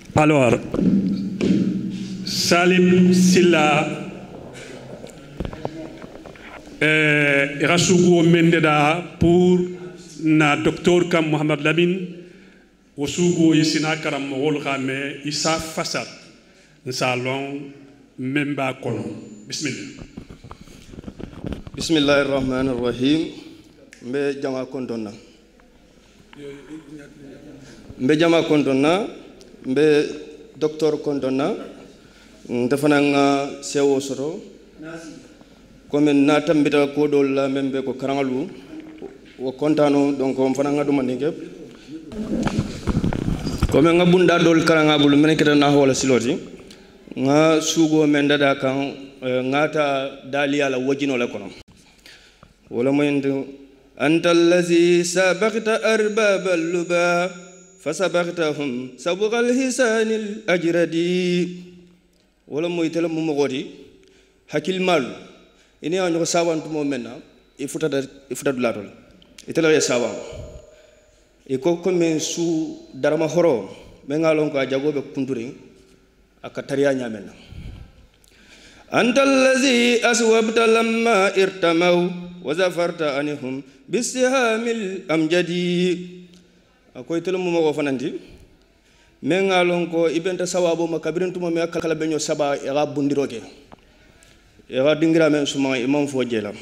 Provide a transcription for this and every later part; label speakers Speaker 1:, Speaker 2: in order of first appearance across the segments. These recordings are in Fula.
Speaker 1: Alors, Salim Silla Rasugo Mendeda pour na docteur Kam Mohamed Lamine Osugo Isina Karam Wolrame Issa Fassad Nsalon Memba Kono. Bismillah.
Speaker 2: Bismillahirrahmanirrahim. Mbe jama kontonna. Mbe jama kontonna. Mbe docteur kontonna. Ndefana sewo soto. Comme nata mbita ko dol la membe ko karangalu. Wo kontano donc on fana nga duma ningep. Comme nga bunda dol karangabulu meneketa na wala siloti. Nga sugo mendada kan ngata dalia la wajino la kono. ولا ميند أنت الذي سبقت أرباب اللبا فسبقتهم سبق الحسان الأجردي ولا ميتلا ممغودي حكيل مال إني أنا سافان تمومنا إفتا دولارول إتلا يا سافان إكو كم سو درما هرو منغالون كاجاغو بكونتوري أكتريا نيامنا أنت الذي أسوبت لما ارتموا وزفرت عنهم بالسهام الأمجدي أكوي تلو مو فنانتي من قالون كو إبنت سوابو مكبرين تومو ميا كلا بنيو سبا يغا بندروكي يغا دينغرا من سما إمام فوجيلا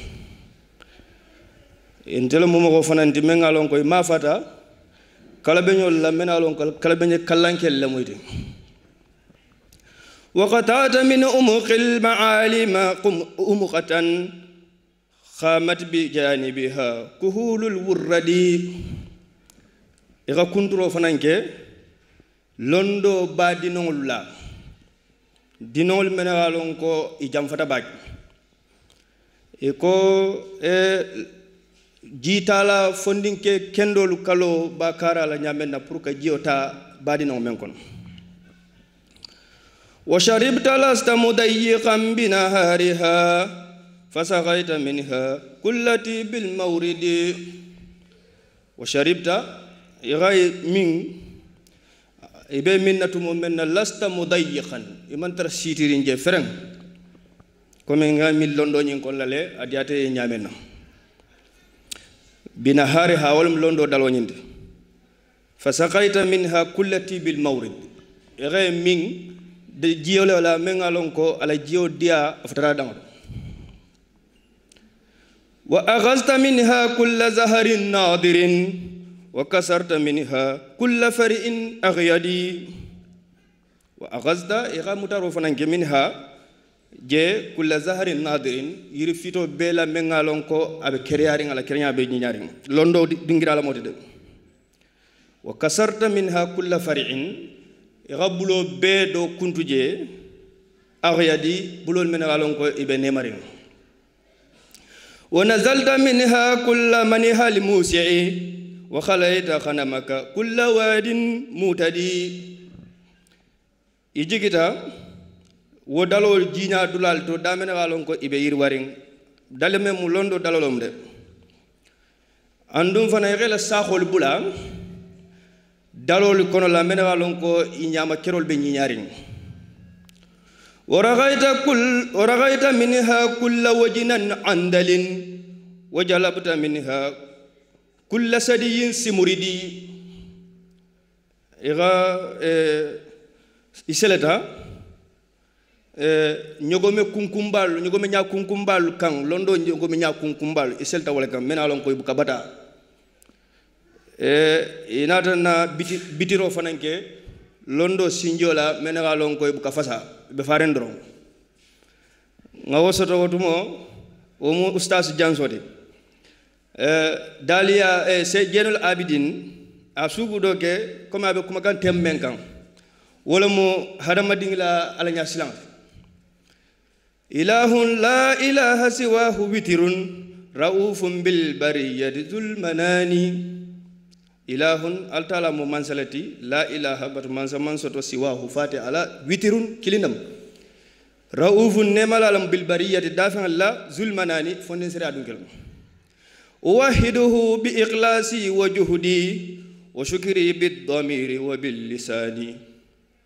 Speaker 2: إن تلو مو فنانتي من قالون كو ما فتا كلا بنيو لا من قالون كلا بنيو كلانكي لمويتي وقطعت من أمق المعالم أمقة خامت بجانبها كهول الورد إذا كنترو فنانك لندو بادينول لا دينول منالون كو إجام فتاباك إكو جيتالا فندينك كندول كالو باكارا لا نيامنا بروكا جيوتا بادينول منكون وشربت لست مضيقا بنهارها فسقيت منها كلتي بالمورد وشربت يغاي من إبه منة من لست مضيقا إمان ترى سيتيرين جفرن كم إنها من لندن ينقل له أدياته نيامنا بنهارها ولم لندن دالونيند فسقيت منها كلتي بالمورد يغاي من جيو لا من علونكو على جيو ديا أفترا دام وأغزت منها كل زهر ناظر وكسرت منها كل فرئ أغيدي وأغزت إغا متعرفنا منها جي كل زهر ناظر يرفيتو بلا من علونكو أبي كريارين على كريار بينيارين لندو دينغرا على موتد وكسرت منها كل فرئ يغبلو بيدو كنتو جي أغيادي بلول من غالونكو إبن نمارين ونزلت منها كل منها لموسعي وخليت خنمك كل واد موتدي يجيكتا ودالو جينا دولال تو دامن غالونكو إبن يروارين دالمي مولوندو دالولوم دي أندوم فانا يغيل ساخول بولا dalol kono la menalon ko inyama kerol be nyiñarin waragaita minha kull wajnan andalin wajalabta minha kull sadiyin simuridi ira iseleta ñogome kunkumbal ñogome nya kunkumbal kan londo ñogome nya kunkumbal iselta wala kan menalon ko buka bata inata na bitiro fananke londo sinjola menega lon koy bu ka fasa be farendro nga wosoto wotumo o mo ustaz jansodi dalia se jenul abidin a sugu doke comme abe kuma kan temben kan wala mo hadama dingla ala nya silan ilahun la ilaha siwahu witirun raufun bil bariyati zul manani ilahun altala mo mansalati la ilaha bat mansoto siwahu fati ala witirun kilinam raufun nemalalam bil bariyati dafan la zulmanani fonden sira dunkel uwahiduhu bi ikhlasi wa juhdi wa shukri bid damiri wa bil lisani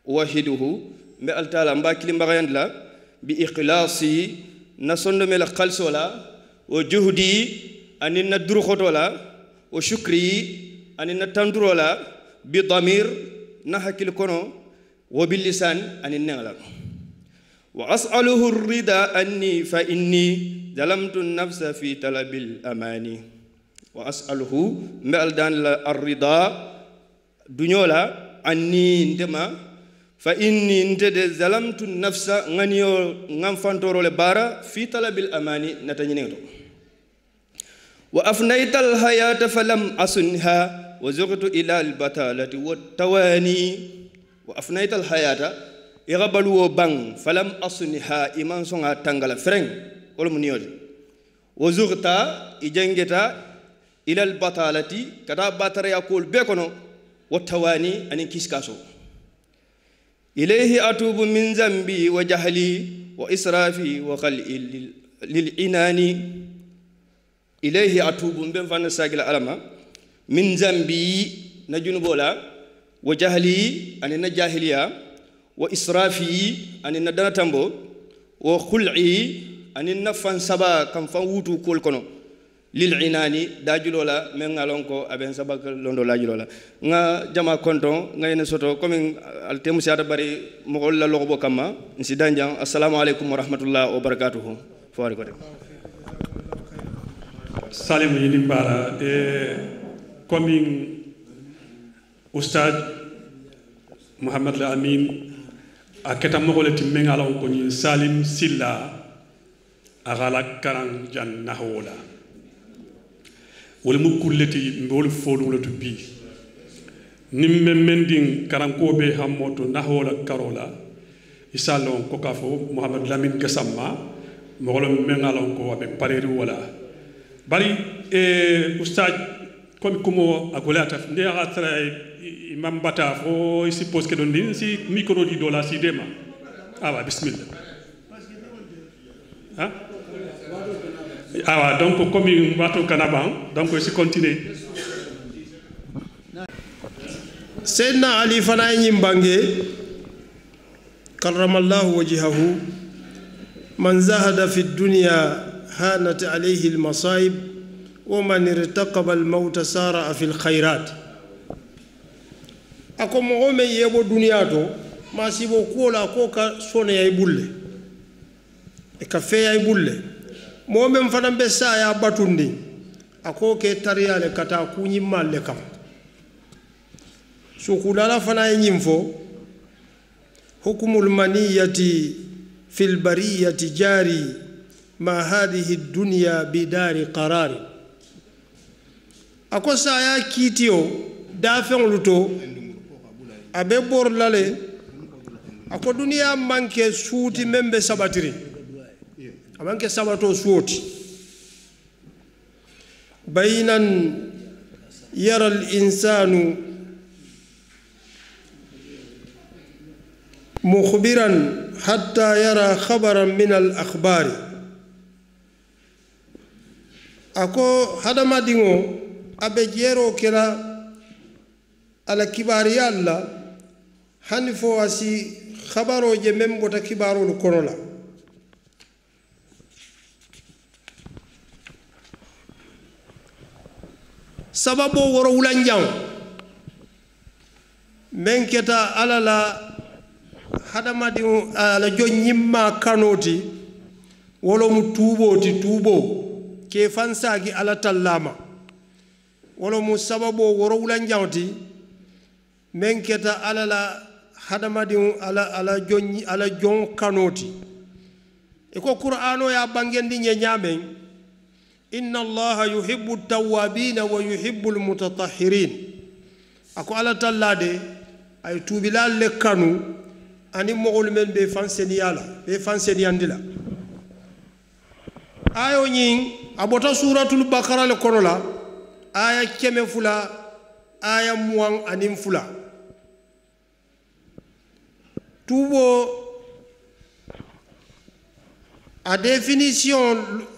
Speaker 2: wahiduhu mbe altala mba kilimbaxayandila bi ikhlasi na sondome la xalso la wa juhdi anin na duruxoto la wa shukri anin na tanduro la bi damir na hakkil kono wa bil lisan anin nengla wa as'aluhu ar-rida anni fa inni zalamtu an-nafsa fi talabil amani wa as'aluhu mbe aldan la ar-rida dunyola anni ndema fa inni ntede zalamtu nafsa nganiyo ngam fantoro le bara fi talabil amani natanyinento wa afnayta al hayata falam asunha wa zuqtu ila al batalati wa tawani wa afnayta al hayata irabalu wo bang falam asunha iman songa tangala freng wala muniyodi wa zuqta ijengeta ila al batalati kata batara yakul bekono wa tawani anin kiskaso إليه أتوب من ذنبي وجهلي وإسرافي وخلئي للعنان إليه أتوب من فن ساقل ألما من ذنبي نجن بولا وجهلي أن الجاهلية وإسرافي أن الندنا تنبو وخلعي أن النفن سبا كم فوتو كل كنو للعناني داجلولا من غالونكو ابن سباك لوندو لاجلولا nga jama konton ngay ne soto comme altemu siata bari mo la logo kama nsi danjang assalamu alaykum wa rahmatullahi wa barakatuh fawari ko dem
Speaker 1: salim yini bara e comme oustad Mohamed Amin aketa mo le timmenga la ko ni Salim Silla agala karan jannahola wala mu kulleti mbol fodum la tubi nimme mending karanko be hammoto nahola karola isalon ko kafo Mohamed Lamine Gassama mogolo mengalon ko be pareri wala bari oustad comme kumo agolata nde atra imam bata fo si pose que don si micro di dola si dema awa bismillah hein ah donc comme on va au Canada donc je continue
Speaker 3: Sayyidina Ali fana nyimbange karramallahu wajhahu man zahada fi dunya hanat alayhi al-masa'ib wa man irtaqaba al-maut sara fi al-khairat ako mo me yebo dunya to masibo kola ko ka sone ay bulle e ka fe ay bulle mo men fana be sa ya batundi ako ke tariyale kata kunyi malle kam so kulala fana nyimfo hukumul maniyati fil bariyati jari ma hadhihi dunya bidari qarari ako sa ya kitio da fen luto abe bor lale ako dunya manke suuti membe sabatiri amanke sabato suoti bainan yara al-insanu mukhbiran hatta yara khabaran min al-akhbari ako hadama dingo abe jero kela ala kibari yalla hanifo asi khabaro je membo ta kibaro lu konola sababo woro wulanjang menketa alala hadama di ala jonyimma kanoti wolo mu tubo ke fansagi ala tallama wolo mu sababo woro wulanjangti menketa alala hadama di ala jon kanoti e ko qur'ano ya bangendi nyamen inna allaha yuhibbu at-tawwabin wa yuhibbu al-mutatahhirin ako ala tallade ay tubilal le kanu ani mogol men be fanseni andila ayo nyin abota suratul baqara le konola aya keme fula aya muang anim fula tubo a définition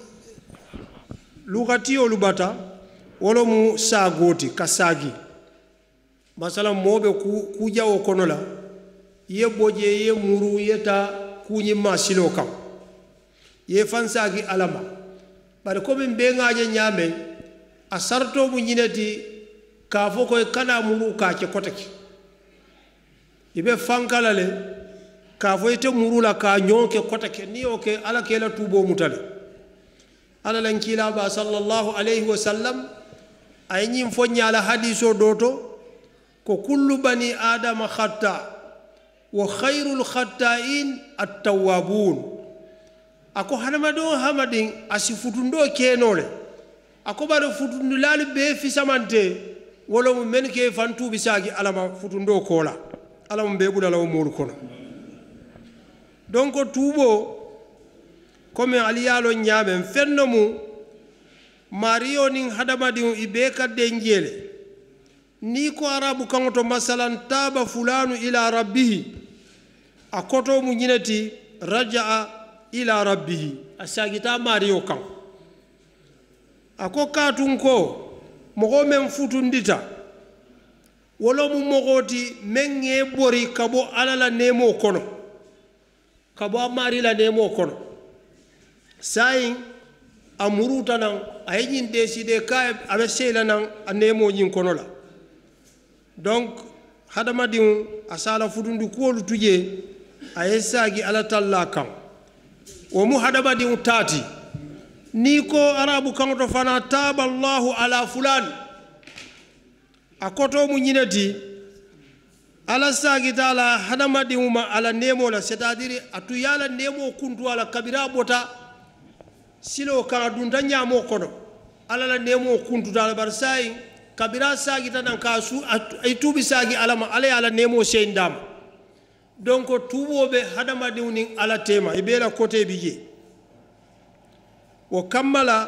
Speaker 3: lugati o lubata wolo mu sagoti kasagi masala mobe ku jawo konola ye boje ye muru yeta kuñi ma silo kam ye fansagi alama bare ko min be ngaaje ñamen a sarto mu ñineti ka fo koy kana muru ka ke kotake ibe fankala le ka fo ite muru la ka ñonke kotake ni o ke ala ke la tubo mutale ala lan kila ba sallallahu alayhi wa sallam ay ñim fo ñala hadiso doto ko kullu bani adama khata wa khairul khata'in at-tawwabun ako hanamado hamadin asifutundo kenole ako bare futundu lali be fisamante wala mu men ke fantu bisagi alama futundo kola alama be budala o mol kono donc tubo comme aliyalo ñamen fennomu mario nin hadamadi ibe kadde njele ni ko arabu kangoto masalan taba fulanu ila rabbih akoto mu ñinati rajaa ila rabbih asagita mario kan ako katun ko mogo men futundita wolo mu mogoti men nge bori kabo alala nemo kono kabo mari la nemo kono sayin amuruta nan ayin décider kay abe seyla nan nemo nyin kono la donc hadamadiŋ asala futundi kuwolu tuje aye sagi ala talla kan wo mu hadamadiŋ taati ni ko arabu kaŋoto fana taba allahu ala fulan a koto mu ñineti ala sagita ala hadamadiŋ ma ala nemo la c'est à dire atu yala nemo kuntu ala kabira bota silo kaŋa dunta ñamo kono ala la nemo kuntuta ala bar sayiŋ kabira sagita nan ka su ay tubi sagi alama ala nemo seyndama donc tubobe hadamadiŋ niŋ ala tema e be la côté bi je wo kammala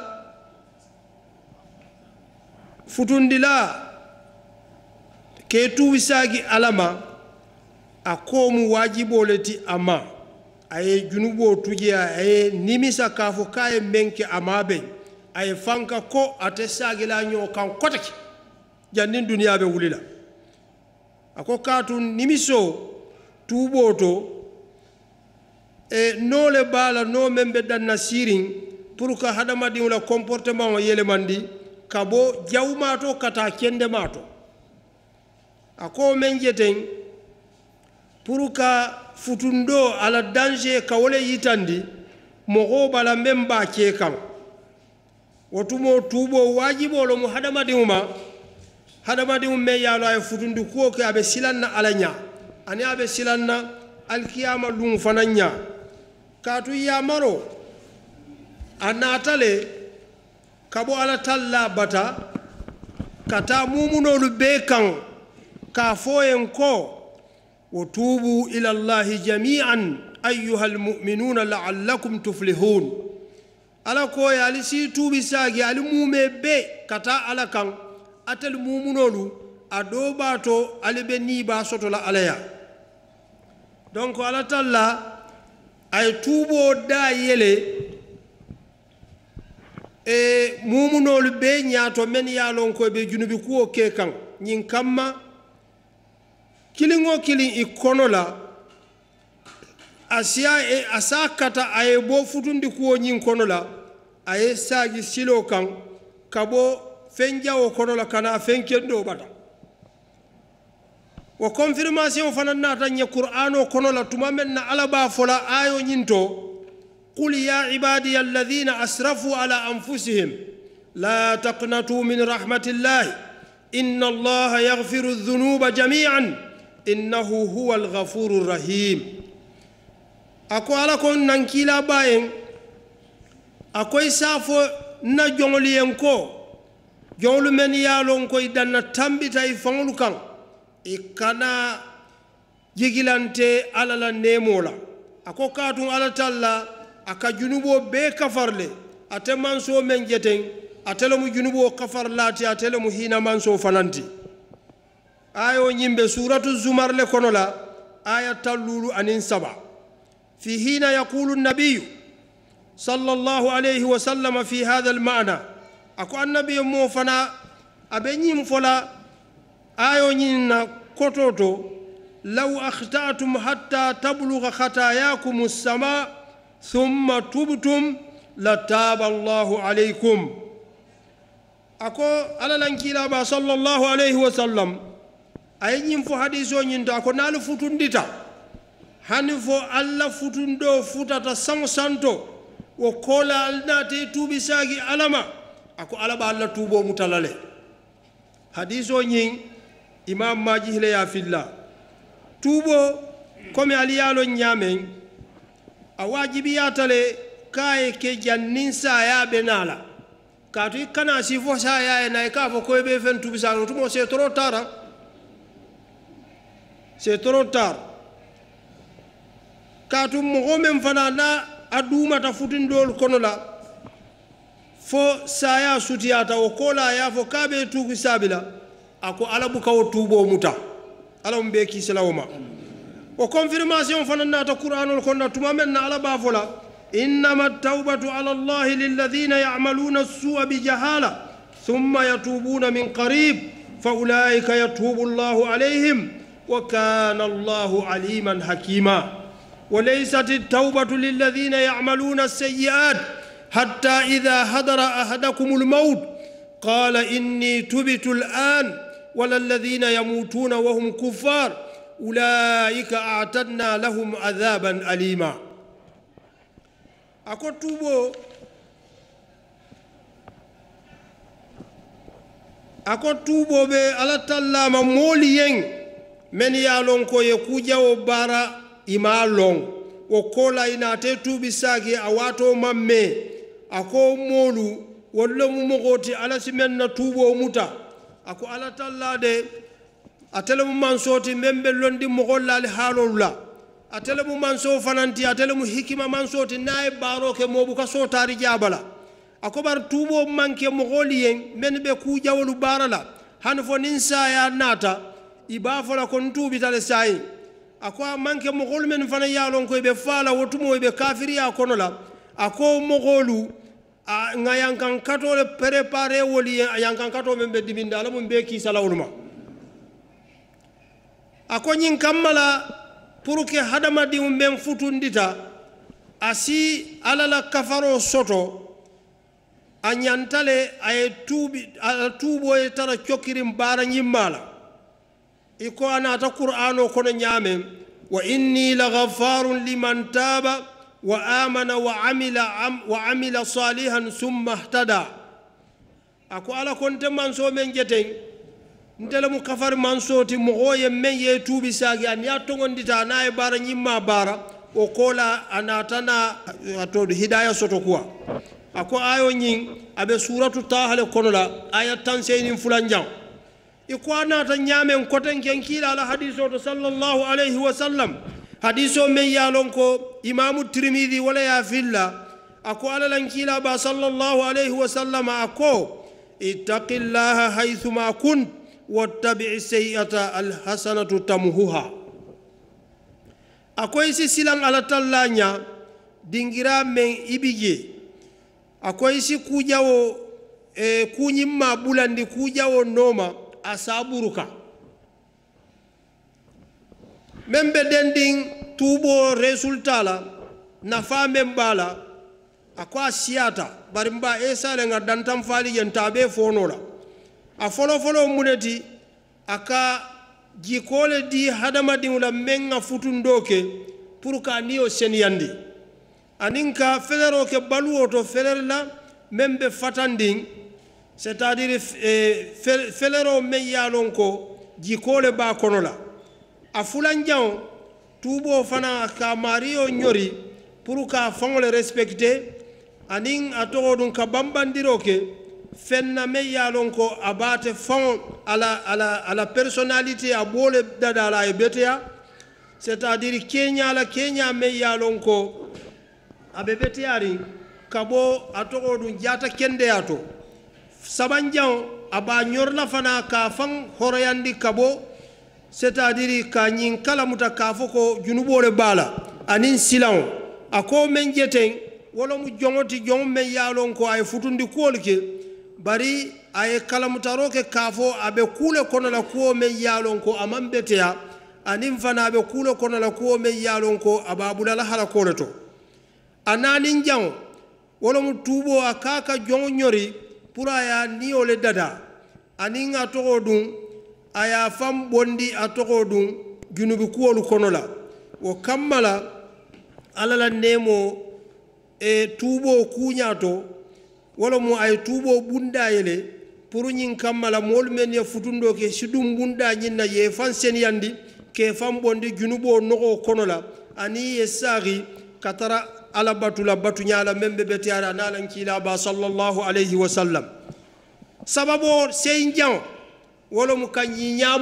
Speaker 3: futundila ke tubi sagi alama a komu wajibole ti ama aye junubo tuje aye nimisa kafo kaye menke amabe aye fanka ko ate sagila ño kan kotake jannin duniya be wulila ako katun nimiso tuboto e nole bala no membe danna sirin pour que hadamadiŋo la comportement o yelemandi ka bo jawmato kata kende mato ako men jeten pour que futundo ala danger ka wole yitandi mogo bala men ba ke kan wotumo tubo wajibolo mu hadamadiŋo ma hadamadiŋo me yalo ay futundi kuwo ke abe silanna ala ɲa ani abe silanna alkiyama luŋ fana ɲa katu yamaro a natale kabo ala talla bata kata mumunolu be kan ka foyen ko وتوبوا إلى الله جميعا أيها المؤمنون لعلكم تفلحون ala ko ya ali si tubi sagi ali mume be kata ala kan atel mumunolu ado bato ali be ni ba soto la alaya donc ala talla ay tubo da yele e mumunolu be nyaato men ya lon ko be junubi ko ke kan nyin kamma kilingo kilin ikono la asia e asakata aye bo futundi ko nyin kono la aye sagi silo kan kabo fenja o kono la kana fenkendo bata wa confirmation fanan nata nya qur'ano kono la tumamen na alaba fola ayo nyinto qul ya ibadi alladhina asrafu ala anfusihim la taqnatu min rahmatillahi inna allaha yaghfiru adh-dhunuba jami'an innahu huwal ghafurur rahim ako ala kon nankila bayen akoy safo na jongoliyen ko jonglu men yalon koy danna tambita e fanglu kan e kana jigilante alala nemola ako katun ala talla aka junubo be kafarle ate manso men jeten atelo mu junubo kafar lati atelo mu hina manso fananti ayo nyimbe suratu zumar le kono la aya talulu anin saba fi hina yaqulu an-nabiy sallallahu alayhi wa sallam fi hadha al-ma'na ako annabi mo fana abe nyim fola ayo nyinna kototo لو أخطأتم حتى تبلغ خطاياكم السماء ثم تبتم لتاب الله عليكم أكو على لنكيلا صلى الله عليه وسلم أي نفو حديثو نينتا أكو نالو فتون ديتا هنفو ألا فتون دو فتاتا سانتو وكولا الناتي توبي ساقي ألما أكو ألما ألا توبو متلالي حديثو نين إمام ماجه ليا في الله توبو كومي عليالو نيامين أواجبيات لي كاي كي جنين سايا بنالا كاتو كنا سيفو سايا نايكافو كوي بيفن توبي ساقي تومو سيترو تارا سيترو تار كاتو مغومن فنانا أدوما تفوتين دول كونولا فو سايا سوتياتا وكولا يا فو كابي توبي سابلا أكو على بكاو توبو متا على مبيكي سلاوما وكونفيرماسيون فنانا تا قرآن الكون تمامنا على بافولا إنما التوبة على الله للذين يعملون السوء بجهالة ثم يتوبون من قريب فأولئك يتوب الله عليهم وكان الله عليما حكيما وليست التوبة للذين يعملون السيئات حتى إذا حضر أحدكم الموت قال إني تبت الآن ولا الذين يموتون وهم كفار أولئك أعتدنا لهم عذابا أليما أكو توبو بي على تلاما موليين من يالون كو يكوجا وبارا إما لون وكولا إناتي توبي ساكي أواتو مامي أكو مولو ولو مغوتي على سمنا توبو موتا أكو على تلا دي أتلم منصوتي ممبل لندي مغولا لحالولا أتلم منصو فنانتي أتلم حكمة منصوتي نايب باروك موبوكا صوتاري جابلا أكو بار توبو مانكي مغوليين من بكوجا ولبارلا هنفو ننسا يا ناتا إبافلا كنتوبي تالساين ako manke mogol men fana yalon ko be fala wotumo be kafiriya kono la ako mogolu ngayankan kato le préparer woli yankan kato men be diminda la mun be ki salawulma ako nyin kamala pour que hadama di men futundita asi alala kafaro soto anyantale ay tubo e tara chokirim bara nyimmala iko anata qur'ano kono nyame wa inni laghafarun liman taba wa amana wa amila salihan summa ihtada ako ala konte manso men jeten ntele mu kafar mansoti mo goye men ye tubi sagi an ya tongondita na e bara nyimma bara o kola anatana to hidayah soto kuwa ako ayo nyin abe suratu tahale kono la aya tan seyni fulanjam ikwana ta nyamen koten ken kila ala hadiso to sallallahu alayhi wa sallam hadiso men yalon ko imamu tirmidhi wala ya filla ako ala lan kila ba sallallahu alayhi wa sallam ako ittaqillaha haythu ma kunt wattabi'i sayyi'ata alhasanatu tamhuha ako isi silan ala tallanya dingira men ibije ako isi kujawo kunyimma bulandi kujawo noma asaburuka membe dending tubo resultat la nafa membala akwa siata barimba esale nga dantam fali yentabe fonola a folo muneti aka jikole di hadama dingula menga futundoke pour ka niyo seniyandi aninka felero ke baluo to felerla membe fatanding c'est-à-dire felero men yalon ko jikole ba konola a fulanjan tubo fana ka mario nyori pour ka fangole respecter anin atodun ka bambandiro ke fenna men yalon ko abate fang ala personnalité a bole dadala e betea c'est-à-dire Kenya men yalon ko abe beteari kabo atodun jata kende ato sabanjan aba nyorla fana ka fang horoyandi kabo c'est-à-dire ka nyin kala muta ka foko junubole bala anin silan ako men jeten wala mu jongoti jong men yalon ko ay futundi kolke bari ay kala mutaroke kafo abe kule kono la ko men yalon ko amambetea anin fana be kulo kono la ko me yalon ko ababula la hala ko to ananin jang wala mu tubo akaka jongnyori pura ya niole dada anin atoko dun aya fam bondi atoko dun junubi kuolu kono la wo kammala alala nemo e tubo kunyato wala mu ay tubo bunda yele pour nyin kammala mol men ya futundo ke sidum bunda nyinna ye fan sen yandi ke fam bondi junubo noko kono la ani ye sari katara ala batula batu nyala membe betiara nalan kila ba sallallahu alayhi wa sallam sababo seyinjan wala mu kan nyinya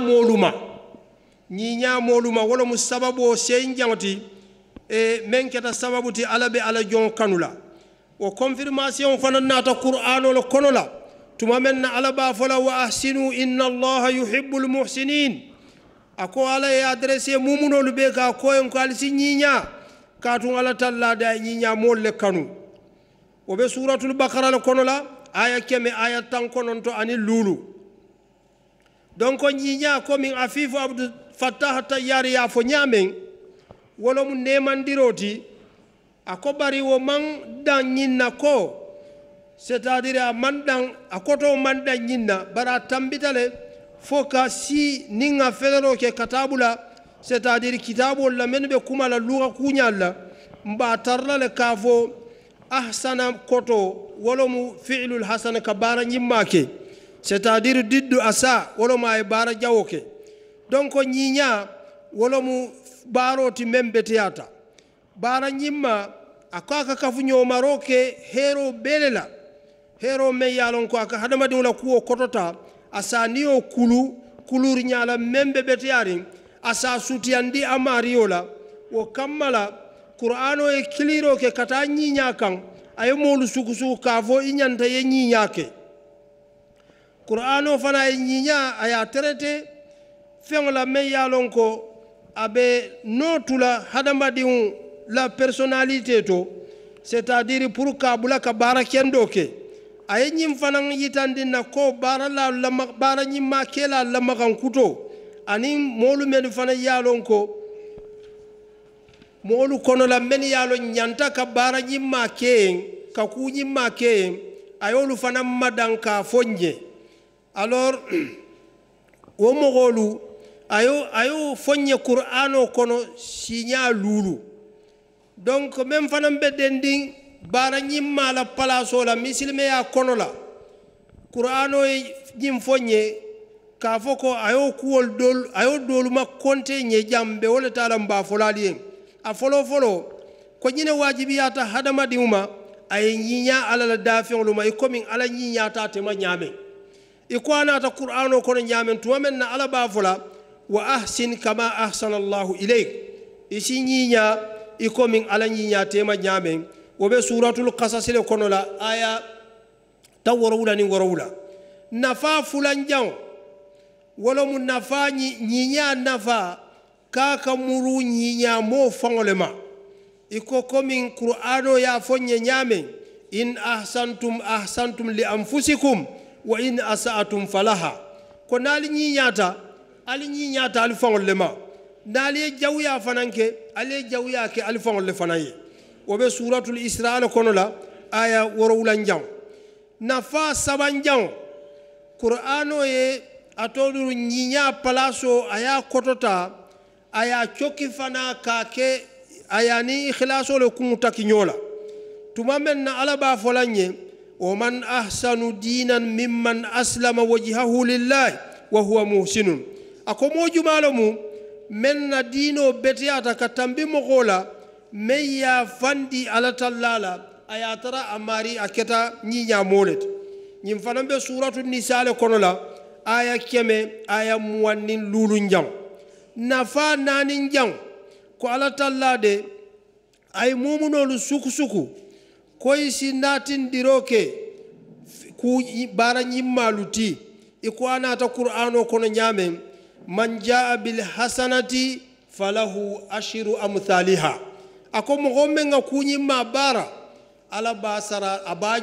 Speaker 3: moluma wala mu sababo seyinjanti e men keta sababu ti ala be ala jon kanula o confirmation fana nata qur'ano lo kono la tuma men na ala ba fala wa ahsinu inna allaha yuhibbul muhsinin ako ala ya adresse mumuno lu be ka ko en ko alsi nyinya katun ala talla da nyinya molle kanu o be suratul baqara lo kono la aya keme aya tan kononto ani lulu donc nyinya ko min afifu abdou fattah tayyari ya fo nyamen wala mu nemandiroti ako bari wo man dan nyinna ko c'est-à-dire a man dan akoto man dan nyinna bara tambitale foka si ninga federo ke katabula c'est-à-dire kitabul la men be kuma la lugha kunyalla mba tarla le kafo ahsana koto wala mu fi'lul hasan ka bara nyimmake c'est-à-dire diddu asa wala ma bara jawoke donc nyinya wala mu baroti membe teata bara nyimma akaka kafu nyomaroke hero belela hero me yalon ko aka hadama dum la kuo kotota asaniyo kulur nyala membe beteyari asa sutiandi amariola wo kammala qur'ano e kiliro ke kata nyinya kan ay molu sukusu kafo inyanta ye nyinya ke qur'ano fana e nyinya aya terete fengola me yalon ko abe notula hadama dum la personnalité to c'est-à-dire pour kabula ka bara kendo ke ay nyim fanan yitandi na ko bara la bara nyimma kela la magan kuto ani molu men fana yalon ko molu kono la men yalon nyanta ka bara nyimma ke ka ku nyimma ke ayolu fana madanka fonje alors wo mogolu ayo fonye qur'ano kono sinya lulu donc même fanam be dending bara nyimma la palaso la misilme ya kono la qur'ano nyim fonye ka foko ayo kuwol dol ayo doluma konte nye jambe wala taala mba folali a folo ko nyine wajibiyata hadama diuma ay nyinya ala la dafion luma ikomin ala nyinya ta tema nyame ikwana ta qur'ano kono nyame to men na ala ba fola wa ahsin kama ahsana allah ilayk isi nyinya ikomin ala nyinya tema nyame wobe suratul qasas le kono la aya tawarula ni warula nafa fulan jaw wala mun nafa nyinya nafa kaka muru nyinya mo fangolema iko komin qur'ano ya fonye nyame in ahsantum li anfusikum wa in asa'atum falaha ko nali nyinyata ali nyinyata al fangolema nali jawya fananke ali jawya ke al fangol fanaye wobe suratul isra kono la aya worowulan jaw nafa saban jaw qur'ano ye atoduru nyinya palaso aya kotota aya choki fana kake aya ni ikhlaso le kumuta kinyola tumamen na alaba folanye o man ahsanu dinan mimman aslama wajhahu lillahi wa huwa muhsinun akomo jumalomu men na dino betiata katambi mogola meya fandi ala tallala aya tara amari aketa nyinya molet nyim fanambe suratu nisale kono la aya keme aya muwannin lulu njang nafa nani njang ko ala tallade ay mumunolu suku koy si natin diroke ku bara nyimmaluti iko anata qur'ano kono nyame man jaa bil hasanati falahu ashru amthaliha ako mo gombe nga kunyimma bara ala basara abany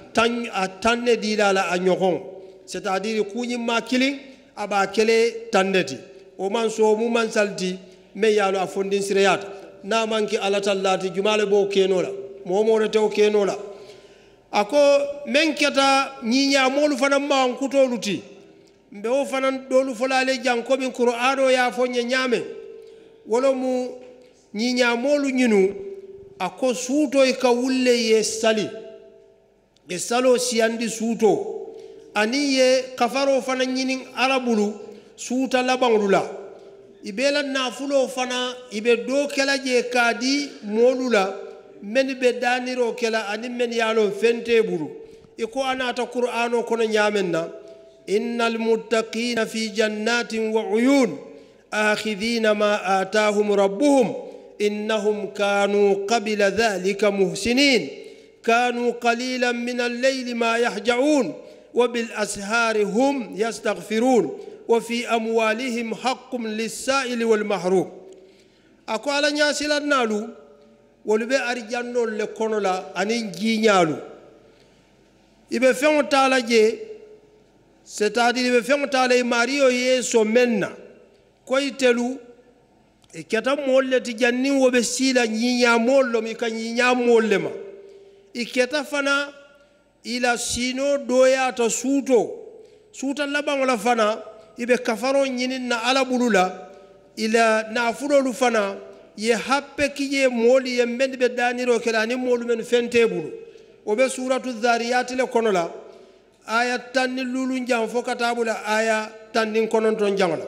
Speaker 3: tanne dilala anyogon c'est-à-dire kunyimma kilin aba kele tandeti o man so mu man salti me yalo afondin sireyata na manki ala tallati jumale bo kenola momo rete o kenola ako men keta nyinya molu fana ma kuto luti mbe o fana dolu folale janko min qur'ano ya fonye nyame wolo mu nyinya molu nyinu ako suuto e ka wulle ye sali e salo siyandi suuto ani ye kafaro fana nyinin arabulu suuta labanglula ibela nafulo fana ibe do kala je kadi molula men be daniro kala ani men yalo fente buru iko anata qur'ano kono nyamenna innal muttaqina fi jannatin wa uyun akhidhina ma atahum rabbuhum innahum kanu qabla dhalika muhsinin kanu qalilan min al-layli ma yahja'un wa bil ashari hum yastaghfirun wa fi amwalihim haqqun lis-sa'ili wal mahrum ako ala nyasilan nalu wolbe arjanno le kono la anin jiñalu ibe fen taala je c'est-à-dire ibe fen taala mario yeso menna koytelu e keta molle ti janni wobe sila ñiña mollo mi ka ñiña molle ma e keta fana ila sino doyata suuta laban la fana ibe kafaro ñinin na ala bulula ila nafulolu fana ye happe kiye moli ye men be daniro kala ni molu men fente bulu o be suratu dhariyat le kono la aya tan lulu njam fo katabula aya tan nin konon ton jangala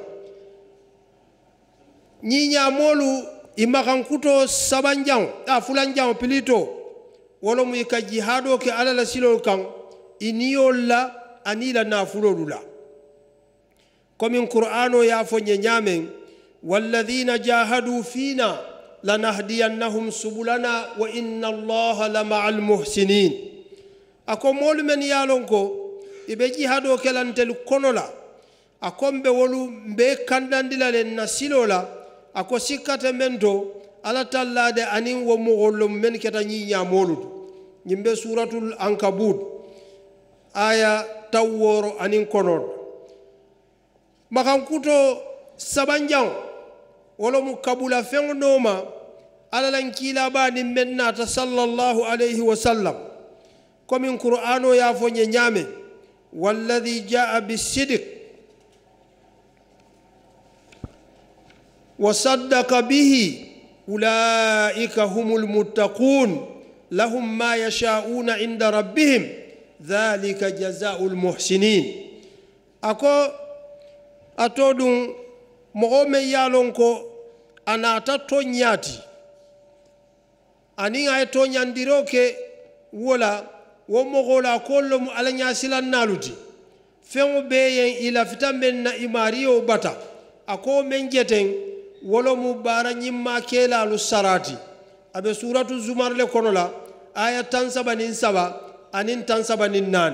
Speaker 3: ñiña molu imakan kuto sabanjang fulanjang pilito wolo mu ka jihado ke ala la silo kan iniyolla anila nafulolula comme qur'ano ya fo nyamen والذين جاهدوا فينا لنهدينهم سبلنا وإن الله لمع المحسنين أكو مول من يالونكو إبجي هادو كلانتل كونولا أكو مبولو مبي كانداندلا لنسيلولا أكو سيكات منتو على تالله أنين ومغلوم من كتاني يامولود نمبي سورة العنكبوت آية تاور أنين كونول مكانكوتو سبانجان wala mu kabula fen noma ala lan kila ba ni menna ta sallallahu alayhi wa sallam comme in qur'ano ya fo nyame walladhi jaa bis-sidq wa saddaqa bihi ulaika humul muttaqun lahum ma yasha'una 'inda rabbihim dhalika jazaa'ul muhsinin ako atodun mogo me yalon ko anata tonyati ani ay tonyandiro ke wala wo mogo la kollo mu alanya silan naluti fengo beyen ila fitamben na imariyo bata ako men jeten wolo mu bara nyimma kela lu sarati abe suratu zumar le kono la aya tan sabanin saba anin tan sabanin nani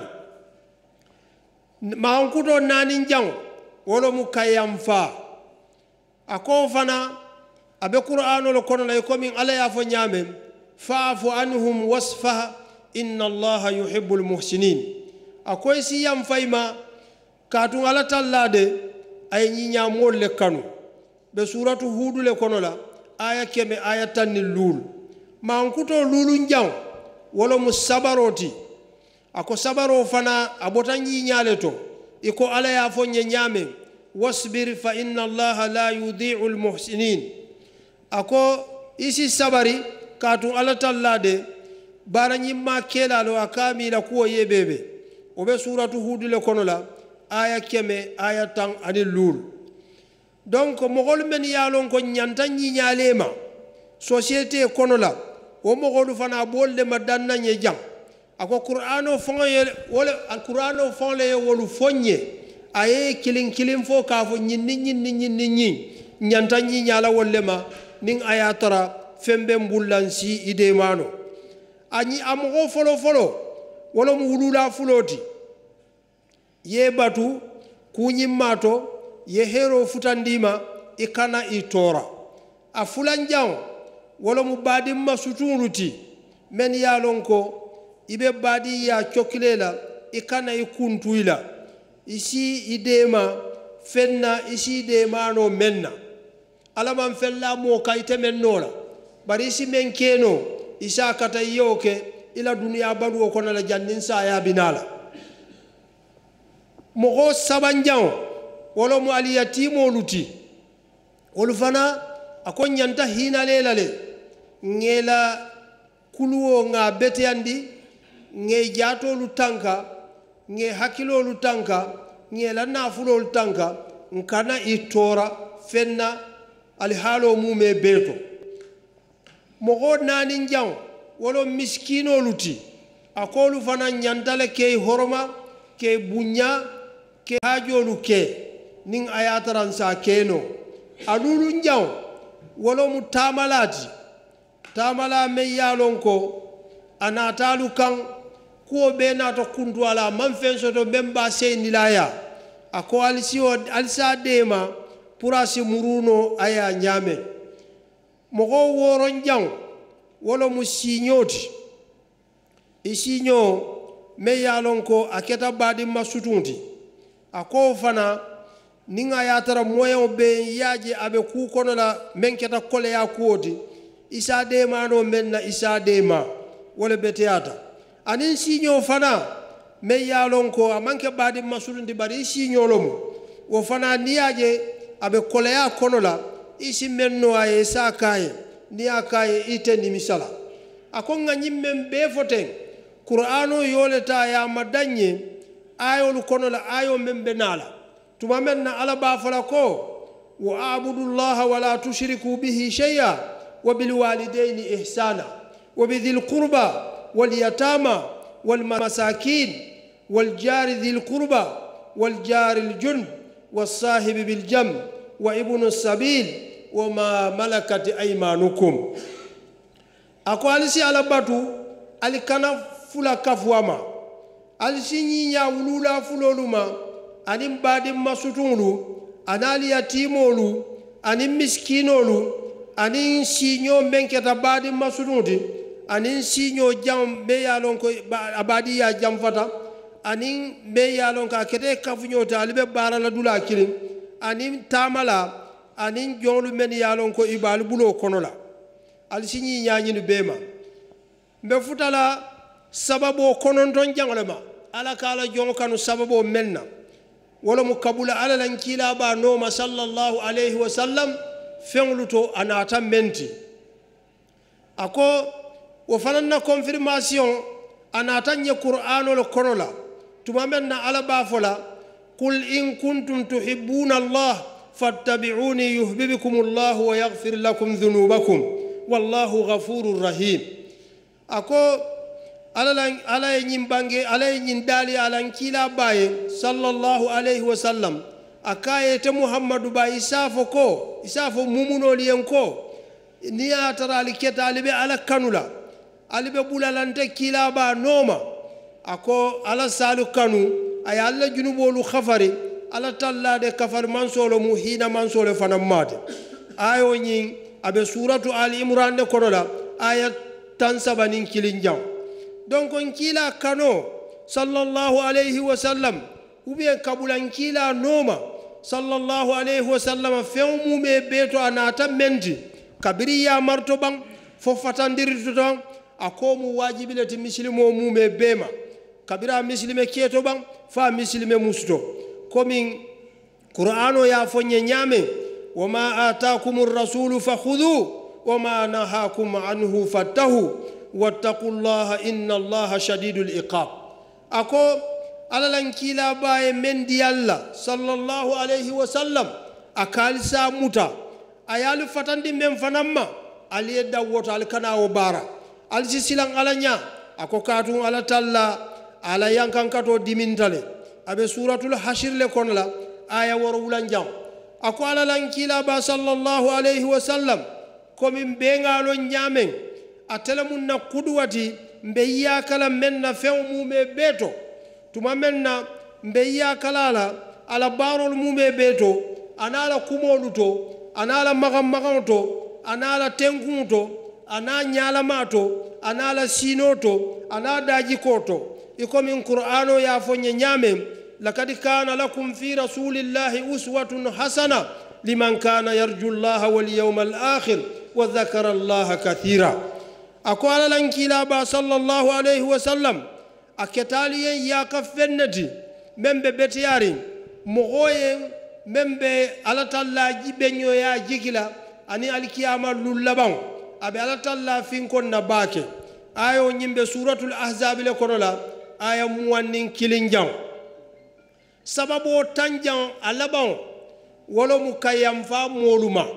Speaker 3: ma onkudo nanin jang wolo mu kayamfa ako fana abe qur'ano lo kono lay komin ala ya fo nyame fa'fu anhum wasfa inna allaha yuhibbul muhsinin ako si yam fayma katu ala tallade ay nyinya mol le kanu be suratu hud le kono la aya keme aya tan lul man kuto lulu njang wala musabaroti ako sabaro fana abota nyinyale to iko ala ya fo nyame wasbir fa inna allaha la yudhi'u almuhsinin ako isi sabari katu ala tallade bara nyimma kelalo akami la ko yebebe obe suratu hud le kono la aya keme aya tan anil lul donc mogol men yalon ko nyanta nyinyalema société kono la o mogolu fana bolde madanna nye jang ako qur'ano fonye wala alqur'ano fonle wolu fonye aye kilin fo ka fo nyinni nyanta nyinyala wollema ning aya tara fembe mbullansi ide mano ani amgo folo wala mu wulula fuloti ye batu kunyimmato ye hero futandima ikana itora afulanjang wala mu badim masuturuti men yalonko ibe badi ya chokilela ikana ikuntuila isi idema fenna isi de mano menna alaman fella mo kayte men nola bari isi men keno isa kata yoke ila duniya badu ko na la jannin sa ya binala mo sabanjan wala mu aliyatimo luti wol fana akon nyanta hina lelale ngela kuluwo nga beteyandi nge jato lutanka nge hakilo lutanka nge la nafulo lutanka nkana itora fenna alhalo mume beto mogo nani njang wolo miskino luti akolu fana nyantale ke horoma ke bunya ke hajolu ke ning ayataran sa keno adulu njang wolo mutamalati tamala me yalon ko anatalu kan ko be nato kuntu ala man fen soto memba sey nilaya ako alisa dema purasi muruno aya nyame mogo woron jang wolo musinyoti isinyo me yalon ko aketa badi masutunti ako fana ninga yatara moyen be yaje abe ku kono la menketa kole ya kuoti isa dema no menna isa dema wala beteyata anin sinyo fana me yalon ko amanke badi masutunti bari sinyo lomo wo fana niyaje abe kole ya kono la isi menno ay sa kaye ni akaye ite ni misala akonga nyimmen be foten qur'ano yoleta ya madanye ayolu kono la ayo membe nala tuma menna ala ba fala ko wa abudullaha wa la tushriku bihi shay'a wa bil walidayni ihsana wa bidhil qurba wal yatama wal masakin wal jari dhil qurba wal jari al junb was sahibi bil jam wa ibnu sabil wa ma malakat aymanukum ako alisi ala batu alikana fula kafwama alisi nyinya wulula fuloluma anim badim masutulu anali yatimolu anim miskinolu anin sinyo menketa badim masutundi anin sinyo jam be yalon ko abadi ya jam fata anin be yalon ka kete kafunyo talibe barala dula kirim anin tamala anin jolu men yalon ko ibal bulo konola alisi nyinya nyinu bema be futala sababu kononton jangalema ala kala jongo kanu sababu menna wala mukabula ala lankila ba noma sallallahu alayhi wa sallam fengluto anata menti ako wo fananna confirmation anata nye qur'ano lo konola tumamenna ala ba fola qul in kuntum tuhibbuna allah fattabi'uni yuhibbukum allah wa yaghfir lakum dhunubakum wallahu ghafurur rahim ako ala nyimbange ala nyindali ala nkila baye sallallahu alayhi wa sallam akaye te muhammadu ba isafo ko isafo mumuno liyenko ni atara aliketa alibe ala kanula alibe bulalante kila ba noma ako ala salu kanu ay alla junubolu khafari ala talla de kafar mansolo muhina mansolo fanamade ayo nyin abe suratu ali imran de konola ayat tansabanin kilinjam donc on kila kano sallallahu alayhi wa sallam ubien kabulan kila noma sallallahu alayhi wa sallam fewmu me beto anata mendi kabiri ya marto bang fo fatandirito don akomu wajibilati muslimo mume bema kabira muslime keto bang fa muslime musto komin qur'ano ya fonye nyame wama ataakumur rasulu fakhudhu wama nahakum anhu fattahu wattaqullaha innallaha shadidul iqab ako alalan kila baye mendi alla sallallahu alayhi wa sallam akalisa muta ayalu fatandi mem fanamma aliye dawwoto alkana o bara alsi silan alanya ako katun ala talla ala yankan kato dimintale abe suratul hashir le konla aya woro wulanjam ako alalan kila ba sallallahu alayhi wa sallam komin bengalo nyamen atelamun na kudwati mbeya kala menna few mume beto tuma menna mbeya kala ala barol mume beto anala kumoluto anala magamaganto anala tenkunto ana nyala mato anala sinoto ana daji koto iko min qur'ano ya fonye nyame لقد كان لكم في رسول الله أسوة حسنة لمن كان يرجو الله واليوم الآخر وذكر الله كثيرا أقول لنكيلا صلى الله عليه وسلم أكتالي يا كفنتي من ببتياري مغوي من على تلا جبنيو يا جيكلا أني الكيامة لولبان أبي على تلا فينكون نباكي آيو نيمبي سورة الأحزاب لكورولا آيو موانين كيلينجان سببو تنجان ألبان ولو مكا ينفع مولوما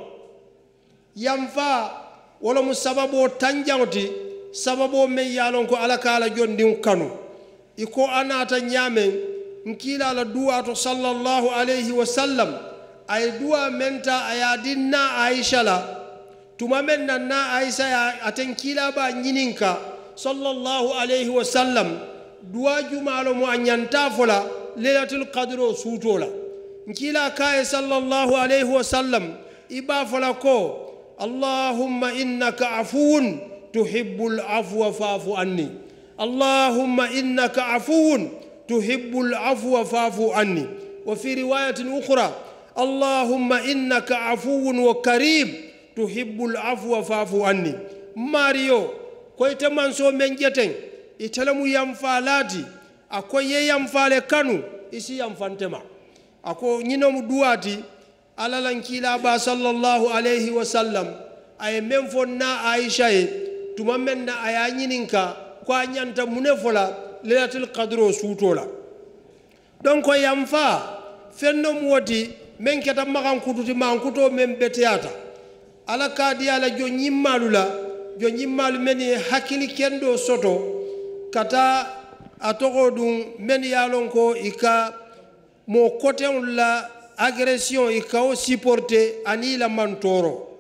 Speaker 3: ينفع ولو مسببو تنجان تي سببو من يالونكو على كالا جون ديون كانو إكو أنا تنيامين نكيلا لدعاء صلى الله عليه وسلم أي دعاء منتا أيادنا عائشة لا تمامنا نا عائشة أتنكيلا با نينكا صلى الله عليه وسلم دعاء جمالو مو أنيانتافولا ليلة القدر سوتولا نكيلا كاي صلى الله عليه وسلم إبا فلاكو اللهم إنك عفو تحب العفو فاعف عني اللهم إنك عفو تحب العفو فاعف عني وفي رواية أخرى اللهم إنك عفو وكريم تحب العفو فاعف عني ماريو كويت منسو من جتن يتلمو ينفالاتي أكو ينفال كانوا إسي ينفانتما أكو نينم دواتي على لنكيلا صلى الله عليه وسلم أي منفنا عائشة تمامنا أيانينكا kwa nyanta munefola lailatul qadr sutola donc ko yamfa fenno moti men keta makan kututi man kuto men beteyata ala kadi ala jo nyimmalu meni hakili kendo soto kata atoko dum men yalon ko ika mo côté la agression ika o supporter ani la mantoro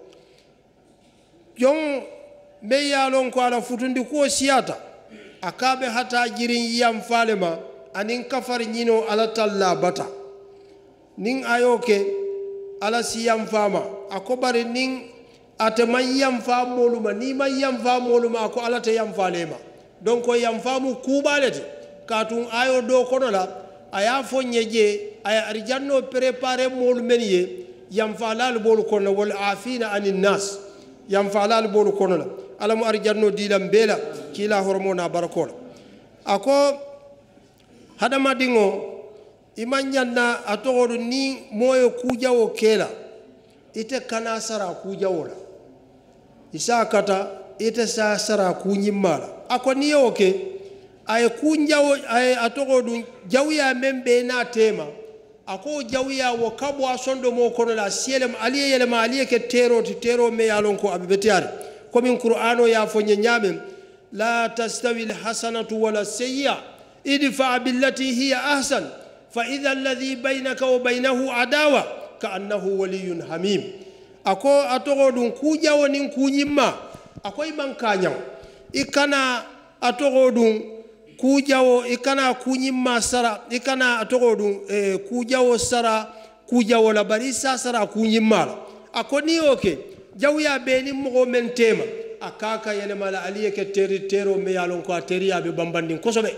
Speaker 3: jon me yalon ko ala futundi ko siata akabe hata jirin yam falema anin kafar nyino ala talla bata nin ayoke ala siyam fama akobari nin atema yam famoluma ni ma yam famoluma ko ala te yam falema donc ko yam famu kubalete katun ayo do kono la aya fonyeje aya arjanno préparer mol meniye yam falal bol kono wal afina anin nas yam falal bol kono la alamu arjanno dilam bela kila hormona barakola ako hadama dingo imanyanna atogodu ni moyo kujawo kela ite kana sara kujawola isa kata ite sa sara kunyimmala ako ni oke ay kunjawo ay atogodu jawya membe na tema ako jawya wo kabwa sondo mo kono la sielem aliye yelema aliye ke tero me yalon ko abibetiari comme Qur'ano ya fonye nyame la tastawi alhasanatu wala sayyi'a idfa billati hiya ahsan fa idha alladhi baynaka wa baynahu adawa ka'annahu waliyyun hamim ako atogodun kujawo nin kunyimma akoy bankanya ikana atogodun kujawo ikana kunyimma sara ikana atogodun kujawo sara kujawo la barisa sara kunyimma akoni oke jawya beni mo men tema akaka yele mala aliye ke tero me yalon ko teriya be bambandin kosobe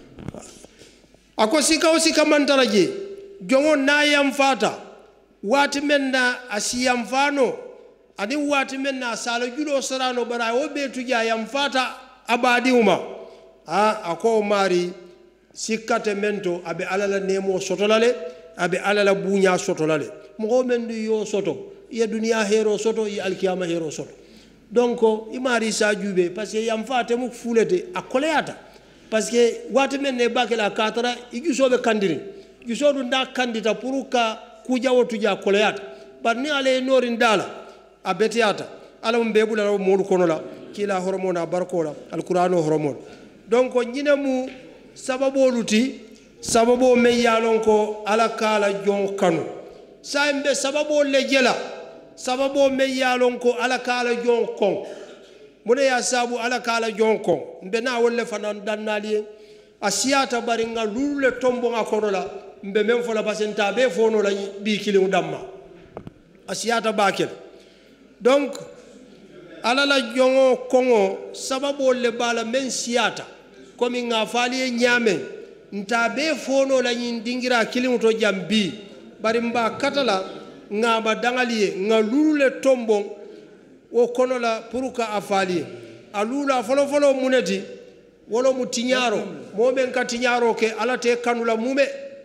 Speaker 3: ako sika o sika mantaraje jongo nayam fata wati menna asiyam fano ani wati menna sala julo sarano bara o be tuja yam fata abadi uma ako mari sikate mento abe alala nemo sotolale abe alala bunya sotolale mo men du yo soto ya dunia hero soto ya alkiyama hero soto donc imari sa jube parce que yam fate mu fulete akoleata parce que wati menne bakela katara ijusobe kandiri jusodu nda kandita puruka kuja wotu ja koleata barni ale norin dala abetiata ala mbebula ro modu konola kila hormona barkola alqur'ano hormon donc nyine mu sababu luti sababu me yalon ko ala kala jon kanu saimbe sababu lejela sababu me yalon ko ala kala jon kon mune ya sabu ala kala jon kon mbe na wolle fanan dannali asiyata baringa lule tombo ngakorola mbe men fola pasenta be fono la bi kilim damma asiyata bakel donc ala la jongo kongo sababu le bala men siyata komi nga fali nyame nta be fono la nyin dingira kilimu to jambi bari mba katala ngaba dangalie ngalule tombo wo kono la puruka afali alula folo folo muneti wolo mutinyaro momen katinyaro ke alate kanula mume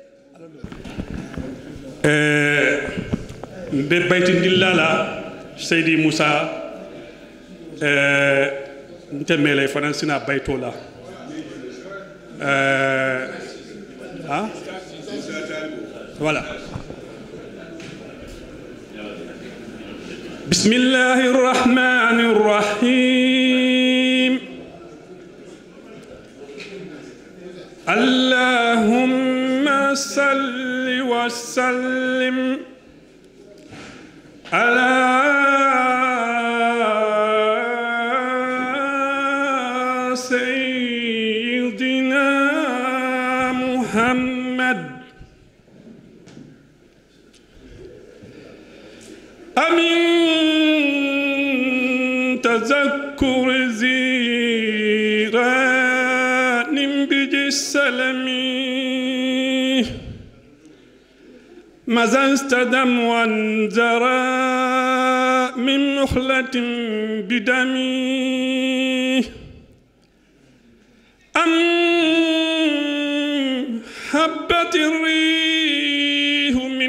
Speaker 1: mbe bayti dillala Seydi Moussa ntemele fanansina baytola voilà بسم الله الرحمن الرحيم اللهم صل وسلم على سيدنا محمد أمين تذكر زيران بجسلمي ماذا استدم وانزرى من مخلة بدمي أم حبت الريح من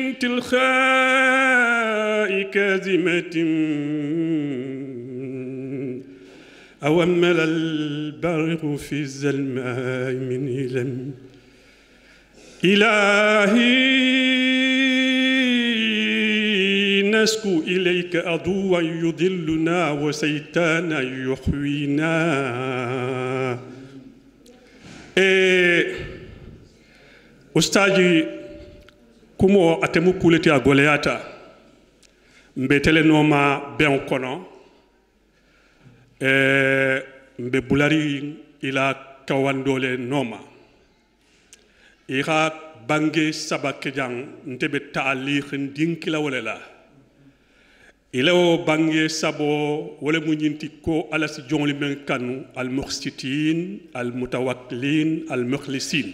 Speaker 1: تلخاء كاذمة أو أمل البرق في الظلماء من إلم إلهي نسكو إليك عدوا يضلنا وسيطانا يحوينا أستاذي كمو أتمو كولتي أغولياتا مبتلي نوما بيان كونو mbebulari ila kawandole noma ira bange sabakejang ntebe taalih ndinkila wolela ilawo bange sabo wala munyinti ko ala si jongli men kanu al mukhsitin al mutawakkilin al mukhlisin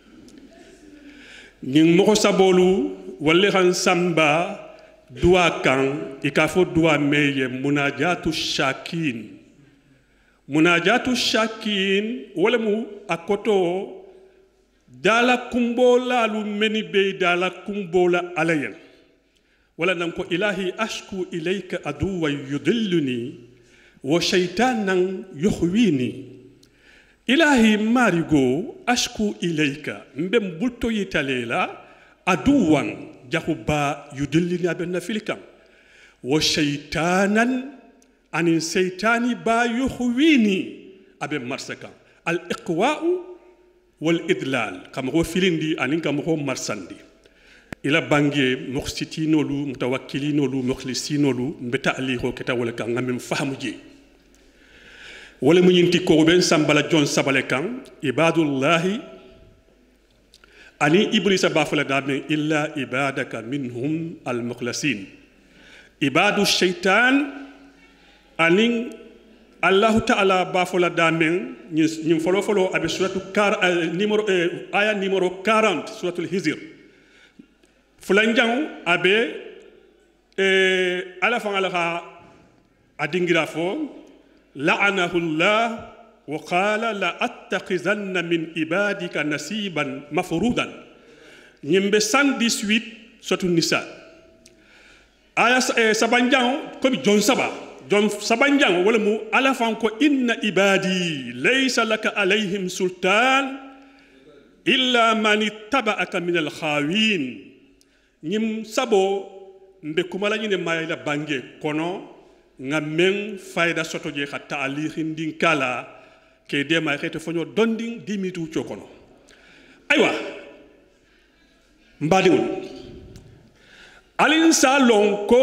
Speaker 1: ning moko sabolu wala han samba dua kan ikafo dua meye munajatu shakin munajatu shakin wala mu akoto dala kumbola lu meni be dala kumbola alayen wala nanko ilahi ashku ilayka aduwa yudilluni wa shaytanan yuhwini ilahi marigo ashku ilayka mbem bulto yitalela aduwan jahuba yudillini abenna filikan wa shaytanan anin seytani ba yuhwini abe marsakan al iqwa'u wal idlal kam ko filindi anin kam ko marsandi ila bangi mukhsitinolu mutawakkilinolu mukhlisinolu mbeta ali ko keta wala kan ngam fahamuji wala mu nyinti ko ben sambala jon sabale kan ibadullahi ani iblisa ba fala dame illa ibadaka minhum al mukhlasin ibadu shaytan anin Allah Ta'ala bafola damen ñim folo folo abe suratu numéro aya numéro 40 suratul hijr fulanjang abe ala fa ala adingira fo la'anahu Allah wa qala la attakhizanna min ibadika nasiban mafrudan ñimbe 118 suratul nisa aya sabanjang ko bi jon saba John Sabanjang wala mu ala fanko inna ibadi laysa laka alayhim sultan illa man ittaba'aka min al-khawin ñim sabo mbe kumala ñine mayla bange kono ngamen fayda soto je khatta alihin din kala ke de may xete fonyo donding dimitu ci kono aywa mbadiwul alin salon ko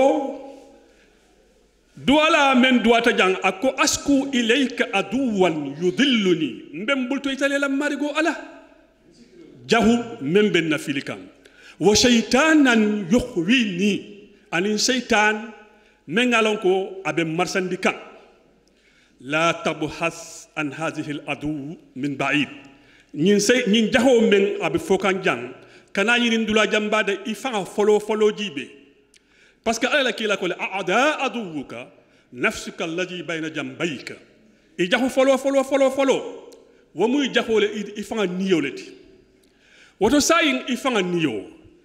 Speaker 1: duwala men duwata jang ako asku ilayka aduwan yudilluni mbem bulto itale la marigo ala jahu membe na filikan wa shaytanan yukhwini anin shaytan mengalon ko abe marsandi kan la tabhas an hadhihi al adu min ba'id ñin jaho men abi fokan jang kana ñin dula jambade i fa follow jibe parce que ala kila ko aada aduka nafsuka alladhi bayna jambayka i jaho follow wo muy jahole i fa niyoleti woto sayin i fa niyo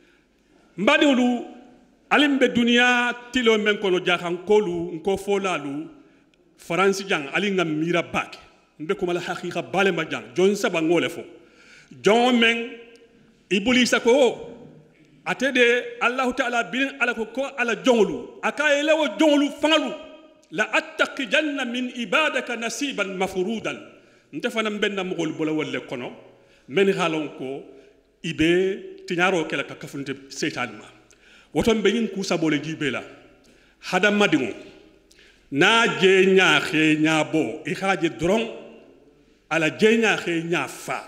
Speaker 1: mbadolu alimbe dunia tilo men kono jahan kolu nko folalu faransi jang ali ngam mira bak mbe ko mala haqiqa bale ma jang jon saba ngole fo jon men ibulisa ko atede allah ta'ala bin ala ko ala jonglu akaye lewo jonglu fangalu la attaqijanna min ibadaka nasiban mafrudan ntefana benna mo gol bola wolle kono men halon ko ibe tinyaro kala ka kafunte seytan ma woton be yin ku sabole jibela hada madingo na je nyaaxe nyaabo i xaje dron ala je nyaaxe nyaafa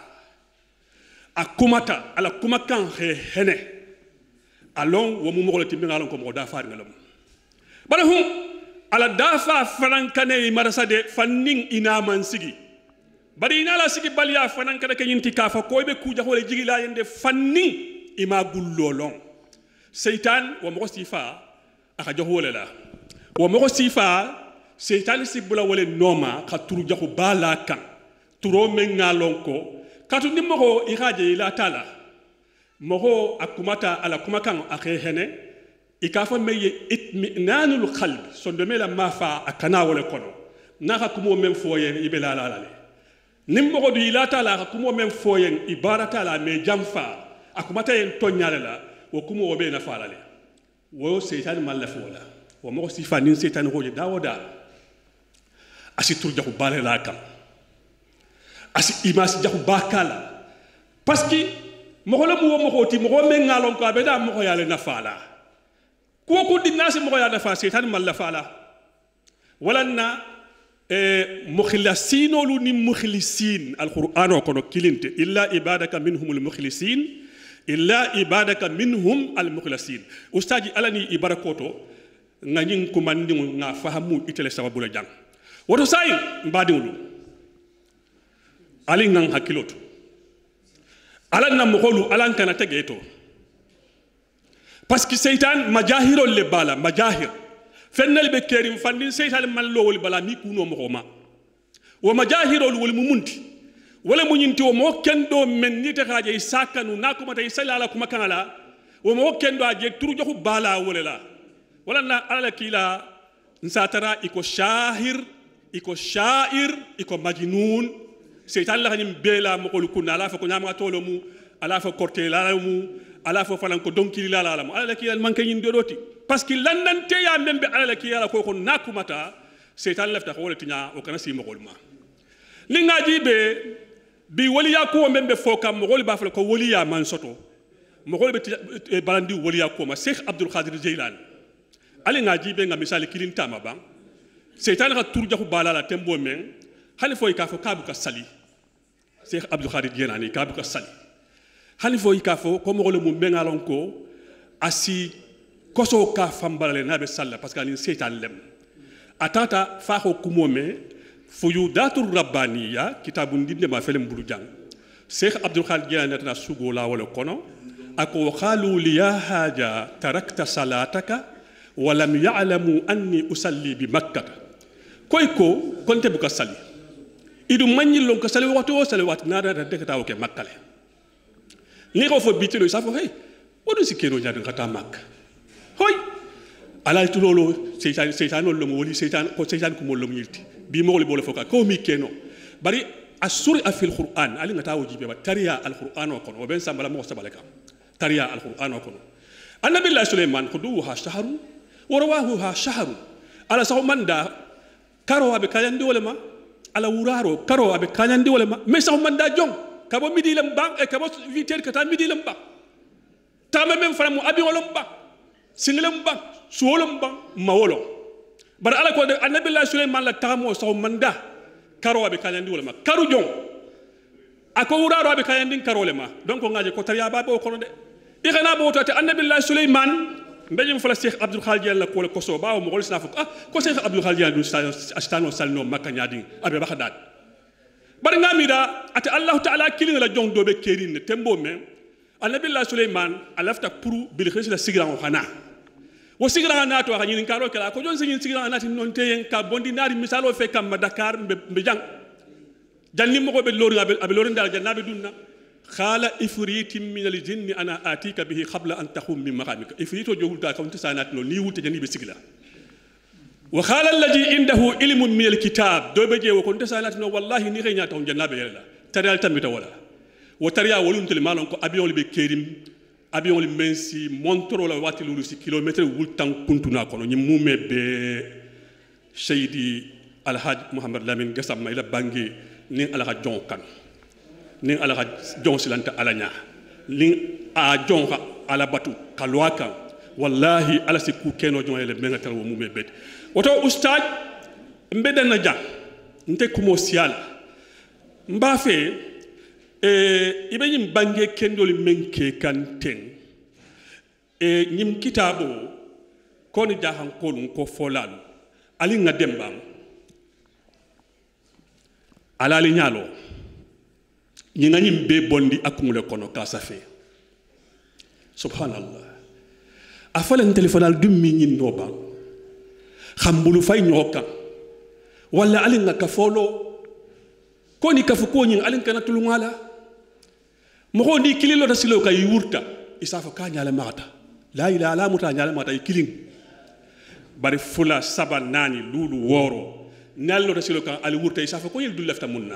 Speaker 1: akumata ala kumakan he hene alon wo mu mogolati mi ngalon ko mo da faar ngalam bala hum ala dafa farankane marasa de fanning ina man sigi bari ina la sigi baliya farankane ke yinti kafa ko be ku jaxole jigi la yende fanning ima gullolon seytan wa mo sifa aka joxole la wa mo sifa seytan sibula wala noma ka turu jaxu bala kan turo men ngalon ko katu nimmo iraje ila tala moho akumata ala kumakan akhehene ikafa meye itminanul qalb sondome la mafa akana wala kono naka kumo men foyen ibela la nimmo du ila tala kumo men foyen ibarata la me jamfa akumata en tonyale la wo kumo wo be na falale wo seytan malaf wala wo mo sifa nin seytan hoje dawoda asi turjaku bale la kam asi imas jaku bakala parce que mohola mu mo hoti mo men ngalon ko abeda mo yale na fala ko dinasi mo yale fa seytan mal fala walanna mukhlasin lu ni mukhlisin alquran ko no kilinte illa ibadaka minhumul mukhlisin illa ibadaka minhum almukhlasin ustaji alani ibarakoto ngani ko mandi nga fahamu itele sababu la jang woto say mbadiwulu ali ngang hakiloto alan na mokolu alan kana tegeto parce que seytan majahiro le bala majahir fennel be kerim fandin seytan mallo wol bala mi kuno mokoma wa majahiro wol mumunti wala munyinti wo mo kendo men ni te xaje sakanu nakuma tay salala kuma kanala wo mo kendo aje turu joxu bala wala wala na ala kila nsatara iko shahir iko sha'ir iko majnun seytan la hanim bela mo ko kunna ala fa ko nyama tolo mu ala fa korte la mu ala fa falan ko donkili la la mu ala ki man kay ndodoti parce que landante ya membe ala ki ala ko nakumata seytan lafta ko wala tinya o kana si mo ma li ngaji be bi waliya ko membe fokam mo ba fa ko waliya man soto mo be balandi waliya ko ma Sheikh Abdul Qadir Jilani ali ngaji be nga misali kilinta ma ba seytan ka tur jaxu bala la tembo men hani foy ka fo kabu ka sali Sheikh Abdul Qadir Jilani kabu ka sali hani foy ka fo ko mo mu mengalon ko asi koso ka fambalale na be salla parce que ani seytan lem atata fa ko kumome fuyudatur rabbaniya kitabun dinne ma felem bulu jang Sheikh Abdul Qadir Jilani tana sugo la wala kono ako qalu li ya haja tarakta salataka wa lam ya'lamu anni usalli bi makkah koy ko konte buka sali idu magnilon ko sali wat nada da dekata o ke makkale ni ko fo bitilo sa fo hey odu sikero nyaade ngata makka hoy ala tulolo seytan lo mo woli seytan ko mo lo yilti bi mo woli bolo foka ko mi keno bari asuri afil qur'an ali ngata wajibe ba tariya al qur'an o kono o ben sambala mo sabalaka tariya al qur'an o kono annabi allah sulaiman khuduha shahru wa rawahuha shahru ala saw manda karo abe kanyandi wala ma ala wuraro karo abe kanyandi wala ma mais sax man da jong kabo midi lam ba e kabo 8h kata midi lam ba tama même fara mu abi wala ba singilam ba suwolam ba mawolo bar ala ko de annabi allah sulaiman la tamo sax man da karo abe kanyandi wala ma karu jong ako wuraro abe kanyandi karo le ma donc ngaje ko tariya ba bo kono de igana bo to te annabi allah sulaiman mbejum fala Sheikh Abdul Qadir la ko koso baaw mo gol snafu ko Sheikh Abdul Qadir du astano salno makka nyaadi abe baxdat bari ngamida ate Allah ta'ala kilin la jong dobe kerin tembo men annabi Allah Sulaiman alafta puru bil khis la sigra o khana wo sigra na to khani karo kala ko jon sin sigra na tin non teyen ka bondi nari misalo fe kam Dakar be jang janni mo ko be lori abe lori dal jannabe dunna khala ifritin min al jinni ana atika bihi qabla an takhum min maqamika ifrito jogulta kam tisanat no ni wulte janni be sigla وخال الذي عنده علم من الكتاب دو بيجي وكون تسالاتنا والله ني غينا تون جنابه يلا تريال تاميتا ولا وتريا ولون تل مالون كو ابيون لي بكريم ابيون لي منسي مونترو لا واتي لولو سي كيلومتر ولتان كنتنا كونو ني مومي بي سيدي الحاج محمد لامين غسام ما الى بانغي نين الحاج جون كان نين الحاج جون سلانتا علانيا نين ا جون على باتو كالواكا والله على سكو كينو جون يله ميغاتال و مومي بيت woto ustad mbeden na jang nte kumo siala mba fe ibe nyim bange kendoli menke kanten nyim kitabo koni jahan kolun ko folalu ali nga dembam alali nyalo nyinga nyim be bondi akumule kono kasa fe subhanallah afalen telefonal dummi nyin no bang khambulu fay ñoka wala alin nga kafolo ko ni kafu ko nyin alin kana tulungala mo ko ni kililo da silo kay wurta isafa ka nyala mata la ilaha la muta nyala mata kilin bari fula saba nani lulu woro nallo da silo ka ali wurta isafa ko yel dul lafta munna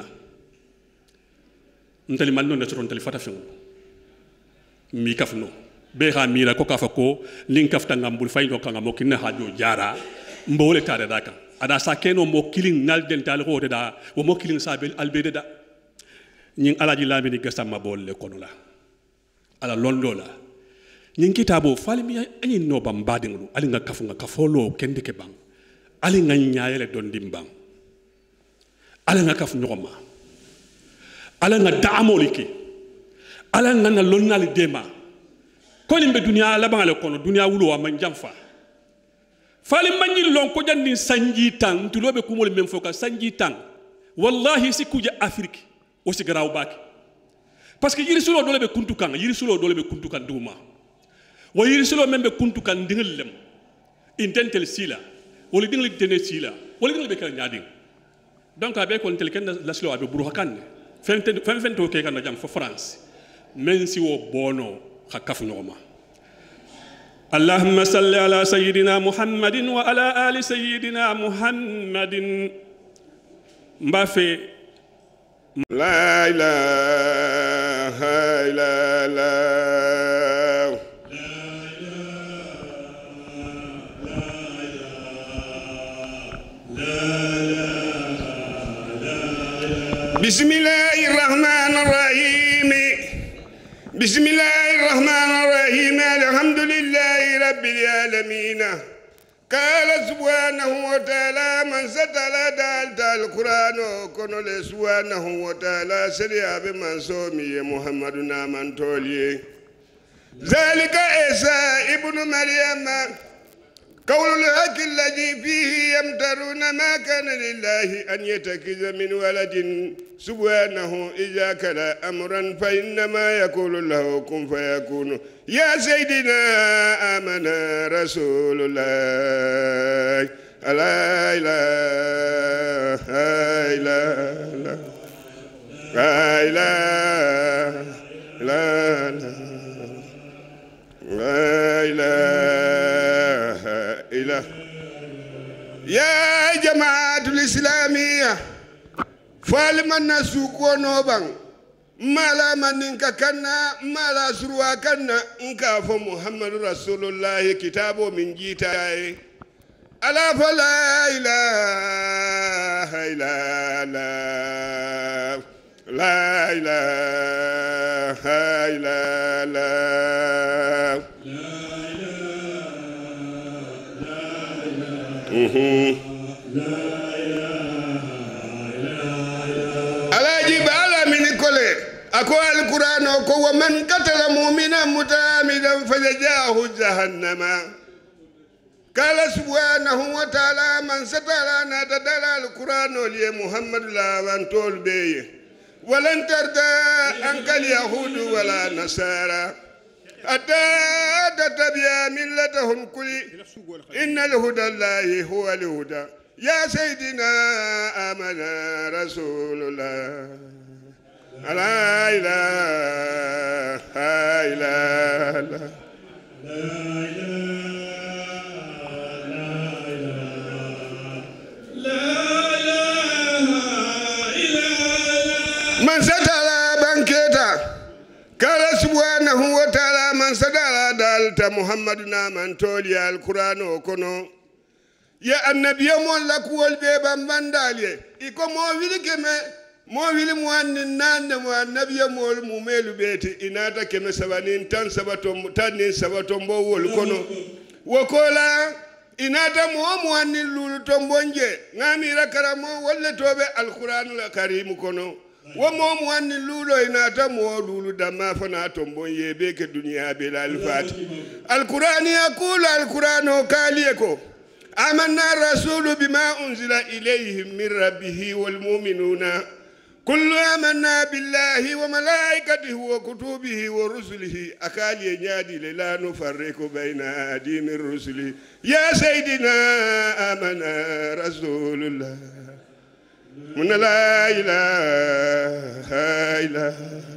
Speaker 1: ntali man non da soron tali fata fiŋ mi kafno be ha mira ko kafa ko lin kafta ngambul fay no ka ngamo kinna hajo jara mbole tare daka ada sakeno mo killing nal dental ko da wo mo killing sabel albede da nyin alaji lamini gasama bolle kono la ala londo la nyin kitabo falmi ani no bam badinglu ali nga kafu nga kafolo kende ke bang ali nga nyaayele don dimbang ala nga kafu nyoma ala nga daamoliki ala nga na lonnali dema ko limbe dunya la bangale kono dunya wulo wa man jamfa fali manyi lon ko jandi sanji tang tulobe kumol mem foka sanji tang wallahi sikuja afrique o si graw bak parce que yiri sulo dole be kuntu kan duma wa yiri sulo membe kuntu kan dingel lem intentel sila wala dingel tene sila wala dingel be kala nyaading donc abe ko tel ken la silo abe buru hakan fen to ke kan jam fo france men si wo bono khakaf nyoma اللهم صل على سيدنا محمد وعلى آل سيدنا محمد مبافي
Speaker 4: لا إله إلا الله بسم الله الرحمن الرحيم بسم الله الرحمن الرحيم الحمد لله رب العالمين قال سبحانه وتعالى من ستر دالت القرآن كن سبحانه وتعالى سريع بمن صومي محمد من تولي ذلك عيسى ابن مريم قول الحق الذي فيه يمترون ما كان لله أن يتخذ من ولد سبحانه إذا كان أمرا فإنما يقول له كن فيكون يا سيدنا آمنا رسول الله لا إله إلا الله لا إله إلا الله لا إله إلا يا جماعة الإسلامية فالمن سوق ونوبان ما لا من كنا ما لا سروا كنا إنك محمد رسول الله كتابه من جيتاي ألا فلا إله إلا الله لا إله إلا الله على جبال من كل أقوى القرآن وقوى من قتل مؤمنا متعمدا فجزاه جهنم قال سبحانه وتعالى من ستر أن تدل القرآن لي محمد لا من تول بيه ولن ترضى عنك اليهود ولا نصارى حتى تتبع ملتهم كل إن الهدى الله هو الهدى يا سيدنا آمنا رسول الله لا إله إلا الله من ستر بنكيتا قال سبحانه وتعالى من ستر دالت محمدنا من تولي القرآن وكنو يا النبي مولك والبيبا من دالي إكو موفيل كما موفيل موان نان مو النبي مول موميلو بيتي إناتا كما سبانين تان سباتم تانين سباتم بول كنو وكولا inata mo anni lulu tombonje ngami rakaramo walla tobe alquran alkarim kono wo mo anni lulu inata mo lulu damma fana tombonje be ke dunya be alfat alquran yaqul alquran kaliyako amanna rasulu bima unzila ilayhim min rabbih wal mu'minuna كل آمنا بالله وملائكته وكتبه ورسله أكالي نادي لا نفرق بين أحد من رسله يا سيدنا آمنا رسول الله من لا إله إلا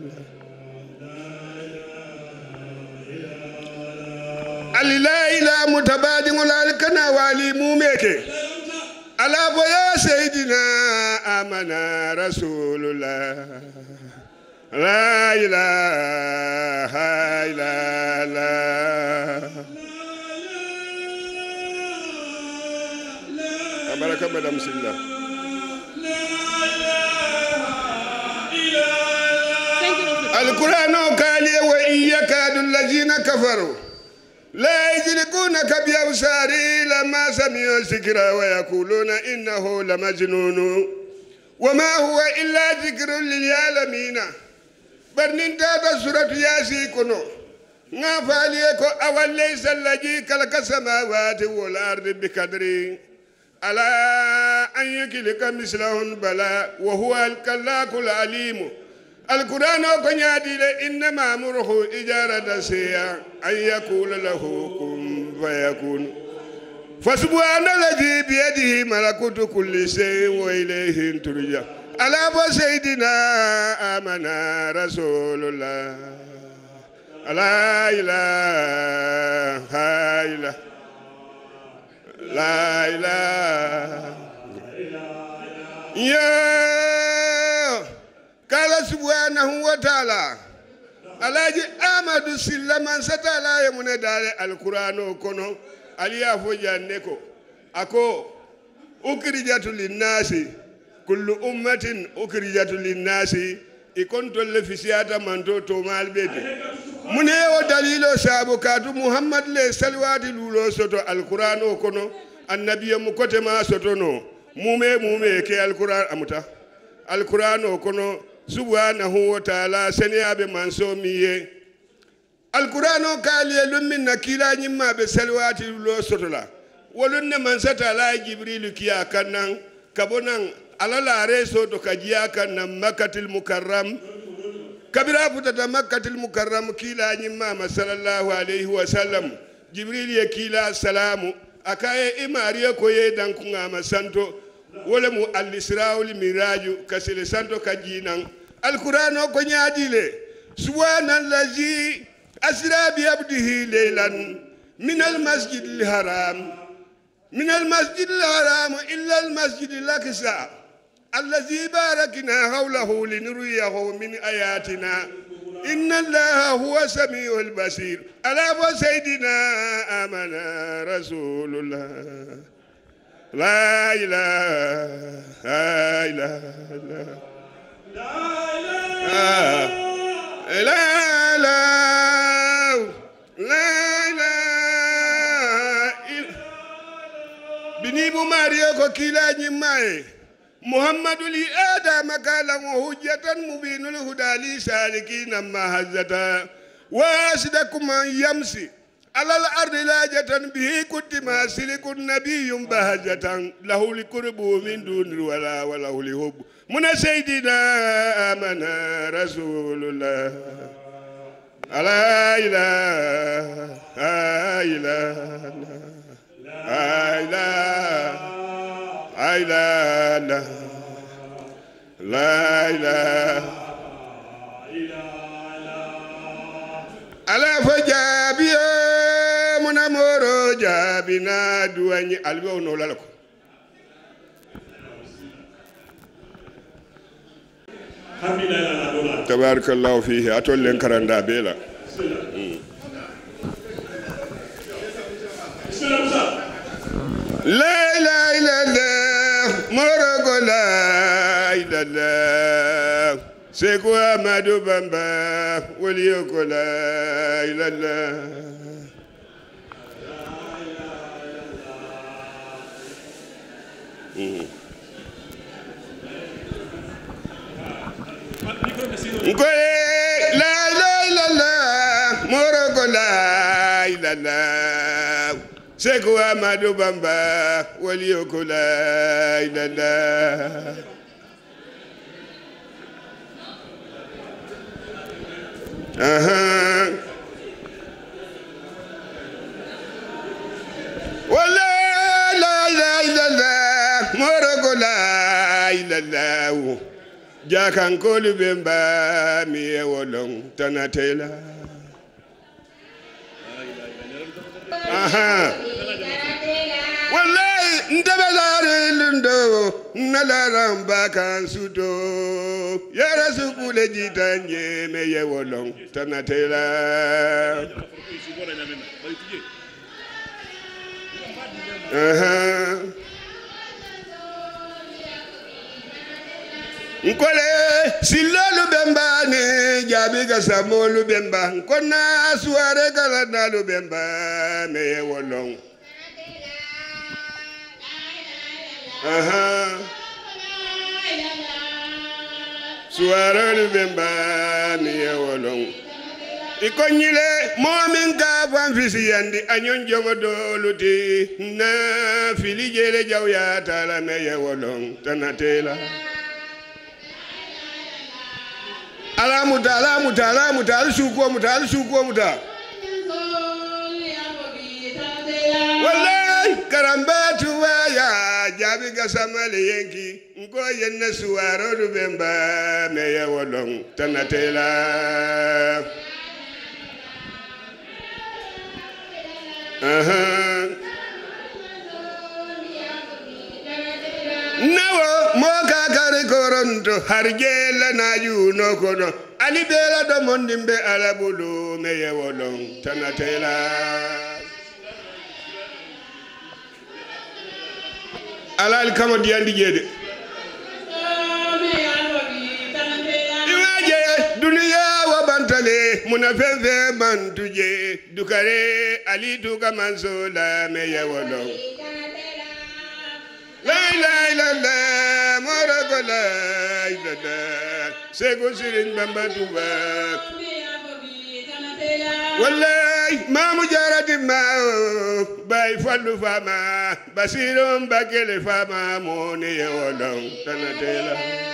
Speaker 4: الله لا إله متبادل لكنا والي موميك على يا سيدنا آمنا رسول الله لا إله إلا الله أبارك مدام سيدنا القرآن قال وإن يكاد الذين كفروا لا يجلكونك بأبصارهم لما سمعوا الذكر ويقولون إنه لمجنون وما هو إلا ذكر للعالمين برنين تاتا سورة ياسين كنو نافاليكو أول ليس الذي خلق السماوات والأرض بقدر على أن يخلق مثلهم بلى وهو الخلاق العليم القرآن كنيادي إنما أمره إجارة سيئة أن يقول له كن فيكون فسبحان الذي بيده ملكوت كل شيء وإليه ترجع على سيدنا آمنا رسول الله لا إله إلا لا إله يا قال سبحانه وتعالى alaji amadu sillaman satala ya mune dale alqur'ano kono aliya fo janne ko ako ukrijatu linnasi kullu ummatin ukrijatu linnasi ikonto le fisiyata manto to malbede mune o dalilo sabu katu muhammad le salwati lulo soto alqur'ano kono annabiyo mu kote ma soto no mume ke alqur'an amuta alqur'ano kono subhanahu wa ta'ala seniyabe manso miye alqur'ano kaliye lummin nakila nyimma be salwati lo sotola wolunne mansata la jibril kiya kannan kabonan alala reso to kajiya kannan makkatul mukarram kabira futata makkatul mukarram kila nyimma sallallahu alaihi wa sallam jibril ye kila salamu akaye imariye ko ye dan kunga masanto wala mu al-isra'ul miraju kasile santo kajinan القرآن كنياديله سبحان الذي أسرى بعبده ليلا من المسجد الحرام إلا المسجد الأقصى الذي باركنا حوله لنريه من آياتنا إن الله هو السميع البصير على سيدنا آمنا رسول الله لا إله إلا الله لا لا لا بنيبو ماريو كوكيلا نيماي محمد لي آدم قال وحجة مبين الهدى لي سالكين ما هزتا واسدكم يمسي على الأرض لاجة به كنت ما سلك النبي بهجة له لقرب من دون ولا وله لهب من سيدنا آمنا رسول الله لا إله إلا لا إله لا إله على فجابي من أمور جابنا دواني ألبو نولا لكم تبارك الله فيه أتول لن كرندا بيلا لا إله إلا الله مرق لا إله إلا الله سيكو أمادو بامبا وليوكو لا إله إلا الله لا إله إلا الله مرق لا إله إلا الله سيكو أمادو بامبا وليوكو لا إله إلا الله ولا لا إله إلا الله مرق لا إله إلا الله جاكان كل بمبا مي ولون تناتيلا والله انت بلاري لندو نلارم باكان سودو يا رسول جيتاني مي ولون تناتيلا nkole silalu bemba ne jabi ga samolu bemba nkona suare kala nalu bemba me wolong suare lu bemba me wolong ikonyile momin ka fan fisi yandi anyon jogo doluti na filijele jawya tala me wolong tanatela alamuta alisukuwa muta wallahi karambatu waya jabi gasamale yenki ngo yenna suwaro du bemba meya wolong tanatela nawo moka kare koronto harjela na yuno kono ali bela do mondimbe alabulu meye wolong tanatela alal kamo diandi jede iwaje dunia wa bantale munafefe mantuje dukare ali duka mansola meye wolong la ilaha illallah moroko la ilaha sego sirin bamba tuba wallahi mamu jarati ma bay fallu fama basirum bakele fama moni yolong tanatela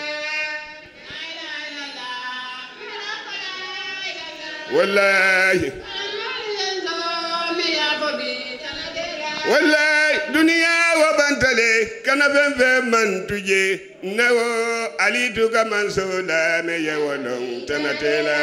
Speaker 4: wallahi wallahi dunia wa bantale kana femfe mantuje nawo alitu kama sola me yewolong tanatela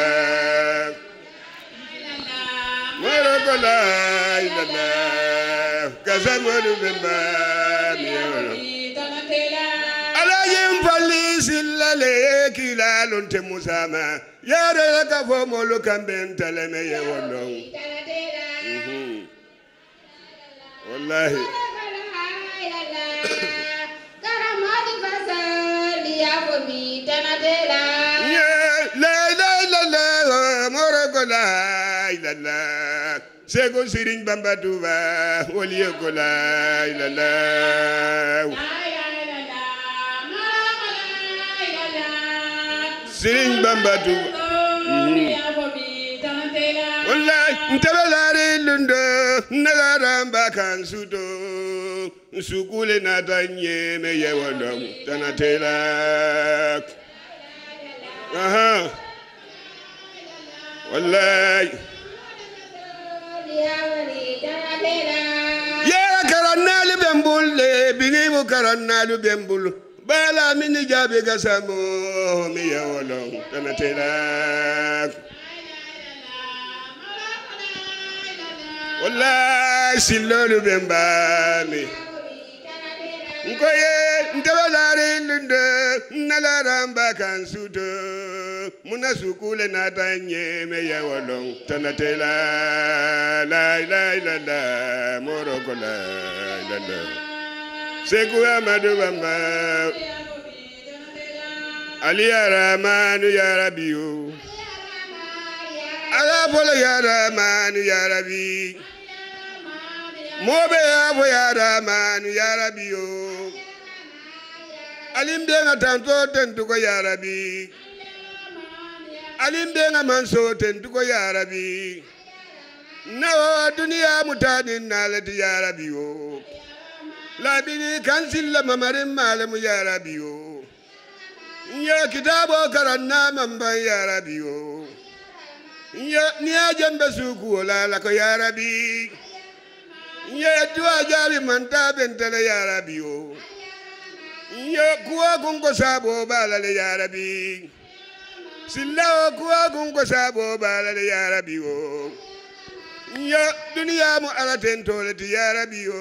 Speaker 4: moroko la ilaha kasamodu bemba me yewolong ala yempali sillale kilalon te musama yare ka fo molu kamben tale me yewolong wallahi la ilaha sego sirin bamba tuba waliyo ko la ilaha sirin bamba tuba wallahi ntabelari lundo nalaramba kan suto sukule natanye me yewolom tanatela aha wallahi ya karannalu bembulle binimu karannalu bembul bala mini jabe gasamo me yewolom tanatela wallahi silolu bembami nkoye ntabalare lunde nalaramba kan suto muna sukule natanye me yawolong tanatela la la la la moroko la la la seku amadu bamba ali aramanu ya rabiu ala bola ya ramanu ya rabi mobe abo ya ramanu ya rabi yo alimbe nga tanto tentu ko ya rabi alimbe nga manso tentu ko ya rabi na dunia mutani nalati ya rabi yo labini kansilla mamarin malamu ya rabi yo ya kitabo karanna mamba ya rabi yo ya niya jambe suku la la ko ya rabi ya tuwa jabi manta bentale ya rabi yo ya kuwa kunko sabo balale ya rabi silla kuwa kunko sabo balale ya rabi yo ya dunia mu ala tentole ti ya rabi yo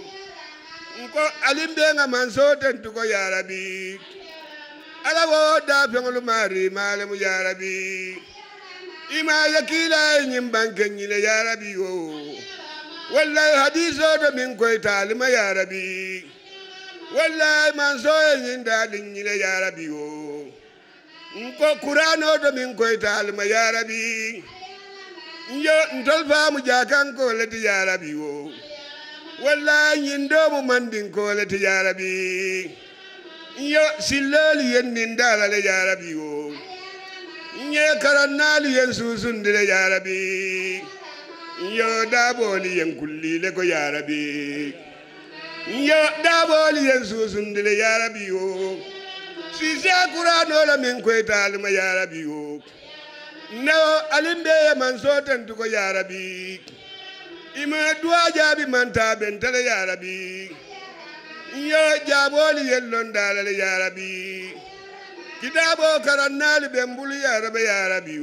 Speaker 4: nko alimbe nga manso tentu ko ya rabi ala wo da fengolu mari malamu ya rabi ima yakila nyimbanke nyile ya rabi yo wallahi hadiso do min koy talima ya rabi wallahi manso nyinda nyile ya rabi yo nko qur'ano do min koy talima ya rabi yo ndolfa mu jakan ko lati ya rabi yo wallahi nyindo mu mandin ko lati ya rabi yo silali yennin dalale ya rabi yo nye karannali yen susundile ya rabi yo daboli yen kullile ko ya rabi yo daboli yen susundile ya rabi yo si qur'ano la min koy talima ya rabi yo no alimbe man sotan ko ya rabi ima dua jabi man taben tale ya rabi yo jaboli yen londale ya rabi kitabo karannali bembulu ya rabi ya rabi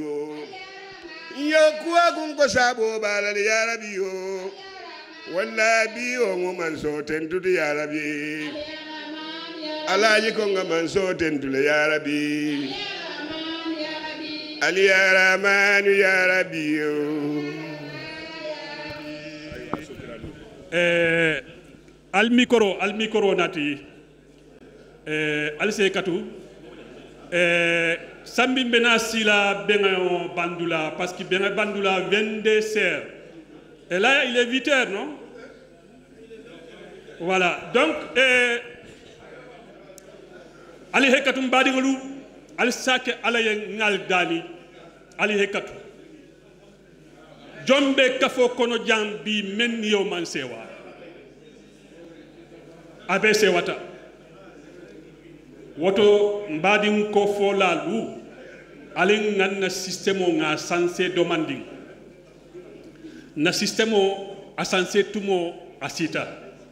Speaker 4: yo kuwa kunko sabo balale ya rabi yo wallahi o mo man so tentu ya rabi alaji ko man so tentu ya rabi ali ya rahman ya rabi yo
Speaker 1: al micro nati al sekatu sambi bena sila benga bandula parce que benga bandula 22 serres et là il est 8h non voilà donc ali hekatu mbadi ngolu al sake alaye ngal dani ali hekatu jombe kafo kono jambi men yo man sewa abe sewata woto mbadin ko fola lu alin nan na système nga censé demanding na système a censé tumo asita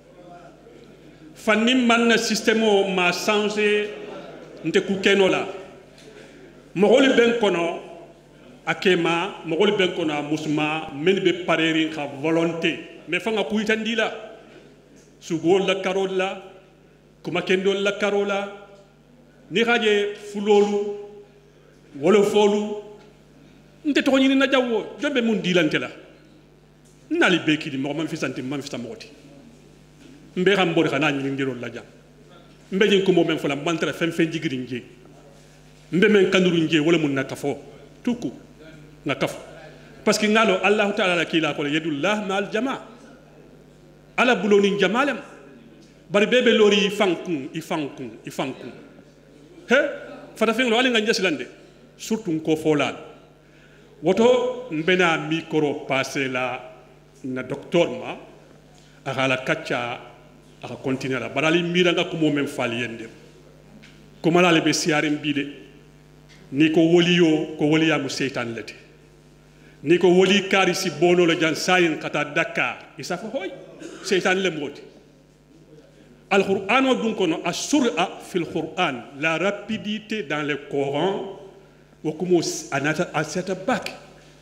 Speaker 1: fannim man na système ma changé nte ku kenola mogol ben kono akema mogol ben kono musma men be pareri ka volonté mais fanga ku itandila sugol la karola kuma kendol la karola ni xaje fulolu wala folu nte to ñini na jawo jombe mun dilante la nali beki di mo man fi santi man fi samoti mbe xam bod xana ñini ngirol la jam mbe ñin ko mo men fula mantra fem fe jigiri nje mbe men kanduru nje wala mun na kafo tuku na kafo parce que ngalo allah taala la kila ko yadullah mal jamaa ala buloni jamalem bari bebe lori ifankun he fata fenglo ali nga njasilande surtout ko folal woto mbena micro passer la na docteur ma ala kacca aka continuer la barali miranga ko mo men faliyende ko mala le be siarim bide ni ko woliyo ko woliya mu seytan lete ni ko woli kari si bono le jan sayin kata Dakar isa fo hoy seytan le moti al-Qur'an donc on as-sur'a fil Qur'an la rapidité dans le Coran wa kumo anata asata bak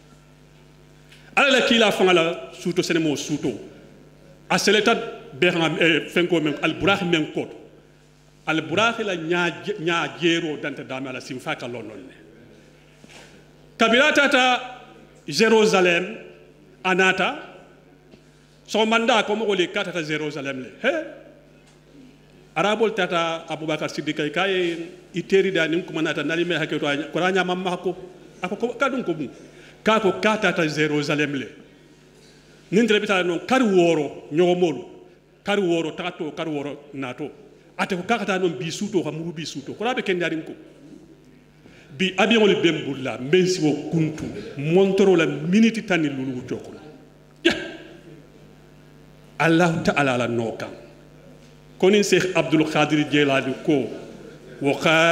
Speaker 1: ala kila fangala suto senemo suto aseleta berham fenko men al-burah men ko al-burah la nya jero dante dama la simfaka lonon kabirata ta Jérusalem anata so manda ko mo le katata Jérusalem le he arabol tata Abubakar Siddiq kay iteri da nim ko manata nali me haketo ko ranya mamma ko ako kadum ko mu ka ko katata Jérusalem le nin trebita non kar woro nyomol kar woro tato kar woro nato ate ko kakata non bi suto ko mu bi suto ko rabe ken yarin ko bi abion le bembulla mensi wo kuntu montoro la minute tani lulu joko ya Allah ta'ala la nokan konin Sheikh Abdul Qadir Jilani ko wa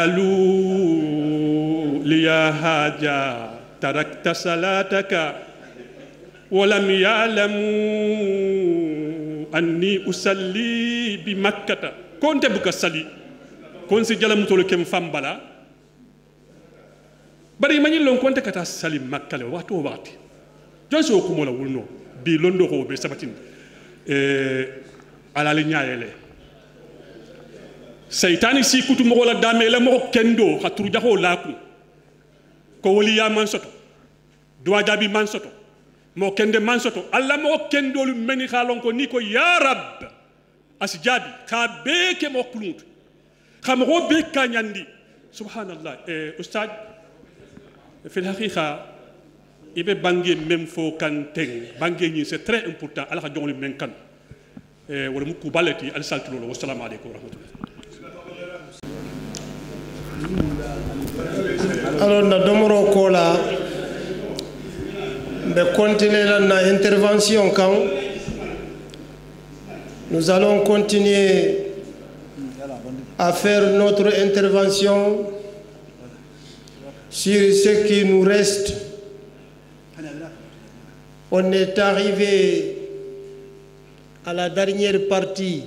Speaker 1: qalu liya haja tarakta salataka wa lam ya'lamu anni usalli bi makkah konte buka sali kon si jalam tolo kem fambala bari mani lon konte kata sali makkale wato wati jonso ko mola wulno bi londo ko be sabatin ala li nyaayele seytani si kutu mo la dame la mo kendo khaturu jaho laku ko woli ya man soto doa jabi man soto mo kende man soto alla mo kendo lu meni khalon ko ni ko ya rab asjabi ka be ke mo kulut kham ro be kanyandi subhanallah ustad في الحقيقة إبه بانجي ممفو كان تين بانجي c'est très important على خجون من كان ولا مقبلتي على سالتلو والسلام عليكم ورحمة الله.
Speaker 3: Alors na domoro kola be continuer la intervention quand nous allons continuer à faire notre intervention sur ce qui nous reste. On est arrivé à la dernière partie,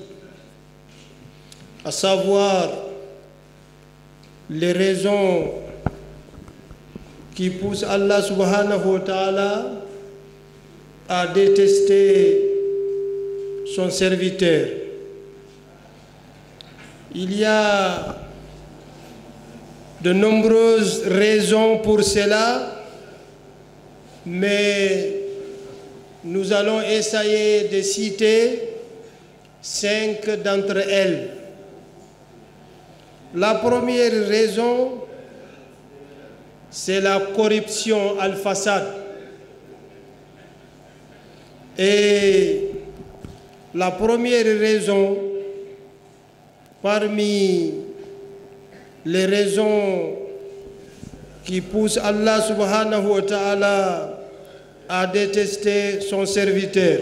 Speaker 3: à savoir les raisons qui poussent Allah subhanahu wa ta'ala à détester son serviteur. Il y a de nombreuses raisons pour cela, mais nous allons essayer de citer 5 d'entre elles. La première raison, c'est la corruption al-Fasad. Et la première raison, parmi les raisons qui poussent Allah subhanahu wa ta'ala à détester son serviteur.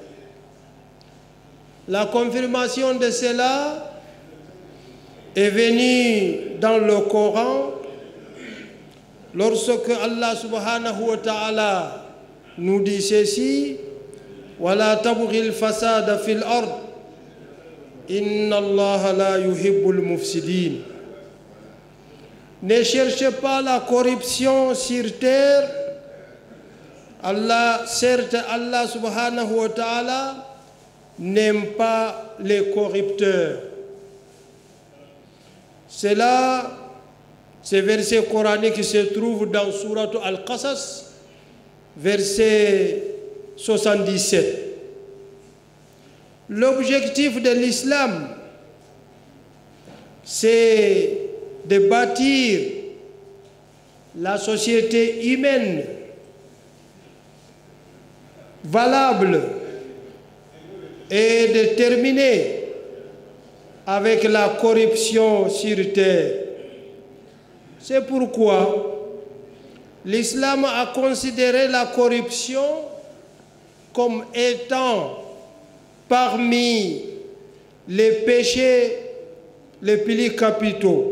Speaker 3: La confirmation de cela est venue dans le Coran lorsque Allah subhanahu wa ta'ala nous dit ceci: وَلَا تَبْغِ الْفَسَادَ فِي الْأَرْضِ إِنَّ اللَّهَ لَا يُحِبُّ الْمُفْسِدِينَ. Ne cherchez pas la corruption sur terre. Allah, certes, Allah subhanahu wa ta'ala n'aime pas les corrupteurs. Cela, ce verset coranique se trouve dans Surat Al-Qasas, verset 77. L'objectif de l'islam, c'est de bâtir la société humaine valable et de terminer avec la corruption sur terre. C'est pourquoi l'islam a considéré la corruption comme étant parmi les péchés les plus capitaux.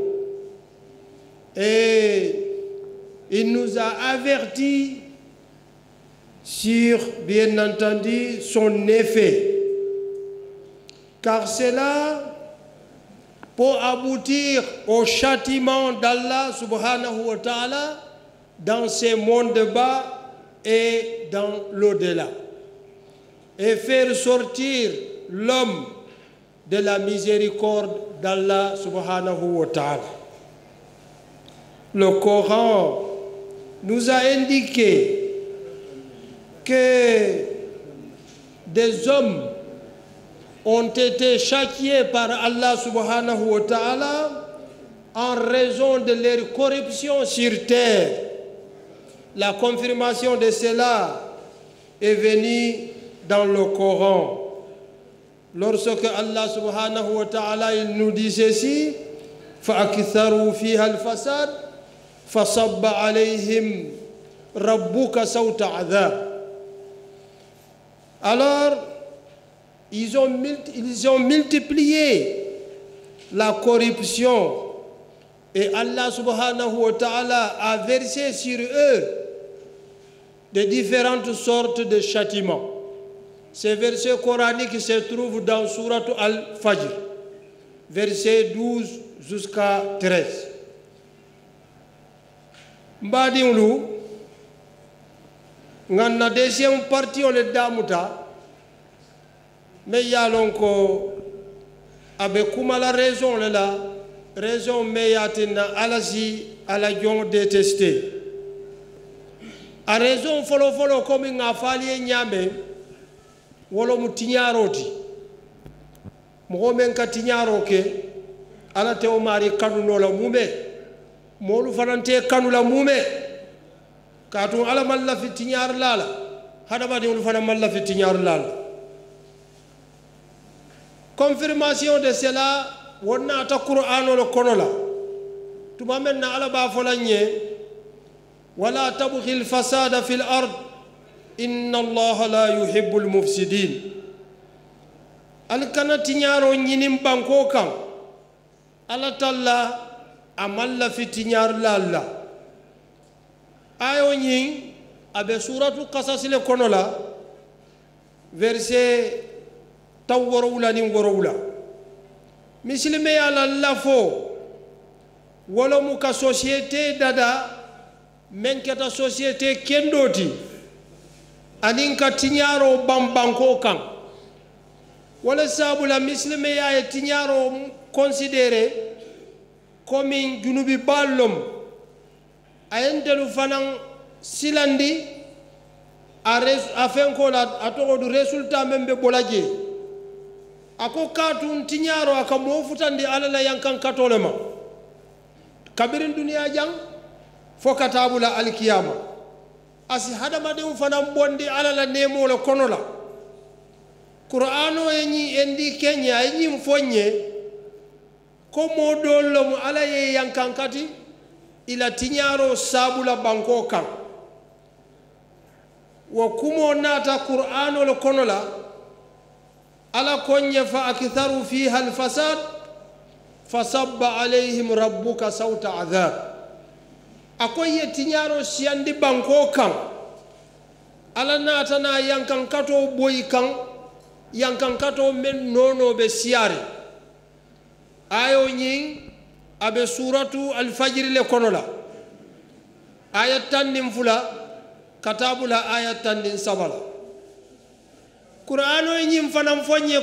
Speaker 3: Et il nous a avertis sur, bien entendu, son effet. Car c'est là pour aboutir au châtiment d'Allah subhanahu wa ta'ala dans ces mondes bas et dans l'au-delà. Et faire sortir l'homme de la miséricorde d'Allah subhanahu wa ta'ala. Le Coran nous a indiqué que des hommes ont été châtiés par Allah subhanahu wa ta'ala en raison de leur corruption sur terre. La confirmation de cela est venue dans le Coran. Lorsque Allah subhanahu wa ta'ala il nous dit ceci, فَأَكْثَرُوا فِيهَا الْفَسَادِ فَصَبَّ عَلَيْهِمْ رَبُّكَ سَوْطَ عَذَابٍ. Alors, ils ont multiplié la corruption et Allah subhanahu wa ta'ala a versé sur eux de différentes sortes de châtiments. Ces versets coraniques se trouvent dans Surat Al-Fajr, versets 12 jusqu'à 13. Mbadinglu, ngana deuxième partie on le damuta. Mais yalonko abe kuma la raison la raison meyatina alasi alajon détesté a raison folo comme nga fali nyame wolo mutinyaroti mo men ka tinyaro ke ala te o mari kanu no la mume molu fanante kanu la mume katun ala malla fi tinyar lala hada ba de wolu fana malla fi tinyar lala. Confirmation de cela, on a ta Qur'an le konola. Tu m'amènes na ala ba folanye wala tabghil fasada fil ard inna Allah la yuhibbul mufsidin. Al kana tinyaro nyinim banko kan ala talla amalla fi tinyar lalla. Ayo nyin abe suratu qasas le konola verset tawwarawla ni warawla misilime ala lafo wala muka société dada menketa société kendoti aninka tinyaro bambanko kan wala sabula misilime ya tinyaro considéré comme junubi ballom ayentelu fanan silandi afin ko la atoko du résultat membe bolaje ako katun tinyaro aka mofutandi alala yankan katolema kabirin duniya jang fo katabula alkiyama asi hadama de fanam bondi alala nemo la konola qur'ano enyi endi kenya enyi mfonye ko modollo mu alaye yankan kati ila tinyaro sabula banko kan wa kumo nata qur'ano la konola ala konye fa aktharu fiha alfasad fasabba alayhim rabbuka sawta adhab akoye tinyaro siandi banko kan ala nata na yankan kato boy kan yankan kato men nono be siari ayo nyin abe suratu al-fajr le konola ayatan nim fula katabula ayatan din sabala Qur'ano nyim fanam fonye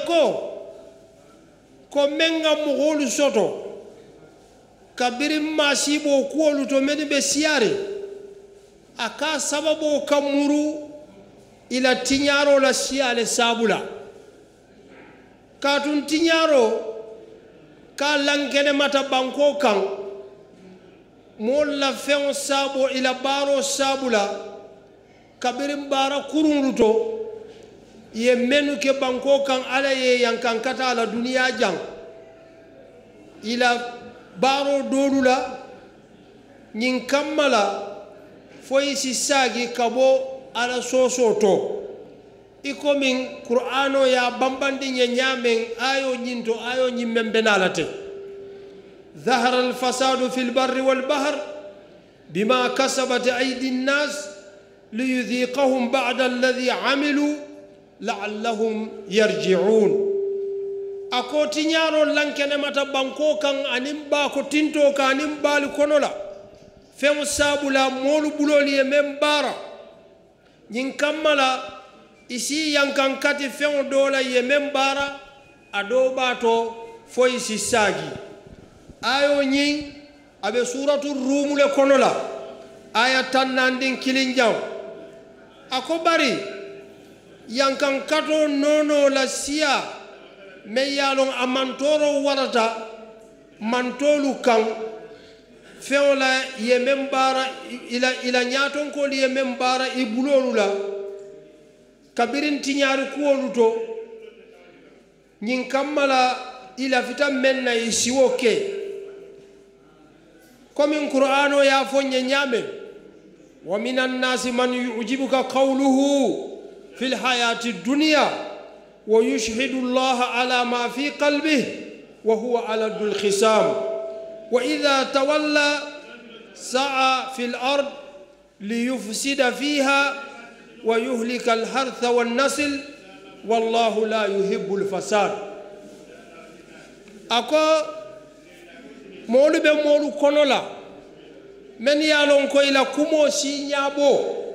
Speaker 3: ko menga mughulu soto kabirim masibo kuolu to meni be siare aka sababo kamuru ila tinyaro la siale sabula katun tinyaro ka lankene mata banko kan molla fen sabo ila baro sabula kabirim bara kurunruto ye menu ke banko kan ala ye yankan kata ala duniya jang ila baro dodula nyin kammala foyi si sagi kabo ala soso to ikomin qur'ano ya bambandi nyamen ayo nyinto ayo nyimmen benalate ظهر الفساد في البر والبحر بما كسبت أيدي الناس ليذيقهم بعد الذي عملوا لعلهم يرجعون ako tiñaro lankene mata banko kan anim ba ko tinto kan anim bal konola fem sabula molu buloli e membara nyin kamala isi yankan kati fem dola ye membara ado bato foy si sagi ayo nyin abe suratu rum le konola aya tannandin kilinjaw ako bari yankan kato nono la siya me yalon amantoro warata mantolu kan feola ye membara ila nyaton ko ye membara ibulolu la kabirin tinyari kuolu to nyin kammala ila fita menna isiwoke komin qur'ano ya fonye nyame wa minan nasi man yu'jibuka qawluhu fil hayati dunya ويشهد الله على ما في قلبه وهو ألد الخصام وإذا تولى سعى في الأرض ليفسد فيها ويهلك الحرث والنسل والله لا يحب الفساد أكو مولو بمولو كونولا من يالون كو إلى كومو سينيابو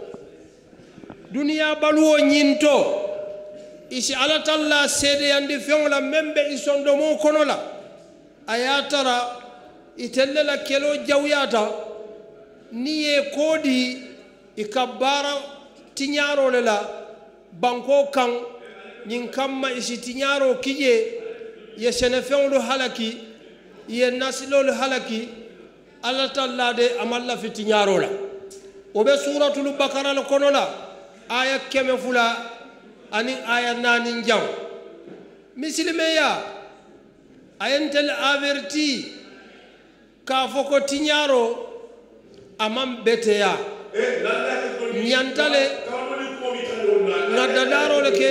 Speaker 3: دنيا بلو نينتو isi ala talla sede yandi fewla membe isondo mo konola ayatara itellela kelo jawyata niye kodi ikabara tinyaro lela banko kan nyin kamma isi tinyaro kije ye sene fewlo halaki ye nasilol halaki ala talla de amalla fi tinyaro la obe suratul bakara la konola aya keme fula ani aya nanin jaw misilimeya ayentel averti ka foko tinyaro amam beteya nyantale nadadaro leke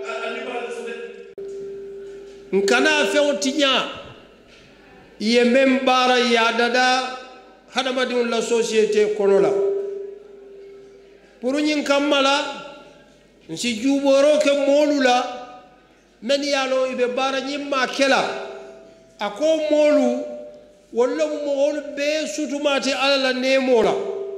Speaker 3: nkana few tinya ye membara ya dada hadamadin la société konola pour nyin kamala nsi juboro ke molula men yalo ibe bara nyimma kela ako molu walla molu be sutumati ala nemola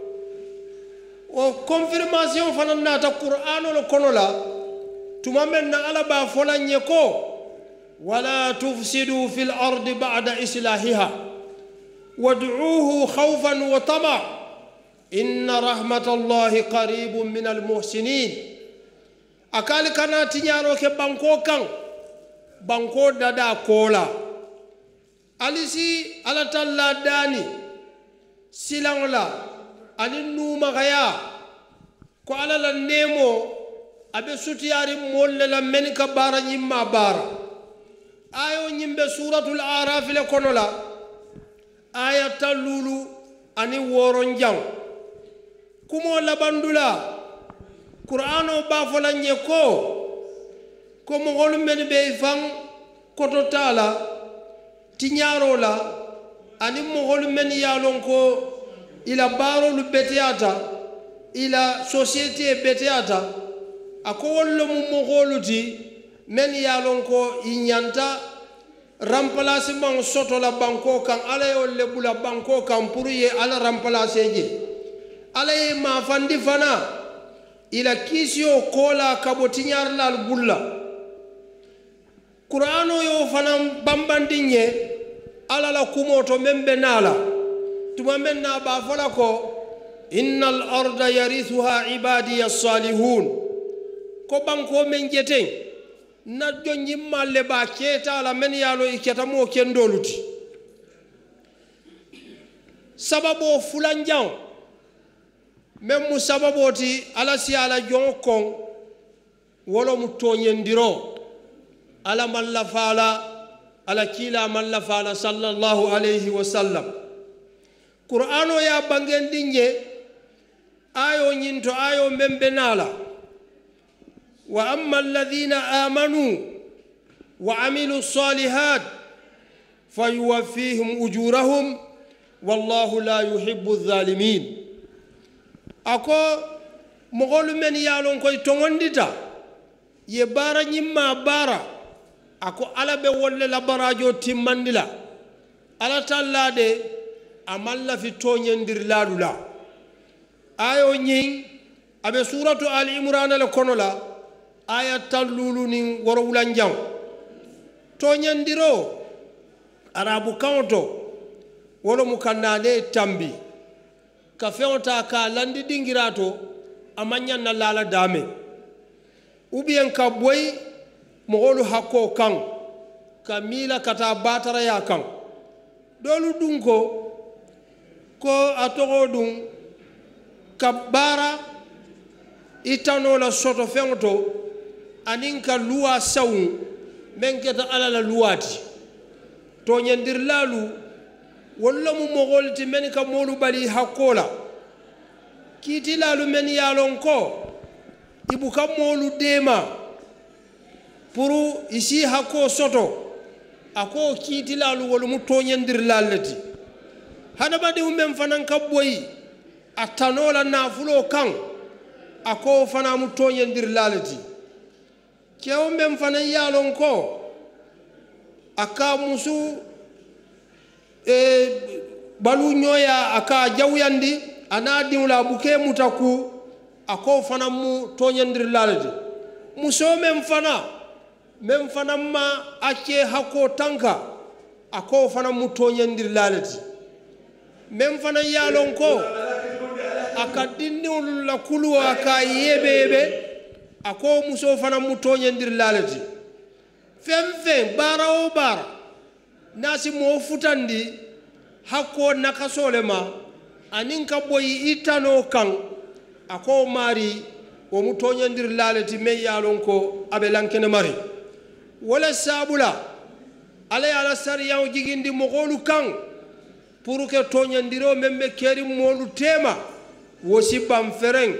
Speaker 3: o confirmation fanan nata qur'ano lo konola tuma men na ala ba folanye ko wala tufsidu fil ardi ba'da islahiha wad'uuhu khawfan wa tama inna rahmatallahi qaribun minal muhsinin akali kana tinyaro ke banko kan banko dada kola alisi ala talla dani silangla ani numa gaya ko ala la nemo abe sutiyari molle la men ka bara nyimma bara ayo nyimbe suratul araf le konola aya talulu ani woron jang kumo labandula qur'ano ba folanye ko mo hol men be fam koto tala tinyaro la ani mo hol men yalon ko ila baro lu betiata ila société betiata ako wollo mo holuti men yalon ko inyanta remplacement soto la banko kan ala yo lebula banko kan pour ye ala remplacer je ala ye ma fandi fana ila kisio kola kabotinyar lal bulla qur'ano yo fanam bambandinye ala la kumoto membe nala tuma menna ba fola ko innal arda yarithuha ibadi as-salihun ko banko men jeten nadjo nyimmalle ba keta la men yalo iketa mo kendoluti sababo fulanjan même sababoti ala si ala jonkon wolo mu toñendiro ala malla fala ala kila malla fala sallallahu alayhi wa sallam qur'ano ya bangendinje ayo nyinto ayo membe nala وأما الذين آمنوا وعملوا الصالحات فيوفيهم أجورهم والله لا يحب الظالمين أكو مغول من يالون كوي تونغنديتا يبارا نيما بارا أكو على بيولي لبراجو تيماندلا على تالا دي أمالا في تونيندر لالو لا آيو نين أبي سورة آل عمران لكونولا آية تلولو نين ورولان جاو تونيندرو arabu kaunto wolo mukannane tambi ka fewta ka landi dingirato amanya na lala dame ubien ka boy mogolu hakko kan kamila kata batara ya kan dolu dunko ko atogo dun kabara itano la soto fewto aninka luwa sawu menketa alala luwati to nyandir lalu walla mu mogolti men ka molu bali hakola kiti lalu men yalon ko ibu ka molu dema puru isi hako soto ako kiti lalu wala mu to nyandir lalati hada badi men fanan ka boyi atanola nafulo kan ako fana mu to nyandir lalati kewo men fanan yalon ko aka musu balu nyoya aka jawyandi ana diwla buke mutaku ako fana mu tonyandir lalade muso mem fana ma ake hako tanka ako fana mu tonyandir lalade mem fana yalon ko aka dindiwul la kulu aka yebebe ako muso fana mu tonyandir lalade fem bara o bara nasi mo futandi hakko nakasolema anin ka boyi itano kan ako mari o mutonyandir lalati me yalon ko abe lankene mari wala sabula ala sariya jigindi mogolu kan pour que tonyandiro membe keri molu tema wosi bam fereng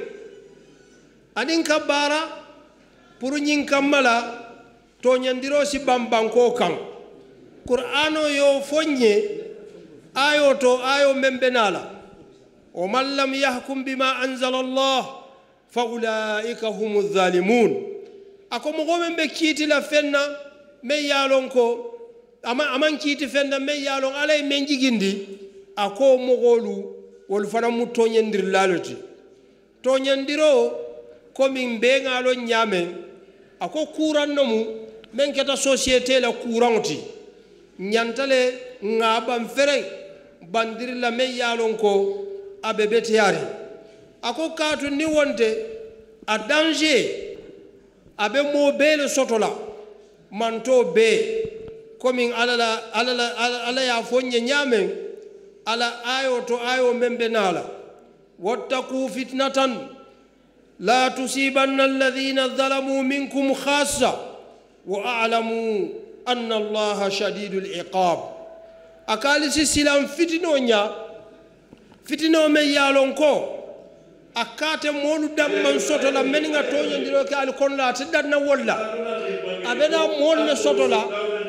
Speaker 3: anin ka bara pour nyin kamala tonyandiro si bambanko kan qur'ano yo fonye ayo to ayo membenala o man lam yahkum bima anzala Allah fa ulaika humuz zalimun ako mo membe kiti la fenna me yalon ko aman kiti fenna me yalon alay men jigindi ako mo golu wol fana mu tonyandir laloti tonyandiro ko min be ngalo nyame ako kuranno mu men keta société la couranti nyantale ngabam fereng bandir la me yalon ko abebete yari ako katu ni wonte a danger abe mo be le sotola manto be komin ala ya fonye nyame ala ayo to ayo membe nala wattaqu fitnatan la tusibanna alladhina zalamu minkum khassa وأعلموا أن الله شديد العقاب أكالسي سلام فتنو نيا فتنو من يالونكو أكات مولو دم من سوتولا منغا تونيا نديرو كالي كون لا تدنا ولا أبدا مول سوتولا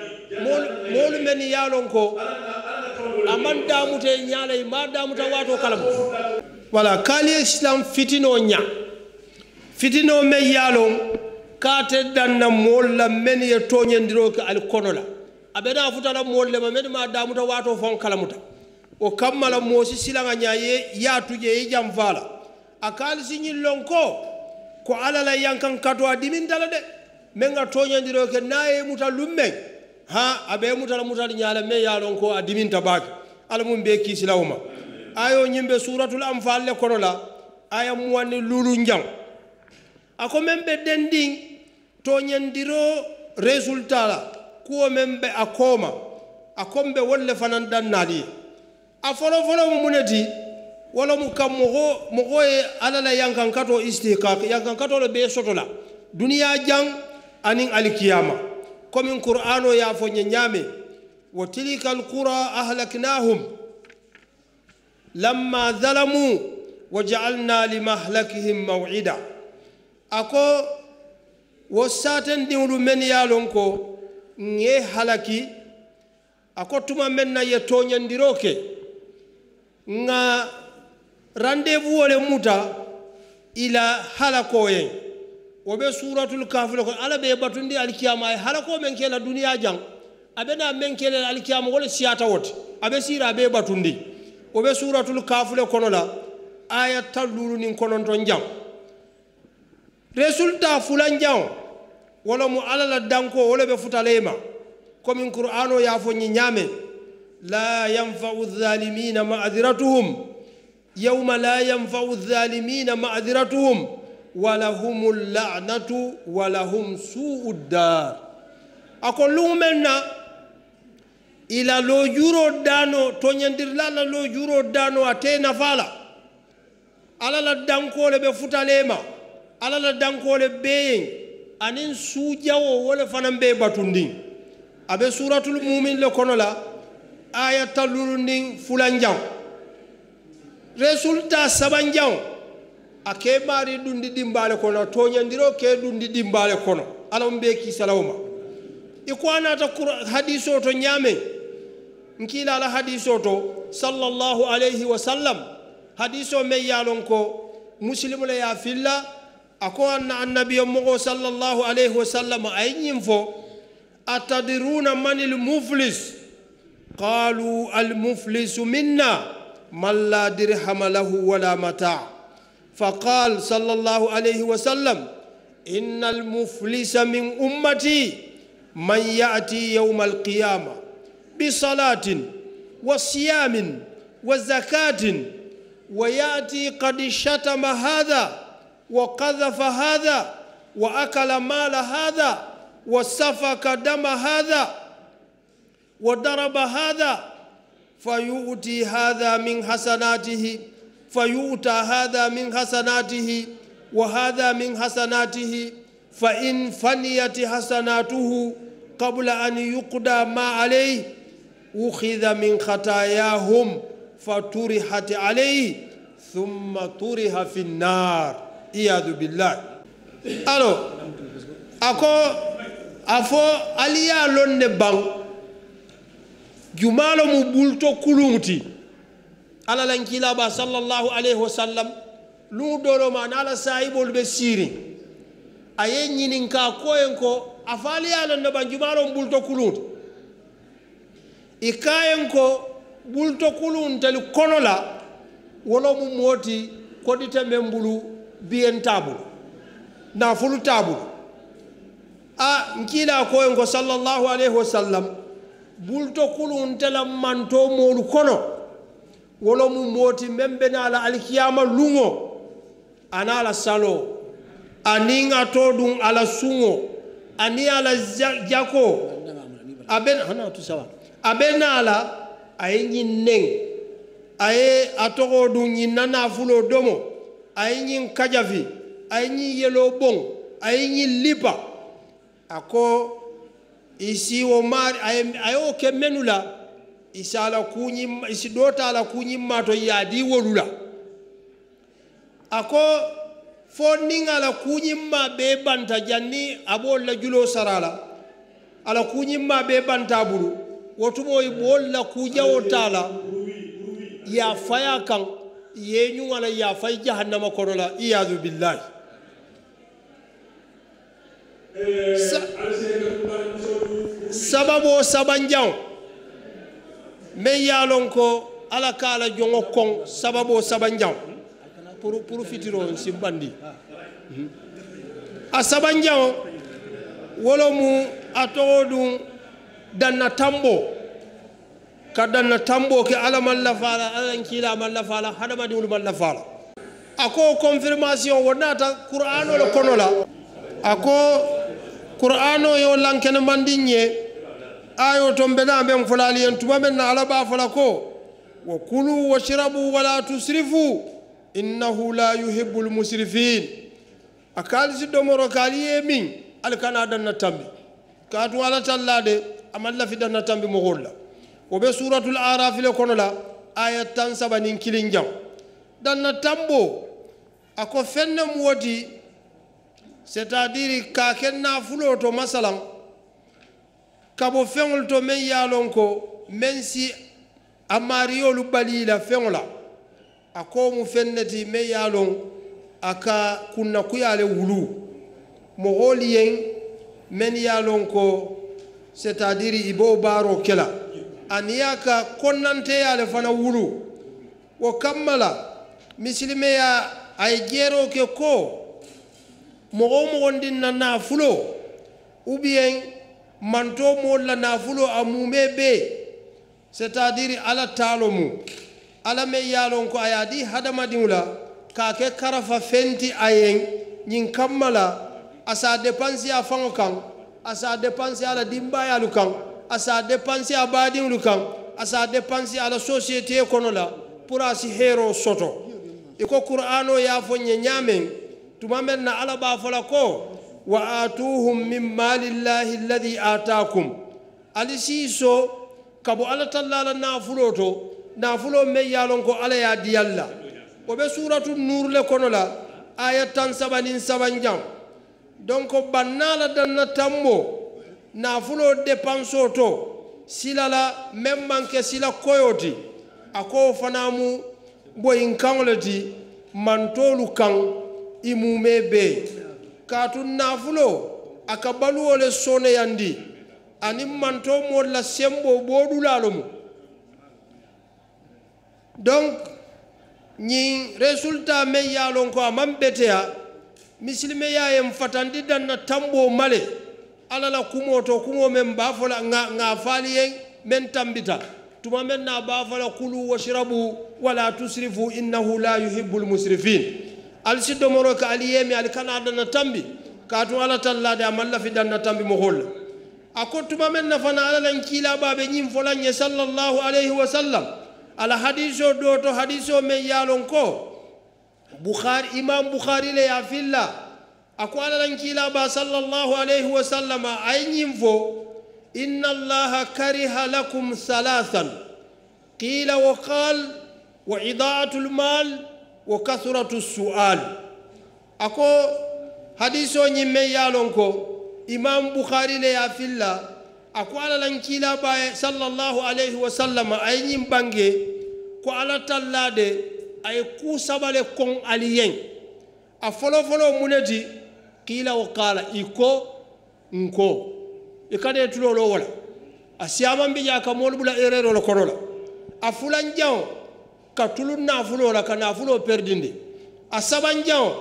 Speaker 3: مول من يالونكو أمان داموتي نيالي ما داموتا واتو كلام ولا كالي سلام فتنو نيا فتنو من يالون kate danna molla men ye tonyandiro ka al konola abeda futala molle ma med ma damuta wato fon kalamuta o kammala mosi silanga nyaaye yatuje e jam fala akal sinyi lonko ko alala yankan kato adimin dala de menga tonyandiro ke naye muta lumme ha abe muta nyaala me yalon ko adimin tabak alamum be kisilawma ayo nyimbe suratul anfal le konola aya muwani lulu njang ako membe dending tonyandiro resultat la ko membe akombe wolle fanan dannali a folo mo muneti wala mu kam mo e alala yankan kato istiqaq yankan kato le be sotola duniya jang anin alkiyama comme qur'ano ya fo nyame wa tilikal qura ahlaknahum lamma zalamu waja'alna limahlakihim maw'ida ako wo saten diŋolu men ye a lon ko ŋe halaki a ko tuma men na ye toñandiro ke ŋa rendez-vous wo le muta ila halako ye wo be suratul kahf le ko ala be batundi alkiyama ye halako men ke la duniya jang abe na men ke la alkiyama wala siyata wote abe sira be batundi wo be suratul kahf le kono la aya talulu nin kononton jang resultat fulan jang wala mu ala la danko wala be futalema comme qur'ano ya fo ñi ñame la yanfa'u adh-dhalimina ma'dhiratuhum yawma la yanfa'u adh-dhalimina ma'dhiratuhum wa lahumul la'natu wa lahum su'ud dar ako lumenna ila lo juro dano to nyandir la lo juro dano atena fala ala la danko le be futalema ala la danko le be anin sujawo wala fanan be batundi abe suratul mu'min le kono la ayatul ning fulanjang resultat sabanjang ake mari dundi dimbale kono to nyandiro ke dundi dimbale kono ala mbe ki salawma ikwana ta hadiso to nyame nkila ala hadiso to sallallahu alayhi wa sallam hadiso me yalon ko muslimu la ya filla ako anna annabiy mo sallallahu alayhi wa sallam ay nyimfo atadiruna manil muflis qalu al muflis minna man la dirham lahu wala mata' فقال صلى الله عليه وسلم إن المفلس من أمتي من يأتي يوم القيامة بصلاة وصيام وزكاة ويأتي قد شتم هذا وقذف هذا وأكل مال هذا وسفك دم هذا وضرب هذا فيؤتي هذا من حسناته فيؤتى هذا من حسناته وهذا من حسناته فإن فنيت حسناته قبل أن يقضى ما عليه أخذ من خطاياهم فطرحت عليه ثم طرح في النار إياذ بالله alors ako afo aliya lonne bang jumalo mu bulto kulumti ala lan kilaba sallallahu alayhi wa sallam lu doro ma nala saibol be siri aye nyinin ka koyen ko afali ala no banjumaro bulto kulut ikayen ko bulto kulun tel konola wolo mu moti ko dite membulu bien tabu na fulu tabu a nkila koyen ko sallallahu alayhi wa sallam bulto kulun tel manto molu kono wolo mu moti membe na ala alkiyama lungo ana ala salo aninga todun ala sungo ani ala jako aben hana tu sawa abena ala ayinyi neng aye atoko dun nana fulo domo ayinyi kajafi ayinyi yelo bon ayinyi lipa ako isi wo mari ayo ke menula isala kunyi isidota ala kunyi mato yadi wolula ako fo ninga la kunyi ma be banta janni abol la julo sarala ala kunyi ma be banta bulu wotumo ibol la kujawo tala ya faya kan yenyu ala ya fay jahannama kono la iyadu billahi sababo sabanjang me yalon ko ala kala jongo kon sababo sabanjang pour fitiro simbandi a sabanjang wolo mu atodum danna tambo ka danna tambo ke ala man la fala ala kila man la fala hadama diwul man la fala ako confirmation wonata qur'ano lo kono la ako qur'ano yo lankene mandinye ayo tombena men fulali en tuma men ala ba fala ko wa kulu washrabu wala tusrifu innahu la yuhibbul musrifin akali si domoro kali min al kana danna tambi katu wala tallade amalla fi danna tambi mo holla o be suratul araf le kono la ayat tan sabanin kilinjam danna tambo ako fenne modi c'est-à-dire ka ken nafulo to masalan kabo feŋol to men ye lon ko men si a mariyolu balila feŋo la a ko mu fenneti men ye lon a ka kunna kuyale wulu moxolu yeŋ men ye lon ko c'est-à-dire i bo baaro kela aniya ka konnanteyale fana wulu wo kammala misilimeya ay jeero ke ko mogo mogondin na nafulo ou bien manto moolu la nafulo a mume be c'est-à-dire ala taalo mu ala me yaalon ko a ye di hadamadiŋo la ka ke karafa fenti a yeŋ ñiŋ kammala a sa dépense a faŋo kaŋ a sa dépense a la dimbayalu kaŋ a sa dépense a baadiŋolu kaŋ a sa dépense a la société kono la pour a si hero soto i ko qur'ano ye fo ñe ñaameŋ tuma men na ala b'a fola ko wa atuhum min malillahi alladi atakum ali siiso kabo ala talla la nafulo to nafulo me yalon ko ala ya diyalla o be suratu nur le kono la aya tan sabanin sabanjam donc bannala danna tambo nafulo dépenso to silala même manke sila koyoti ako fanamu boyin kanolati mantolu kan imume be katun nafulo aka baluwo le sone yandi ani manto mod la sembo bodu lalomu donc ñi résultat me yalon ko amam betea misilime yayem fatandi danna tambo male ala la kumoto kumo men bafola nga faliyen men tambita tuma men na bafola kulu washrabu wala tusrifu innahu la yuhibbul musrifin alsi domoro ka aliyemi alikana danna tambi katu ala talla de amalla fi danna tambi mo holla akotuma men na fana ala lan kila babe nyim folanye sallallahu alayhi wa sallam ala hadiso do to hadiso men yalon ko bukhari imam bukhari le ya filla ako ala lan kila ba sallallahu alayhi wa sallam ay nyim fo inna allaha kariha lakum thalathan qila wa qal wa idaatul mal wa kathratu su'al ako hadiso nyimme yalon ko imam bukhari le ya filla ako ala lan kila ba sallallahu alayhi wa sallam ay nyim bange ko ala tallade ay ku sabale kon aliyen a folo folo muneti qila wa qala iko nko ikade tulolo wala asiyama mbija ka mol bula erero lo konola afulan jaw ka tulun nafulo la ka nafulo perdindi a sabanjaŋo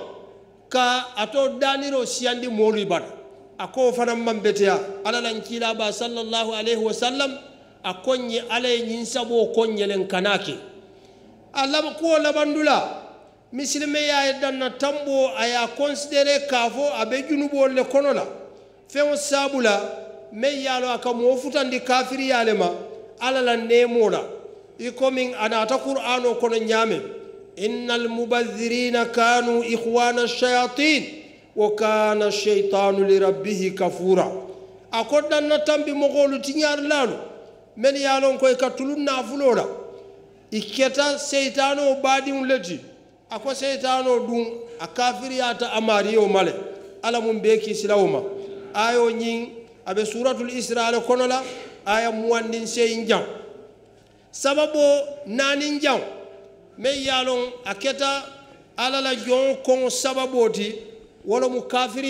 Speaker 3: ka ato daniro siyandi moolu bata ako fanaŋ maŋ beteya alla laŋ kiila ba sallallahu alayhi wa sallam a koñe alla ye ñiŋ saboo koñelen kana ke a kuwo labandula misilimeya ye danna tambo a ye considéré ka fo a be junuboolu le kono la feŋo saabu la meŋ ye a lo a ka moo futandi kafiriya le ma alla la neemoo la ikomin anata qur'ano kono nyame innal mubadhirina kanu ikhwana ash-shayatin wa kana ash-shaytanu li rabbih kafura akodan na tambi mogolu tinyar lalu men yalon koy katulun nafulola iketa shaytano badi ulati ako shaytano dum akafiriyata amariyo male ala mum beki silawma ayo nyin abe suratul isra kono la aya muwandin sey njam sababo nanin jaw me yalon aketa ala la jon kon sababoti wala mu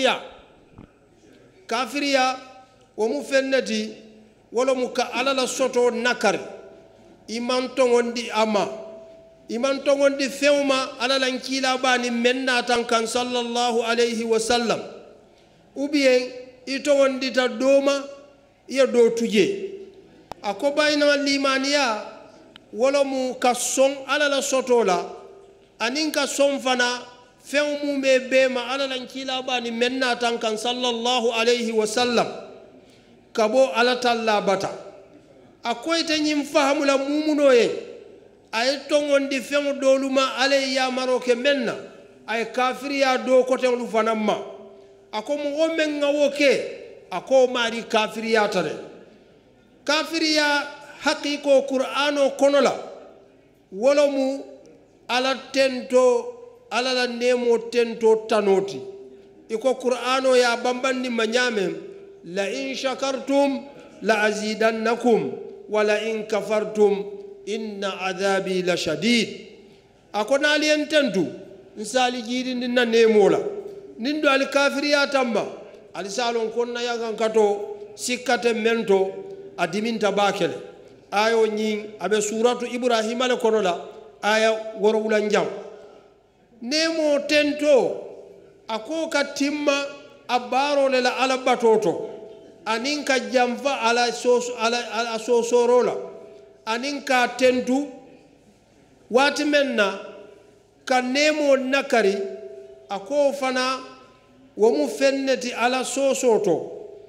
Speaker 3: kafiriya wo mu fennati wala mu ka ala la soto nakar iman tongondi ama iman tongondi fewma ala lan kila bani menna tan kan sallallahu alayhi wa sallam ou bien itogondi ta doma ya do tuje akobayna limaniya wala mu ka son ala la soto la anin ka son fana feŋ mu me bema ala lan kila bani menna tan kan sallallahu alayhi wa sallam kabo ala talla bata akoyte ñim fahamu la mumuno ye ay tongondi feŋ doluma ala ya maroke menna ay kafiriya do koten lu fanamma ako mo men ngawo ke ako mari kafiriya tare kafiriya haqiqo qur'ano kono la wala mu ala tento ala la nemo tento tanoti iko qur'ano ya bambandi manyame la in shakartum la azidannakum wa la in kafartum inna adhabi la shadid akona aliententu nsali jiri ninna nemola nindo al kafiriya tamba al salon konna yagan kato sikkate mento adiminta bakele ayo nyin abe suratu ibrahim ale konola aya worowula njam nemo tento ako katimma abaro le la ala batoto anin ka jamfa ala sosorola anin ka tentu wati menna ka nemo nakari ako fana womu fenneti ala sosoto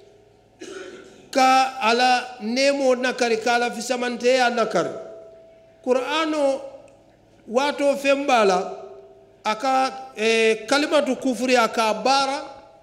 Speaker 3: ka ala nemo nakari kala fisamante ya nakari qur'ano wato fembala aka kalimatu kufri aka bara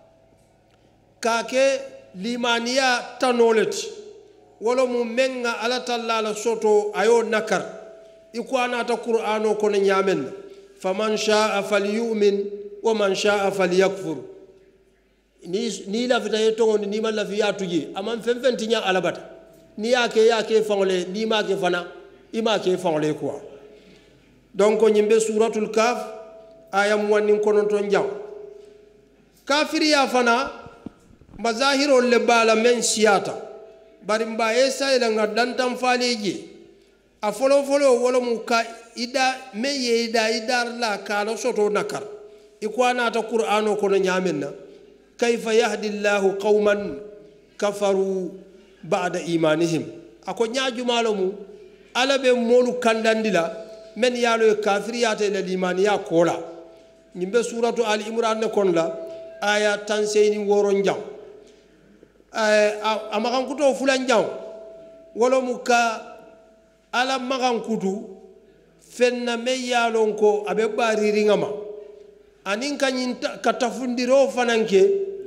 Speaker 3: kake limaniya tanoleti wala mu menga ala tallala soto ayo nakar ikwana ta qur'ano kono nyamen faman sha'a falyu'min wa man sha'a falyakfur ni la fita yeto ni ma la fiya tuji amam femfenti nya alabata ni yake fangle ni ma ke fana ima ke fangle quoi donc nyimbe suratul kaf aya muwannin kono ton jaw kafiri ya fana mazahiro le bala men siyata bari mba esa ila ngadantam faleji a folo wala mu ka ida meye idar la kala soto nakar ikwana ta qur'ano kono nyamenna kayfa yahdi Allahu qauman kafaru ba'da imanihim ako nyaaju malomu ala be molu kandandila men yalo kafiriyata ila limaniya kola nyimbe suratu ali imran ne kon la aya tan seyni woro njam amakan kuto fulan njam wala muka ala makan kutu fenna me yalon ko abe bariri ngama anin kanyin katafundiro fananke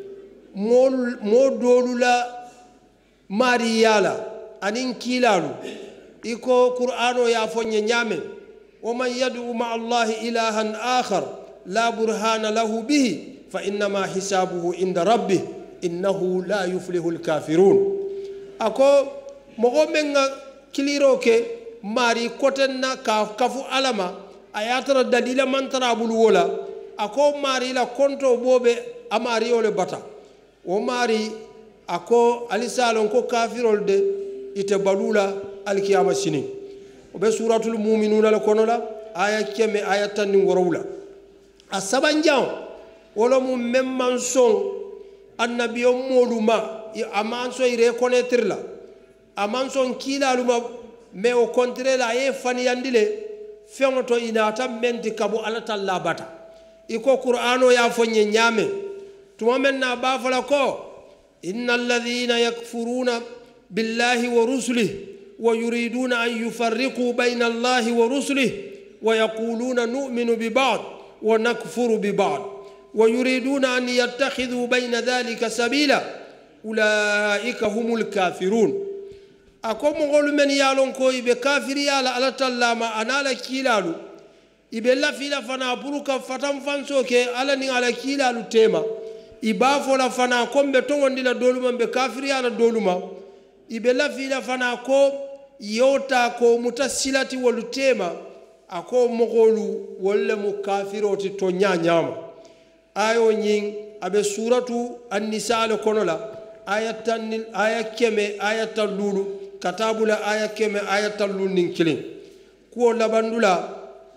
Speaker 3: modolula mariyala anin kilalu iko qur'ano ya fonye nyame ومن يدعو مع الله إلها آخر لا برهان له به فإنما حسابه عند ربه إنه لا يفلح الكافرون أكو مغمن كليروك ماري كوتنا كفو علما أياتر دليل من ترابل ولا أكو ماري لا كونتو بوبي أماري ولا بطا وماري أكو أليسالون كو كافرول دي إتبالولا الكيامة سنين وبه سورة المؤمنون لكونولا آية كم آية تنين ورولا السبان جاو ولو ممن سون النبي مولوما أمان سو يريكوني ترلا أمان سون كيلا لما ميو كونترلا يفاني يندلي فيونتو إناتا منتي كابو على تلاباتا إكو قرآنو يافوني نيامي تومن نابافلا كو إن الذين يكفرون بالله ورسله ويريدون أن يفرقوا بين الله ورسله ويقولون نؤمن ببعض ونكفر ببعض ويريدون أن يتخذوا بين ذلك سبيلا أولئك هم الكافرون أكو مغول من يالون كوي بكافر يالا على تلاما أنا لكيلالو إبلا فيلا فنا بروك فتم فانسوكي على ني على كيلالو تيما إبافو لا فنا كوم بتونغ ديلا دولوما بكافر يالا دولوما ibela fila fana ko yota ko mutasilati walutema ako mogolu wala mukafiroti to nyanyama ayo nyin abe suratu an-nisa al konola ayatan ayakeme ayatal lulu katabula ayakeme ayatal lunin kilin ko labandula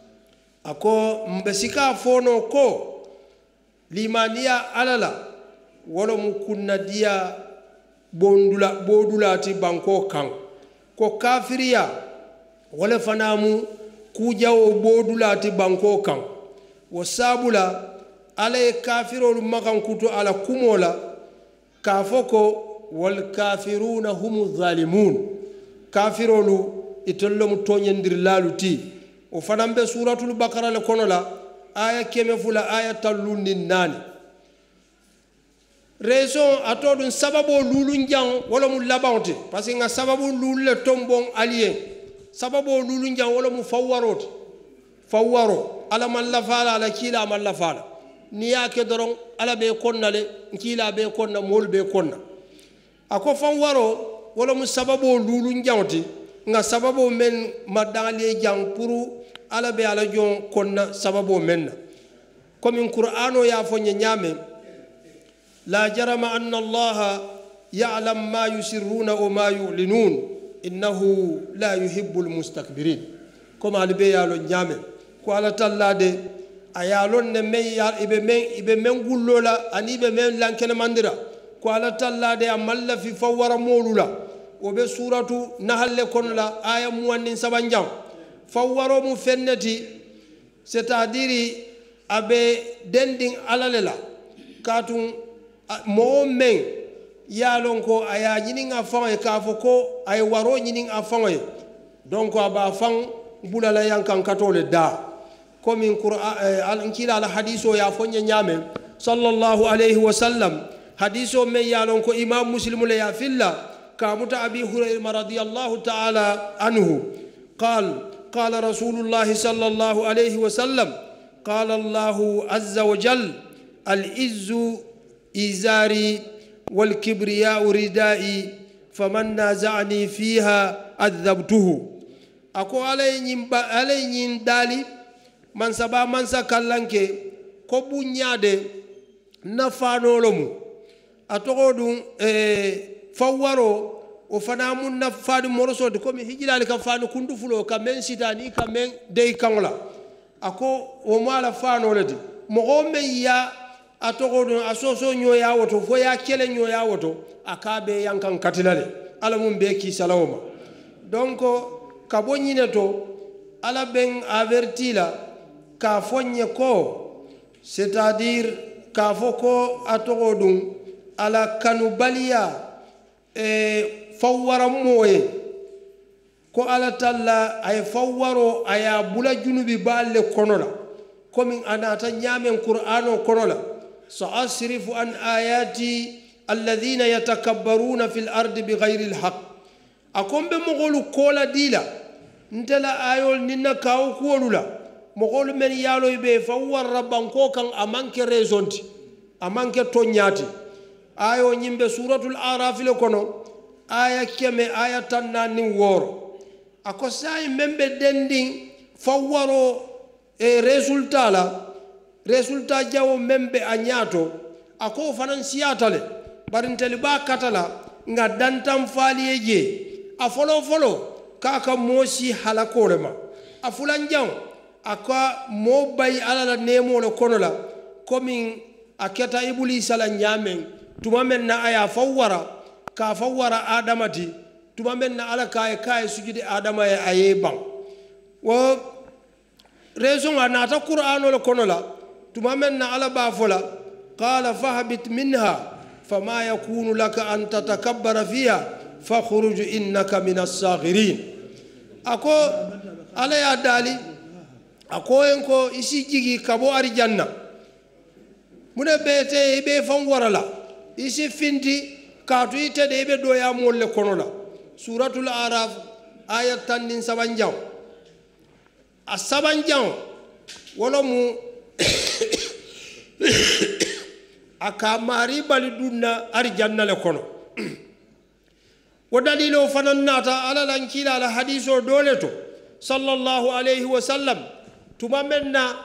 Speaker 3: ako mbesika fono ko limania alala wala mukunna dia bodulati banko kan ko kafiriya wala fanamu kujawo bodulati banko kan wasabula ala kafirul makan kutu ala kumola kafoko wal kafiruna humu zalimun kafirolu itollo mutonyendir laluti o fanambe suratul baqara le konola aya keme fula aya tallundi nani raison atodun sababo lulun jang wala mu labante parce que nga sababu lul le tombon alien sababo lulun jang wala mu fawaro ala man la fala ala kila man la fala ni yake doron ala be konnale nkila be konna mol be konna ako fan waro wala mu sababu lulu njawti nga sababu men madali jang puru ala be ala jon konna sababu men comme in qur'ano ya fonye nyame la jarama anna allaha ya'lam ma yusirruna wa ma yu'linun innahu la yuhibbul mustakbirin comme albe ya lo nyame ko ala tallade ayalon ne men ya ibe men gullola ani ibe men lankene mandira ko ala tallade amalla fi fawara molula o be suratu nahalle kono la aya muwannin sabanjam fawaro mu fenneti c'est-à-dire abe dending alalela katun mo men yalon ko aya nyinin afan e kafo ko ay waro nyinin afan e donc aba fan bulala yankan katole da comme in qur'an al-inkila al hadiso ya fonye nyame sallallahu alayhi wa sallam hadiso men yalon ko imam muslim le ya filla kamuta abi hurayra radiyallahu ta'ala anhu قال رسول الله صلى الله عليه وسلم قال الله عز وجل العز إزاري والكبرياء ردائي فمن نازعني فيها عذبته أكو علي دالي من سبا من سكالنك كوبو نيادي نفانو لمو أتغودو فوارو o fana mun na fani moroso de comme hijilali ka fani kundu fulo ka men sitani ka men dey kangola ako o mala fano ledi mo men ya atogo don asoso nyoya woto fo ya kele nyoya woto akabe yankan katilale ala mum be ki salawma donc ka bonyine to ala ben avertila ka fonye ko c'est-à-dire ka foko atogo dum ala kanubaliya fawwara moye ko ala talla ay fawwaro aya bula junubi balle konola komin anata nyamen qur'ano konola sa'asrifu an ayati alladhina yatakabbaruna fil ardi bighayri alhaq akombe mogolu kola dila ntela ayol ninna kaw kuolula mogolu men yalo be fawwar rabbanko kan amanke rezonti amanke tonyati ayo nyimbe suratul araf le kono aya keme aya tannani woro ako say membe dending fawaro resultat jawo membe anyato ako fanan siyatale barinteli ba katala nga dantam faliyeje a folo kaka mosi halakorema a fulanjang aka mo bay alala nemo le konola komin aketa ibuli sala nyamen tuma men na aya fawara ka fawara adamati tuma men na ala kay sujudi adama ya aye bang wo raison anata qur'ano le konola tuma men na ala ba fola qala fahabit minha fama yakunu laka an tatakabbara fiha fakhruj innaka minas saghirin ako ala ya dali ako enko isi jigi kabo arjanna mune bete ibe fawara la isi finti kaatu ite de be do ya molle kono la suratul araf ayat tanin sabanjaw a sabanjaw wala mu aka mari bali dunna arjanna le kono wadalilo fanan nata ala lan kila ala hadiso dole to sallallahu alayhi wa sallam tuma menna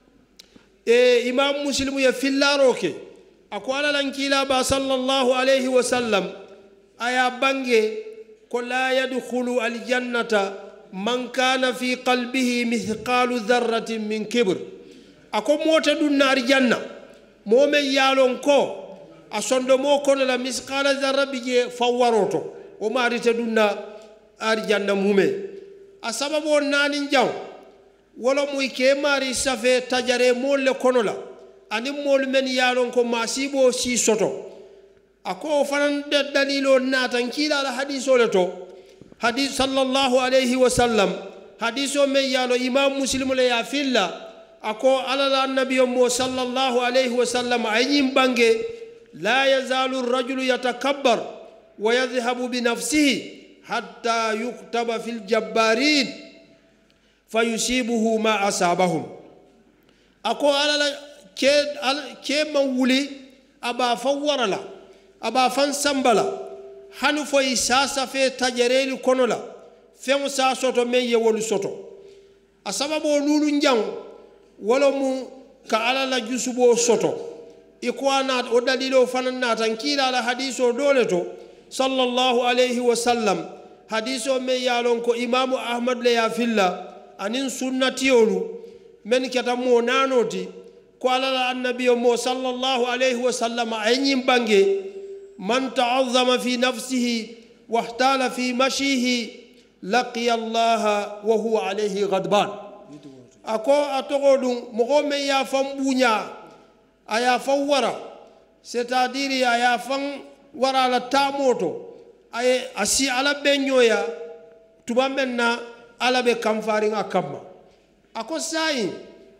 Speaker 3: imam muslim ya fillaroke akwala lankila ba sallallahu alayhi wa sallam aya bange ko la yadkhulu aljannata man kana fi qalbihi mithqalu dharratin min kibr ako mota dun nar janna momen yalon ko asondo mo kono la misqala dharra bije fawaroto o marite dunna arjanna mume asababo nani jaw wala muy ke mari safe tajare molle kono la ani mol men yalon ko masibo si soto ako fanan de dalilo natan kila la hadiso le to hadis sallallahu alayhi wa sallam hadiso men yalo imam muslim le ya filla ako ala nabiyyo mo sallallahu alayhi wa sallam ayim bange la yazalu ar-rajulu yatakabbar wa yadhhabu bi nafsihi hatta yuktaba fil jabbarin fayusibuhu ma asabahum ako ala ke man wuli aba fa warala aba fan sambala hanu fo isasa fe tajereli kono la fen sa soto men ye wolu soto a sababo lulu njang wala mu ka ala la jusubo soto ikwana o dalilo fanan natan kila la hadiso dole to sallallahu alayhi wa sallam hadiso me yalon ko imamu ahmad le ya filla anin sunnatiyolu men keta mo nanoti ko ala annabi mo sallallahu alayhi wa sallam aynyim bange man ta'azzama fi nafsihi wahtala fi mashihi laqiya Allah wa huwa alayhi ghadban ako atogodum mo me ya fambunya aya fawara c'est-à-dire aya fan wara la tamoto ay asi ala benyoya tuba menna ala be kamfaringa kamma ako sai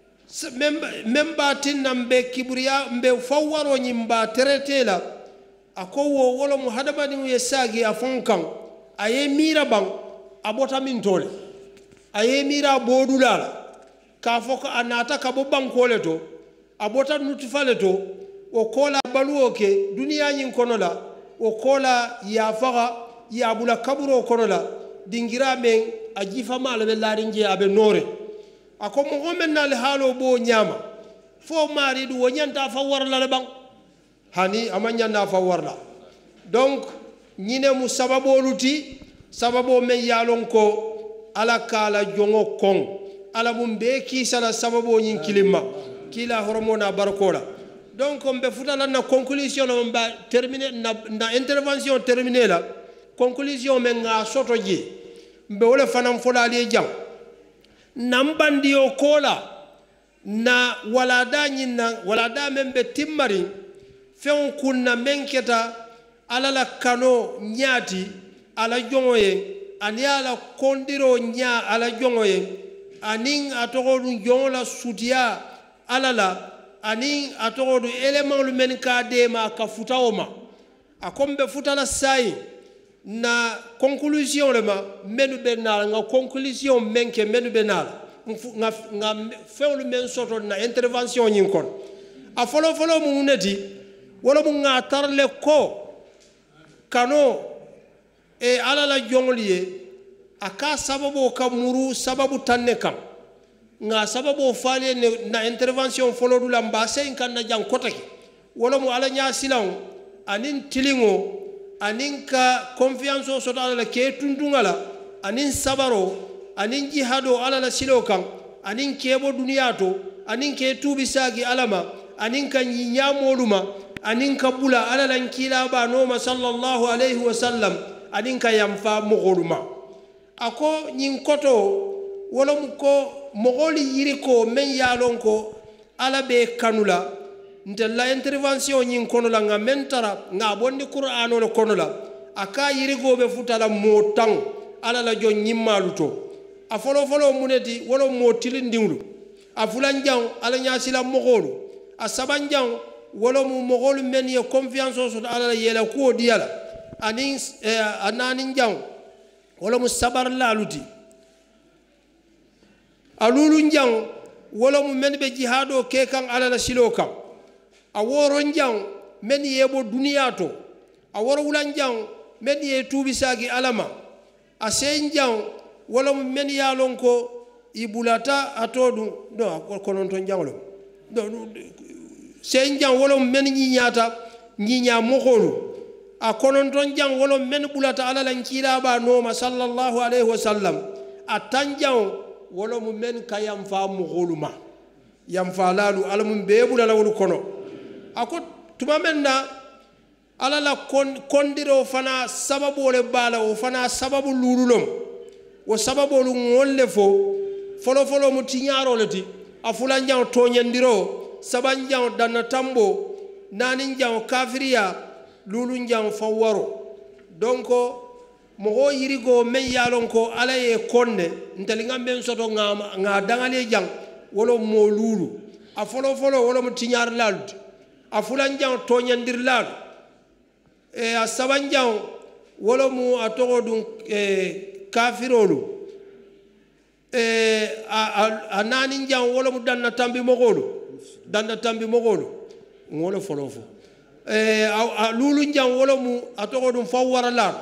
Speaker 3: memba tinambe kibriya mbe fawaro nyimba teretela ako wo wolo mu hadamani yesagi afonkan aye mira bang abota min tole aye mira bodulala ka foko anata ka bo bankole to abota nutifale to o kola baluoke duniya nyin kono la o kola ya faga ya bula kaburo kono la dingira men ajifa mala be larinje abe nore ako mo men nal halo bo nyama fo mari du wonyanta fa warla le bang hani amanyanda fa warla donc nyine mu sababo luti sababo men yalon ko ala kala jongo kon ala mum be ki sala sababo nyin kilima kila hormona barkola donc on be futala na conclusion on ba terminer na intervention terminée la conclusion men nga soto ji mbe wala fanam fola ali jam nambandi o kola na walada nyina walada membe timmari fen kunna menketa ala la kano nyati ala jongoye ani ala kondiro nya ala jongoye anin atogodu jongola sutia ala la anin atogodu element lu men ka dema ka futawoma akombe futala sai na conclusion le ma menu benal nga conclusion menke menu benal nga few lu men soto na intervention nyin kon a folo mu neti wala mu nga tarle ko kano e ala la jongoliye aka sababu ka muru sababu tanne kam nga sababu fale na intervention folo du lamba sen kan na jang kotaki wala mu ala nya silan anin tilingo anin ka confiance so ala la ke tundungala anin sabaro anin jihado ala la silo kam anin kebo duniya to anin ke tubi sagi alama anin kan nyamoluma anin ka bula ala lan kila ba no ma sallallahu alayhi wa sallam anin ka yamfa mogoluma ako nyin koto wala mu ko mogoli yiri ko men yalon ko ala be kanula ntella intervention nyin kono la nga mentara nga bondi qur'ano le kono la aka yiri go be futala motang ala la jon nyimmalu to a folo muneti wala mo tilindinglu a fulanjang ala nyasila mogolu a sabanjang wala mu mogolu men ye confiance so ala la yela ko diala anin ananin jang wala mu sabar laluti alulu njang wala mu men be jihado ke kan ala la silo kam a woro njang men yebo duniya to a woro wulan jang men ye tubi sagi alama a sen jang wala mu men yalon ko ibulata atodu do konon to janglo do sen jang wala mu men nyinyata nyinya mokolu a konon to jang wala men bulata ala lan kila ba no ma sallallahu alaihi wasallam a tanjang wala mu men kayam fa muguluma yam fa lalu ala mu bebula lawul kono ako tuma menna ala la kondiro fana sababu le bala o fana sababu lululom o sababu lu ngolle folo mu tinyaro leti afula njaw tonyandiro sabanjaw dana tambo nani njaw kafiriya lulu njaw fawaro donc mogo yirigo men yalon ko ala ye konne ntalinga men soto nga dangale jang wolo mo lulu a folo wolo mo tinyar laldu a fulan jang toñandir laadu e a saban jang wolo mu a togo dun kafirolu a nanin jang wolo mu danna tambi mogolu danda tambi mogolu ngolo folofo lulu njang wala mu atoko dum fawara la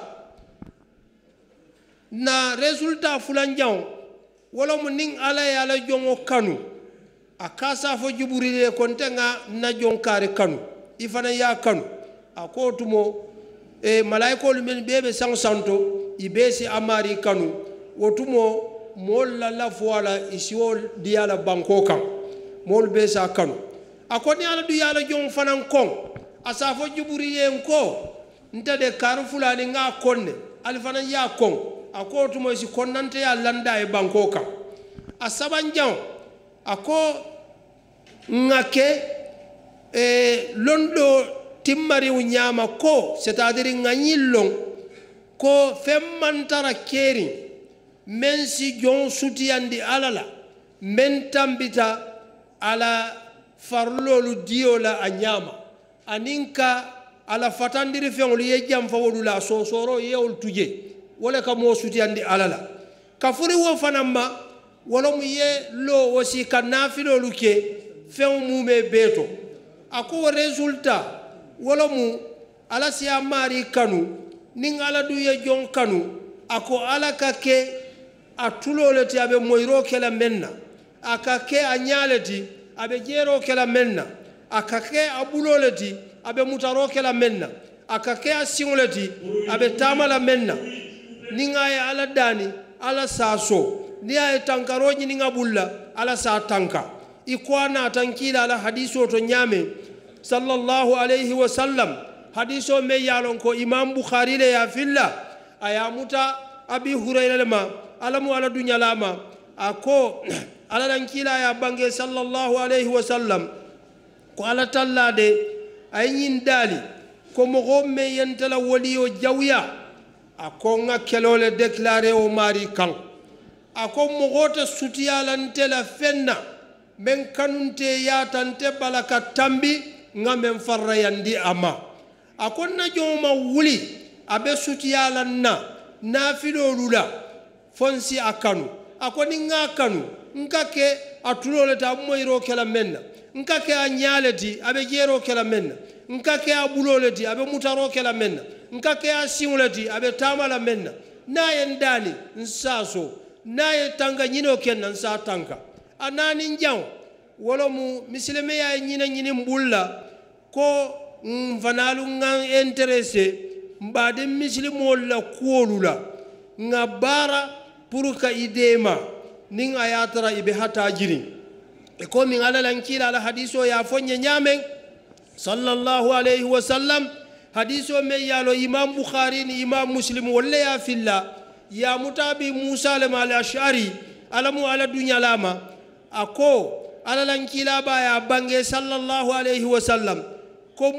Speaker 3: na resultat fulan njang wala mu ning ala ya la jongo kanu akasa fo juburile kontenga na jonkare kanu ifana ya kanu akotumo malaikolu men bebe sang santo ibesi amari kanu wotumo mol la foala isiol diala banko kan mol be sa kanu akoni ala du yala jong fanan kon asafo juburiye ko ntade kar fulani nga konne al fanan ya kon akotumo si konnante ya landa e banko kan asaban jaw ako ngake londo timmari unyama ko c'est-à-dire nganyillon ko femmantara keri men si jon sutiyandi alala men tambita ala farlolu diola anyama aninka ala fatandiri feŋolu ye jam fawolu la sosoro yewol tuje wala ka mo sutiyandi alala kafuri wo fanamma wala mu ye lo wasi ka nafilolu ke feŋ mume beto ako resultat wala mu ala siya mari kanu ning ala du ye jon kanu ako ala ka ke a tuloleti abe moyro kela menna aka ke a ñaleti abe jero kela menna aka ke a buloleti abe mutaro kela menna aka ke a singoleti abe tamala menna ninga ye ala dani ala saso ni ay tankaroji ninga bulla ala sa tanka ikwana tankila ala hadiso to nyame sallallahu alayhi wa sallam hadiso me yalon ko imam bukhari le ya filla aya muta abi hurayra ma alamu ala dunya lama ako ala dan kila ya bange sallallahu alayhi wa sallam ko ala tallade ay nyin dali ko mo gomme yentala waliyo jawya ako nga kelole déclarer o mari kan ako mo gota sutiyalante la fenna men kanunte yatante balaka tambi nga men farra yandi ama ako na joma wuli abe sutiyalanna nafilo lula fonsi akanu akoni nga kanu nkake atulole ta moyro kala menna nkake anyaleti abe jero kala menna nkake abuloleti abe mutaro kala menna nkake asimuleti abe tamala menna naye ndani nsaso naye tanga nyino kenna nsa tanka anani njaw wala mu misileme ya nyina nyini mbulla ko mfanalu nga interesse mbade misilimo la kuolula nga bara pour ka idema ning ayatara ibe hata jiri e ko min ala lankila ala hadiso ya fonye nyame sallallahu alayhi wa sallam hadiso me yalo imam bukhari ni imam muslim wala ya filla ya mutabi musa al-ash'ari alamu ala dunya lama ako ala lankila ba ya bange sallallahu alayhi wa sallam ko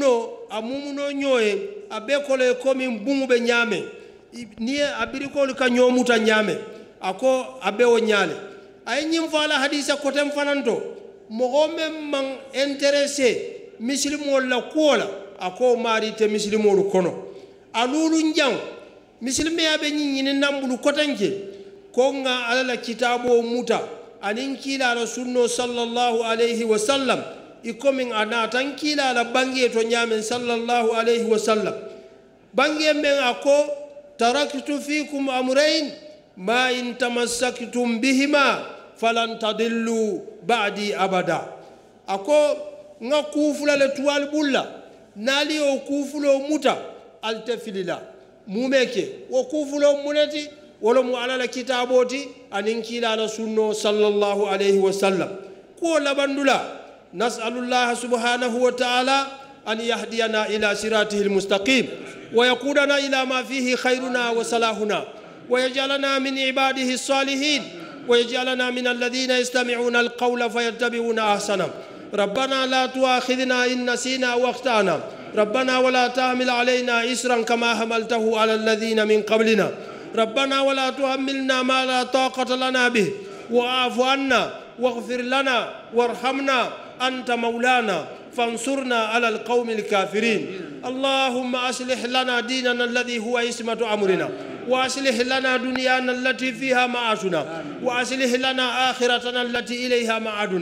Speaker 3: mumuno nyoye abe kole ko min bumube nyame ni abiri ko ka nyomuta nyame ako abe o nyale ay nyim fala hadisa ko tem fananto mo gombe man intéressé muslimo la kola ako mari te muslimo lu kono alulu njang muslimi abe nyini nambulu kotanke ko nga ala kitabo muta anin kila la sunno sallallahu alayhi wa sallam ikomin anatan kila la bangi to nyamen sallallahu alayhi wa sallam bangi men ako taraktu fikum amrayn ma in tamassaktum bihima falan tadillu ba'di abada ako nga kufula le tuwal bulla nali o kufulo muta altafilila mumeke o kufulo munati wala mu ala la kitaboti anin kila la sunno sallallahu alayhi wa sallam ko labandula nas'alullah subhanahu wa ta'ala an yahdiyana ila siratihi almustaqim wa yaqudana ila ma fihi khairuna wa salahuna wa yaj'alana min ibadihi as-salihin wa yaj'alana min alladhina yastami'una al-qawla fayattabi'una ahsana ربنا لا تؤاخذنا إن نسينا واخطأنا ربنا ولا تحمل علينا إسرا كما حملته على الذين من قبلنا ربنا ولا تحملنا ما لا طاقة لنا به واعف عنا واغفر لنا وارحمنا أنت مولانا فانصرنا على القوم الكافرين اللهم أصلح لنا ديننا الذي هو عصمة أمرنا وأصلح لنا دنيانا التي فيها معاشنا وأصلح لنا آخرتنا التي إليها معادنا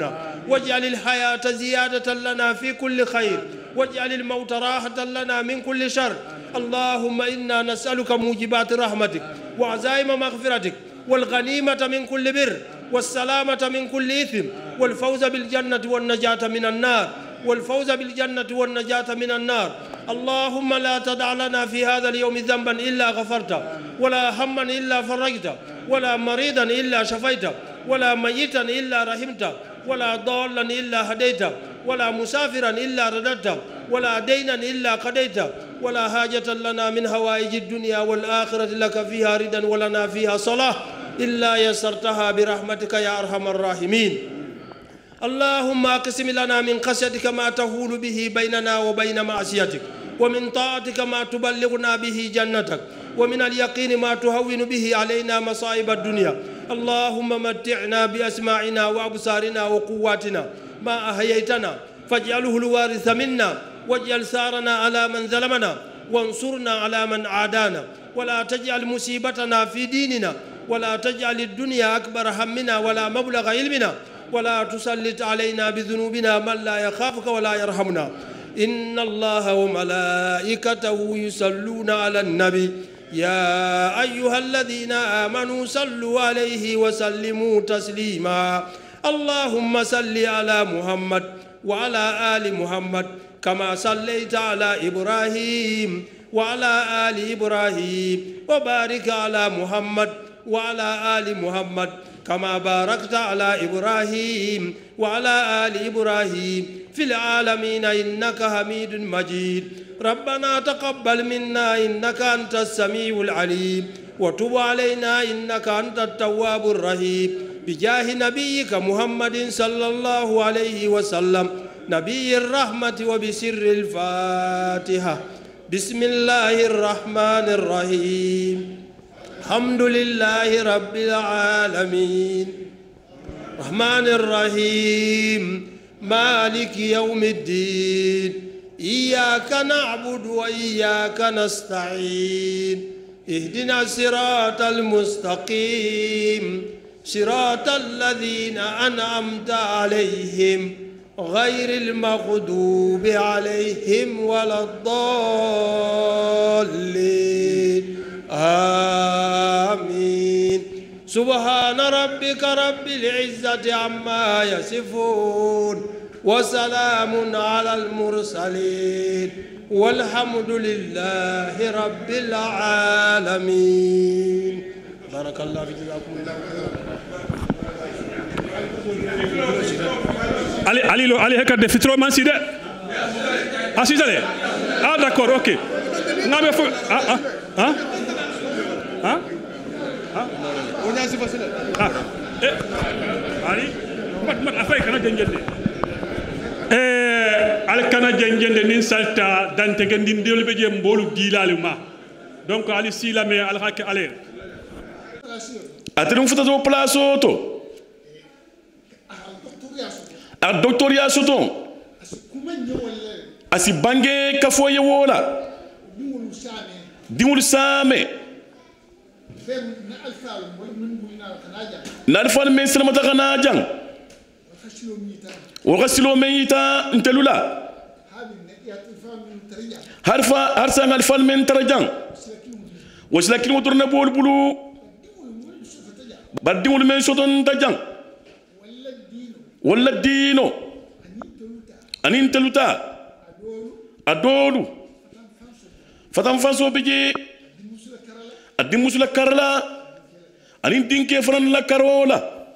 Speaker 3: واجعل الحياة زيادة لنا في كل خير واجعل الموت راحة لنا من كل شر. اللهم إنا نسألك موجبات رحمتك وعزائم مغفرتك والغنيمة من كل بر والسلامة من كل إثم والفوز بالجنة والنجاة من النار والفوز بالجنة والنجاة من النار. اللهم لا تدع لنا في هذا اليوم ذنبا إلا غفرته ولا هما إلا فرجته ولا مريضا إلا شفيته ولا ميتا إلا رحمته ولا ضالا إلا هديته ولا مسافرا إلا رددته ولا دينا إلا قضيته ولا حاجة لنا من هوائج الدنيا والآخرة لك فيها ردا ولنا فيها صلاح إلا يسرتها برحمتك يا أرحم الراحمين. اللهم اقسم لنا من خشيتك ما تحول به بيننا وبين معصيتك ومن طاعتك ما تبلغنا به جنتك ومن اليقين ما تهون به علينا مصائب الدنيا. اللهم متعنا بأسماعنا وأبصارنا وقواتنا ما أحييتنا فاجعله الوارث منا واجعل ثارنا على من ظلمنا وانصرنا على من عادانا ولا تجعل مصيبتنا في ديننا ولا تجعل الدنيا أكبر همنا ولا مبلغ علمنا ولا تسلط علينا بذنوبنا من لا يخافك ولا يرحمنا. إن الله وملائكته يصلون على النبي يا أيها الذين آمنوا صلوا عليه وسلموا تسليما. اللهم صل على محمد وعلى آل محمد كما صليت على إبراهيم وعلى آل إبراهيم وبارك على محمد وعلى آل محمد كما باركت على إبراهيم وعلى آل إبراهيم في العالمين إنك حميد مجيد. ربنا تقبل منا إنك أنت السميع العليم وتب علينا إنك أنت التواب الرحيم بجاه نبيك محمد صلى الله عليه وسلم نبي الرحمة وبسر الفاتحة. بسم الله الرحمن الرحيم. الحمد لله رب العالمين الرحمن الرحيم مالك يوم الدين إياك نعبد وإياك نستعين اهدنا الصراط المستقيم صراط الذين أنعمت عليهم غير المغضوب عليهم ولا الضالين آمين. سبحان ربك رب العزة عما يصفون وسلام على المرسلين والحمد لله رب العالمين. بارك الله فيكم. جزاكم الله خيرا.
Speaker 1: Ali heka de fitro man side asisale d'accord ok ngabe fo onya si fasile ali mat afay kana jenjende al kana jenjende nin salta dante gandin delbe je mbolu dilaluma donc ali sila me al hak ale atrum futa do place auto a doctoria soton asi bange kafoye wola dimul same nalfal men salamata kana jang wa ghasilo men yita ntelula harsa nalfal men tarajang waslakin wotorna bol bulu badimul men soton tajang wala dino anin teluta adolu fatan faso beje adi musula karla anin dinke fran la karola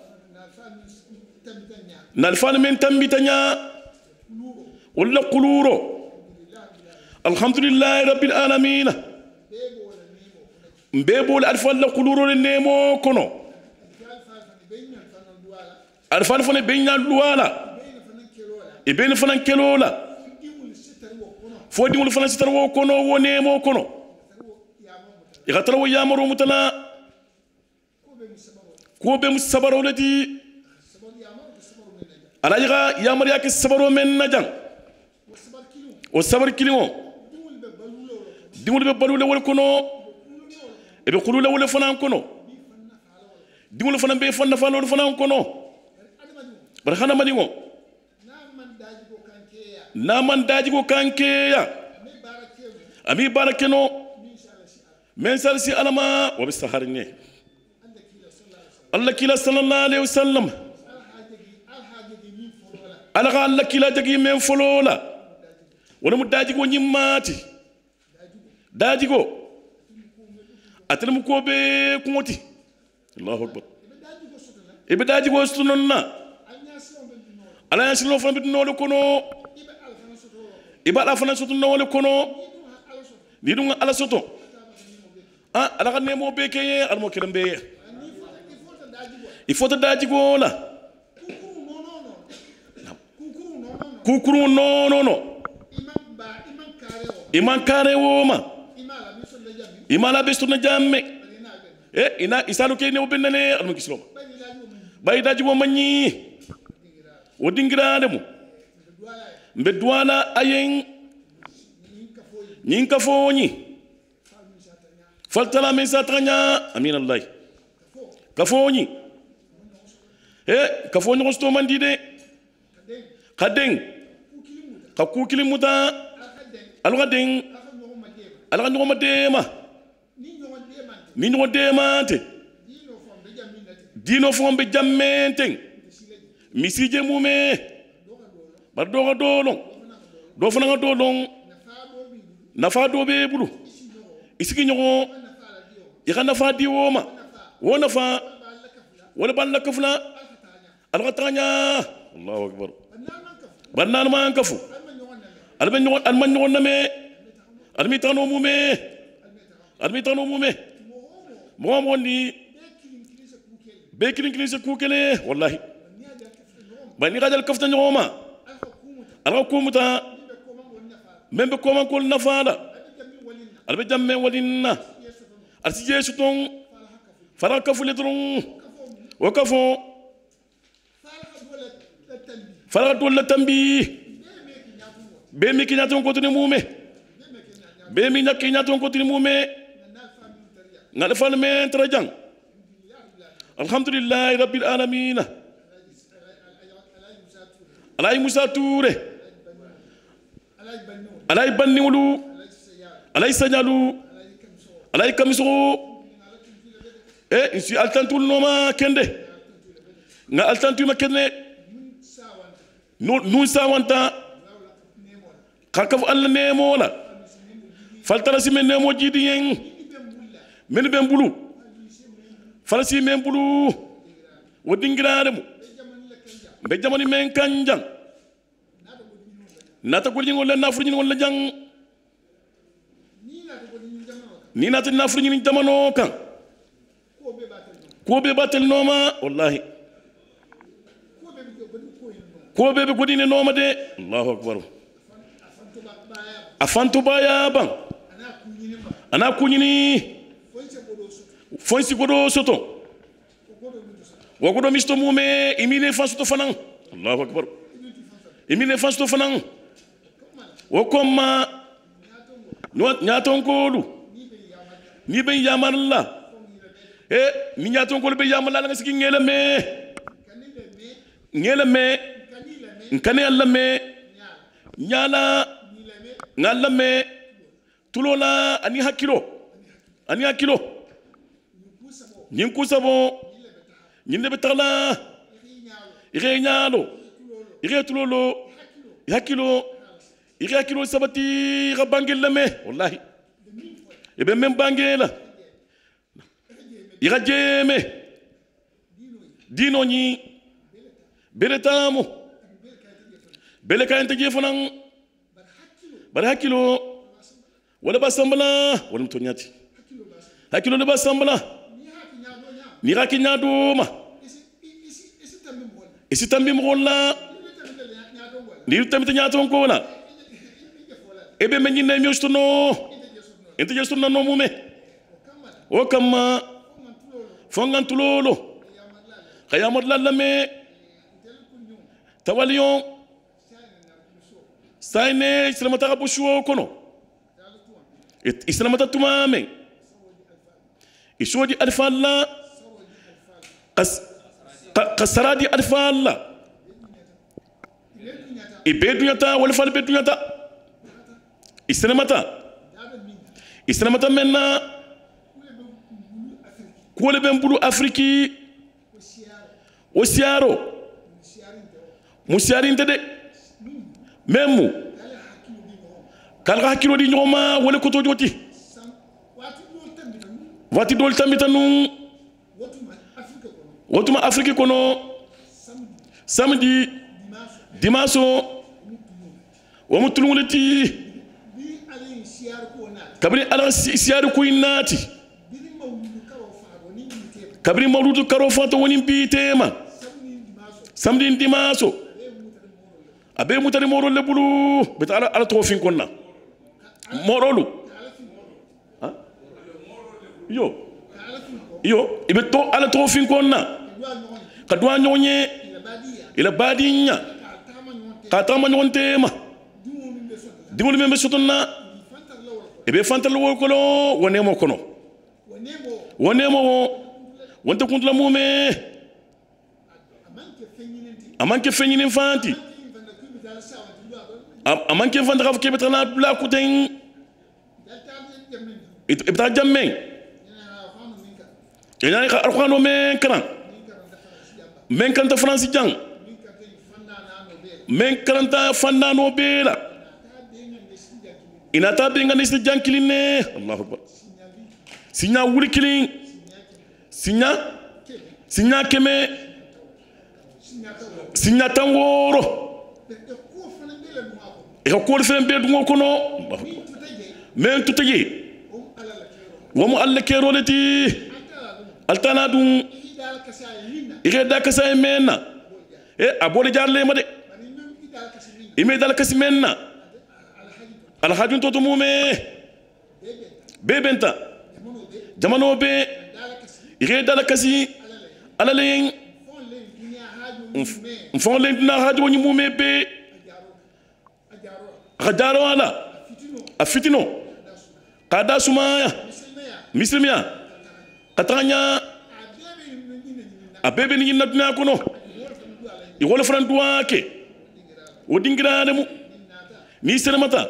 Speaker 1: nalfan men tambitanya wala quluro alhamdulillah rabbil alamin mbebol alfal la quluro nemo kono alfan fone benya luwala e ben fanan kelola fodi mul fanan sitar wo kono wone mo kono e gatara wo yamaro mutana ko be musabaro lati alajiga yamar yake sabaro men najang o sabar kilimo dimul be balule wol kono e be qulula wol fanan kono dimul fanan be fanna fanol fanan kono barkhana madingo
Speaker 5: naman daji ko kankeya ami barakeno men salsi alama wa bisaharne Allah kila sallallahu alaihi wasallam ala Allah kila jagi men folola wala mu daji ko nyimmati daji ko atanum ko be kumoti Allahu akbar ibe daji ko sunonna ala yasilo fambe no kono ibe ala fana soto no kono ni dum ala soto ala kan nemo be keye al mo kiram be il faut daji ko la kukuru no iman kare wo ma imala be sunna jamme ina isalu ke ne o benale al mo kislo bay daji wo manyi o dingirade mo mbe duwala ayen nyin kafoni faltala min satanya amin allah kafoni kafoni ko sto mandi de kadeng ka kukili muta algadeng alga no madema ni no demante dino fombe jammenten misije mume bar do dolon do fana dolon nafa do be bulu isiki nyogo ya nafa di woma wona fa wala balla kafla algatanya Allahu akbar bannan man kafu alban nyogo alman nyogo name almi tano mume mo mondi bekirin kilise kukele wallahi bani gadal kafta nyoma ala kumuta membe ko man ko nafala albe jamme walinna arsiye suton fara kafule dron wa kafo fara dole tambi be mi kinyaton ko tuni mume be mi nyakinyaton ko tuni mume ngal fal men trajang alhamdulillah rabbil alamin alay Musa Touré alay banniwlu alay sañalu alay kamiso insi altantul noma kende nga altantu ma kende nun sawanta khakaf alla nemo la faltara si men nemo jidi yen men ben bulu falasi men bulu wodingirade mo be jamani men kanjang nata ko ngol la nafru ngol la jang ni nata nafru ni jamano kan ko be batel noma wallahi ko be godine noma de Allahu akbar afantu baya ban ana kunyini fonsi godo soto wagodo misto mume imine fasto fanan Allahu akbar imine fasto fanan wakoma nyaton kolu ni be yamarla ni nyaton kolu be yamarla nga sigi ngela me nkane alla me nyala ngalla me tulola ani hakilo nyin kusabo nyinde betala ire nyalo ire tulolo hakilo sabati rabangel lame wallahi ebe mem bangela ira jeme dino ni beletamo beleka ente jefonan bar hakilo wala basambala wala mtonyati hakilo le basambala ni rakinya doma isi tambi mgolla ni tambi nyaton ko la ebe men nyine mi ostono ente jestono no mume o kama fongan tulolo khayamot lallame tawaliyon sayne islamata rabushu kono islamata tumame isodi alfalla قصرادي ألفال ibe dunyata wala fal be dunyata islamata menna kule ben bulu afriki o siaro musiari ndede memu kal hakilo di nyoma wala ko to joti wati dol tambita nu wotuma afriki kono samedi dimanche wo mutulunguleti kabri ala siyaru ko inati kabri mawludu karo fato woni bitema samedi dimanche abe mutari moro le bulu beta ala to fin konna morolu yo ibe to ala to fin konna kadwa nyonye ila badinya katama nyontema dimul membe sutonna ebe fantal wo kolo wonemo kono wonemo wonta kuntla mume amanke fenyini fanti amanke fanta ka kebe tana la kuten ibta jamme ina ka alquran men kan men kan ta france jang men karanta fandano bela ina ta be ngani si jankiline Allahu akbar sinya wuri kilin sinya keme sinya tangoro e ko ko fen be dungo kono men tutaji womu alla keroleti altana dum ike da kasay menna e abode jarle ma de ime dal kasi menna alhajun to mume bebenta jamano be ire dal kasi alalen fon len na haju ni mume be khadaro ala afitino kada sumaya mislimiya katanya abebe ni nadna kono i wala fran duake o dingirade mu ni seramata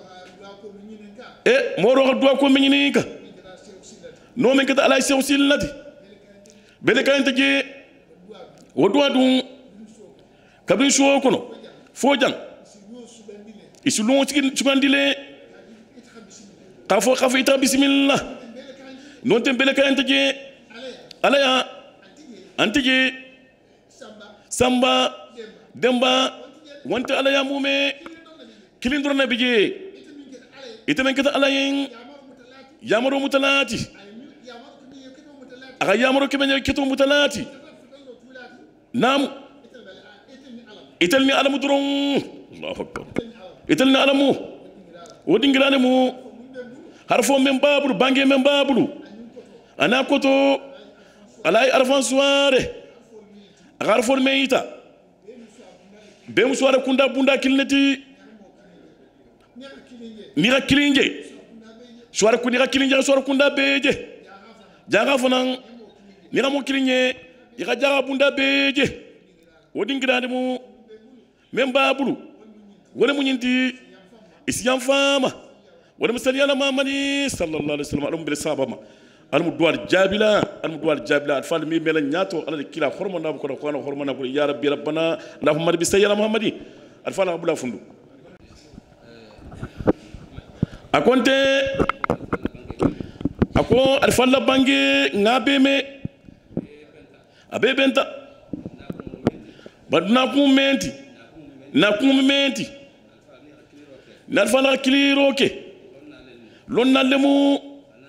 Speaker 5: moro ha duwa ko menini ka no men kata alay sew silati bele kayante je o duwa dum kabin sho kono fo jang isu lo ci gandile kafo ita bismillah non tem bele kayante je alaya antije samba demba wonta ala ya mume kilindro na bije itamen kata ala yin yamaro mutalati aga yamaro kemenya keto mutalati nam italni alamu duron Allahu akbar italni alamu wodingirane mu harfo men babulu bange men babulu ana koto alay arfan soare aga harfo meita be musuwara kunda bunda kilneti nira kilinje suwara kunda kilinje suwara kunda beje jaga fanan nira mo kilinje yaka jaga bunda beje wodingirande mu memba bulu wala mu nyinti isiyam fama wala musali ala mamani sallallahu alaihi wasallam alum bil sabama almu duwar jabila alfal mi mela nyato ala kila hormo na ko ko hormo na ko ya rabbi rabbana allahumma bi sayyidina muhammadi alfal abula fundu akonte ako alfal la bangi ngabe me abe benta badna kum menti na alfal la kliroke lonna lemu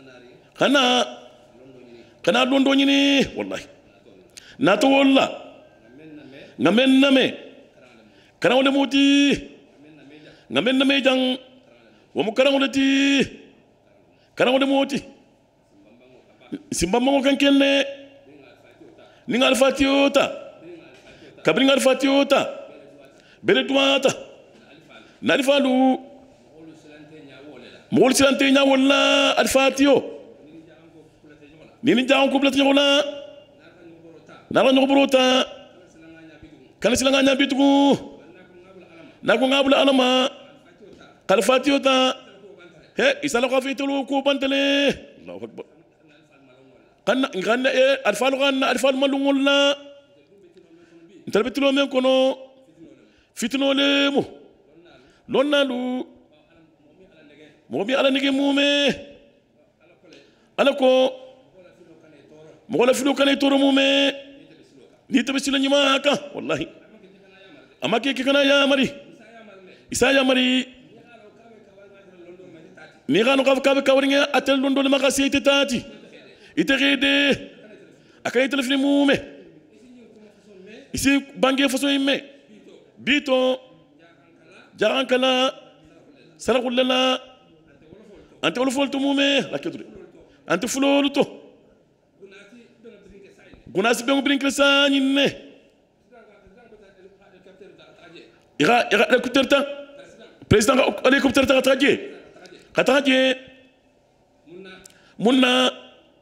Speaker 5: kana dondo nyini wallahi nato walla ngamen name kana wala muti ngamen name jang wa mukara wala ti kana wala muti simba mo kan kenne ningal fatiota kabringal fatiota bele duata nalifalu mol silante nya wala alfatio nini jang ko blati wala nala no brota kana silanga nya bitugo nako ngabula alama kal fatiyota he isala ko fitulu ko bantale Allahu akbar kanna alfal malungulna interbetulo men kono fitino le mo lonnalu momi ala nige mume ala ko mo la filo kanay toro mume ni tabe sila nyima ka wallahi amake ke kana ya mari isa ya mari ni gano ka kawringa atel londo le maka seyte tati ite rede akay telefoni mume isi bange faso imme bito jarankala sarakullala ante wolofol to mume lakedure ante fulolu to gunasi bengo brinkle sañinne ira hélicoptère ta président hélicoptère ta kataje munna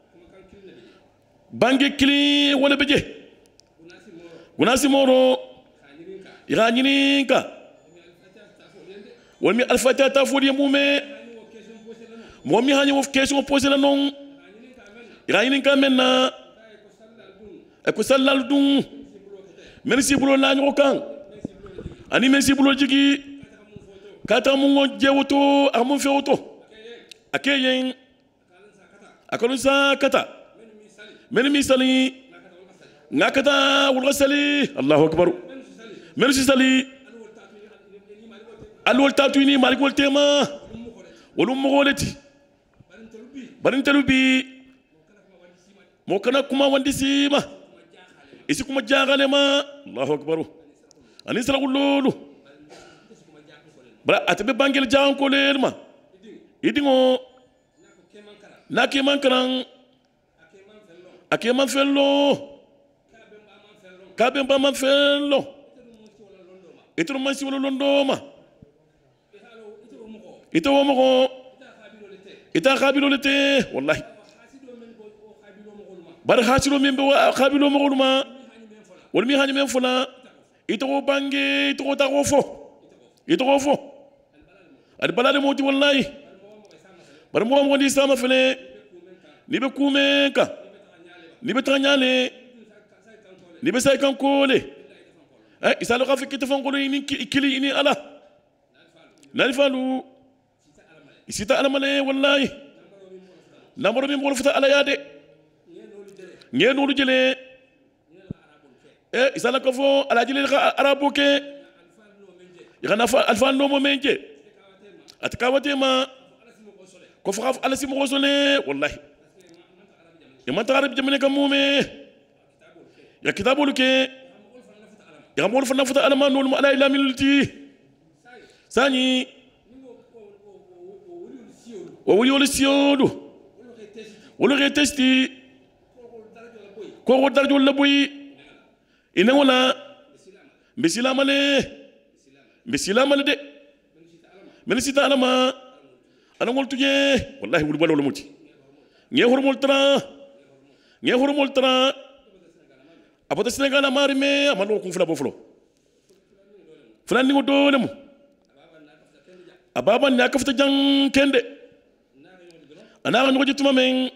Speaker 5: bange kili wala beje gunasi moro ira nyininka wal mi alfata ta fodi mume momi hani wof question posé la non ira nyininka menna e ko sallal dum merci bulo la ñoko kan ani merci bulo jigi kata mu ngo jewoto amu fewto akeyen akono sa kata men mi sali ngakata wul sali Allahu akbar merci sali alwol tatu ni malik wol tema wolum mo goleti barin talubi mo kana kuma wandi sima isi kuma jagale ma Allahu akbar ani sala lolu bra atabe bangel jagan ko lelma idingo nake mankaran ake man fello kabe ba man fello itro man si wala londoma ito wo mo ita khabilo lete wallahi bar khasilo membe wa khabilo mo ma wal mi hani men fula ito bange ito ta fo ito fo al balade moti wallahi bar mo mo di sama fele ni be kume ka ni be tranyale ni be say kankole isalo ka fikite fankolo ni ikili ni ala nalfalu isita alamale wallahi namoro mi mo fata ala yade ngenu jele isala ko fo ala jele arabo ke yana fa alfan no mo menje atkawate ma ko fa ala simo sole wallahi man tarab jamene kam mume ya kitabul ke ya mo fa nafuta alama no ala ila milti sani o wuli wala siodu wala ke testi ko darjo la boy ina wala bisila male de men sita alama ana ngol tuje wallahi wul balo muti nge hormol tra abota Sénégal amari me amalo ko fula boflo fula ni ngodo lemu ababa na kafta jang kende ana ngo jituma men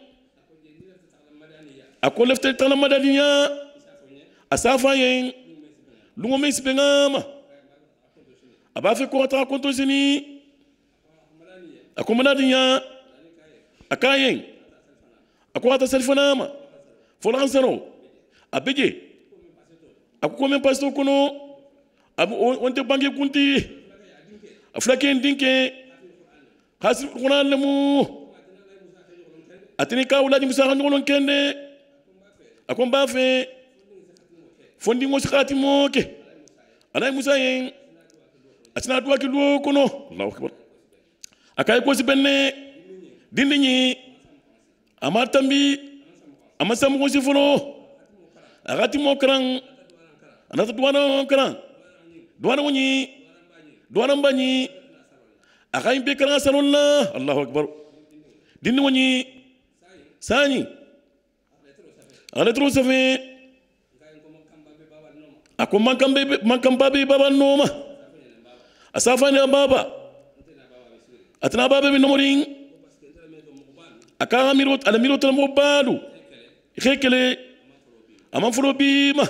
Speaker 5: ako lefte tala madaniya asafa yen lungo me sipengama abafe ko ta konto sini ako madaniya akayen ako ata selfonama folan sero abeje ako ko men pasto kono abu wonte bangi kunti aflake ndinke hasil qur'an lemu atini ka wulaji musa ngolon kende akon ba fe fondi mo sikati moke anay musa yen atina duwa ki lo kono Allahu akbar akay ko si benne dindini amatambi amasam ko si folo agati mo kran anata duwana kran duwana woni duwana mbani akay be kran sallallahu Allahu akbar dindi woni sani ale tro safe ako mankambe baba noma asafani baba atana baba min nomorin akara mirot ala mirot mo balu khekele aman fulo bima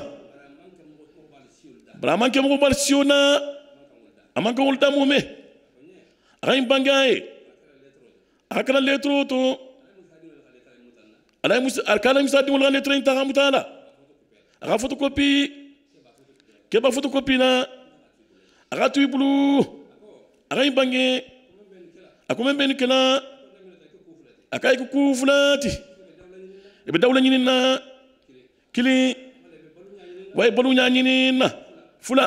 Speaker 5: bra man ke mo bal siona aman ko ulta mume ayin bangaye akala letro to ala mus arkala musadi wala letro inta mutala aga photocopie ke ba photocopie na aga tu bulu aga bange akome ben kala akay ko kuflati ibe dawla nyini na kili way balu nyini na fula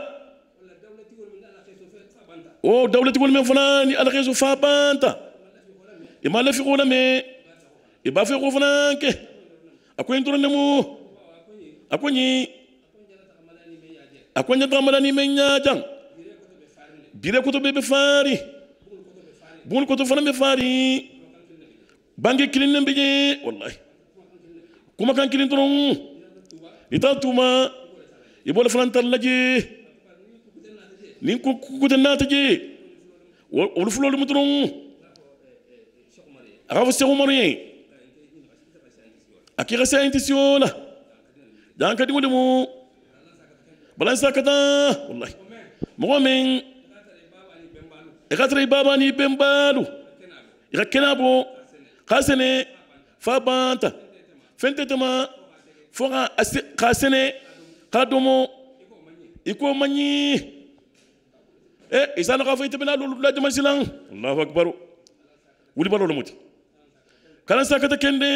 Speaker 5: o dawlati wol men fanani ala khiso fa banta e ma la fi qona me e ba fi ko fananke akoy ndorne mu akonyi akonya tamalani me nyajang bire ko to be fari bun ko to fana be fari bangi kilin nembe wallahi kuma kan kilin tonon ita tuma ibola flantar laje nin ko kutenata je wol fulol mutron arafa se umarien akira scientist yola dan kadi wole mo balansa kata wallahi mo men ekatre baba ni bembalu irakenabo khasene fabanta fentetema foga khasene kadomo iko manyi isana ka fayte bena lolu la jama silang Allahu akbar wuli balolo muti kala sakata kende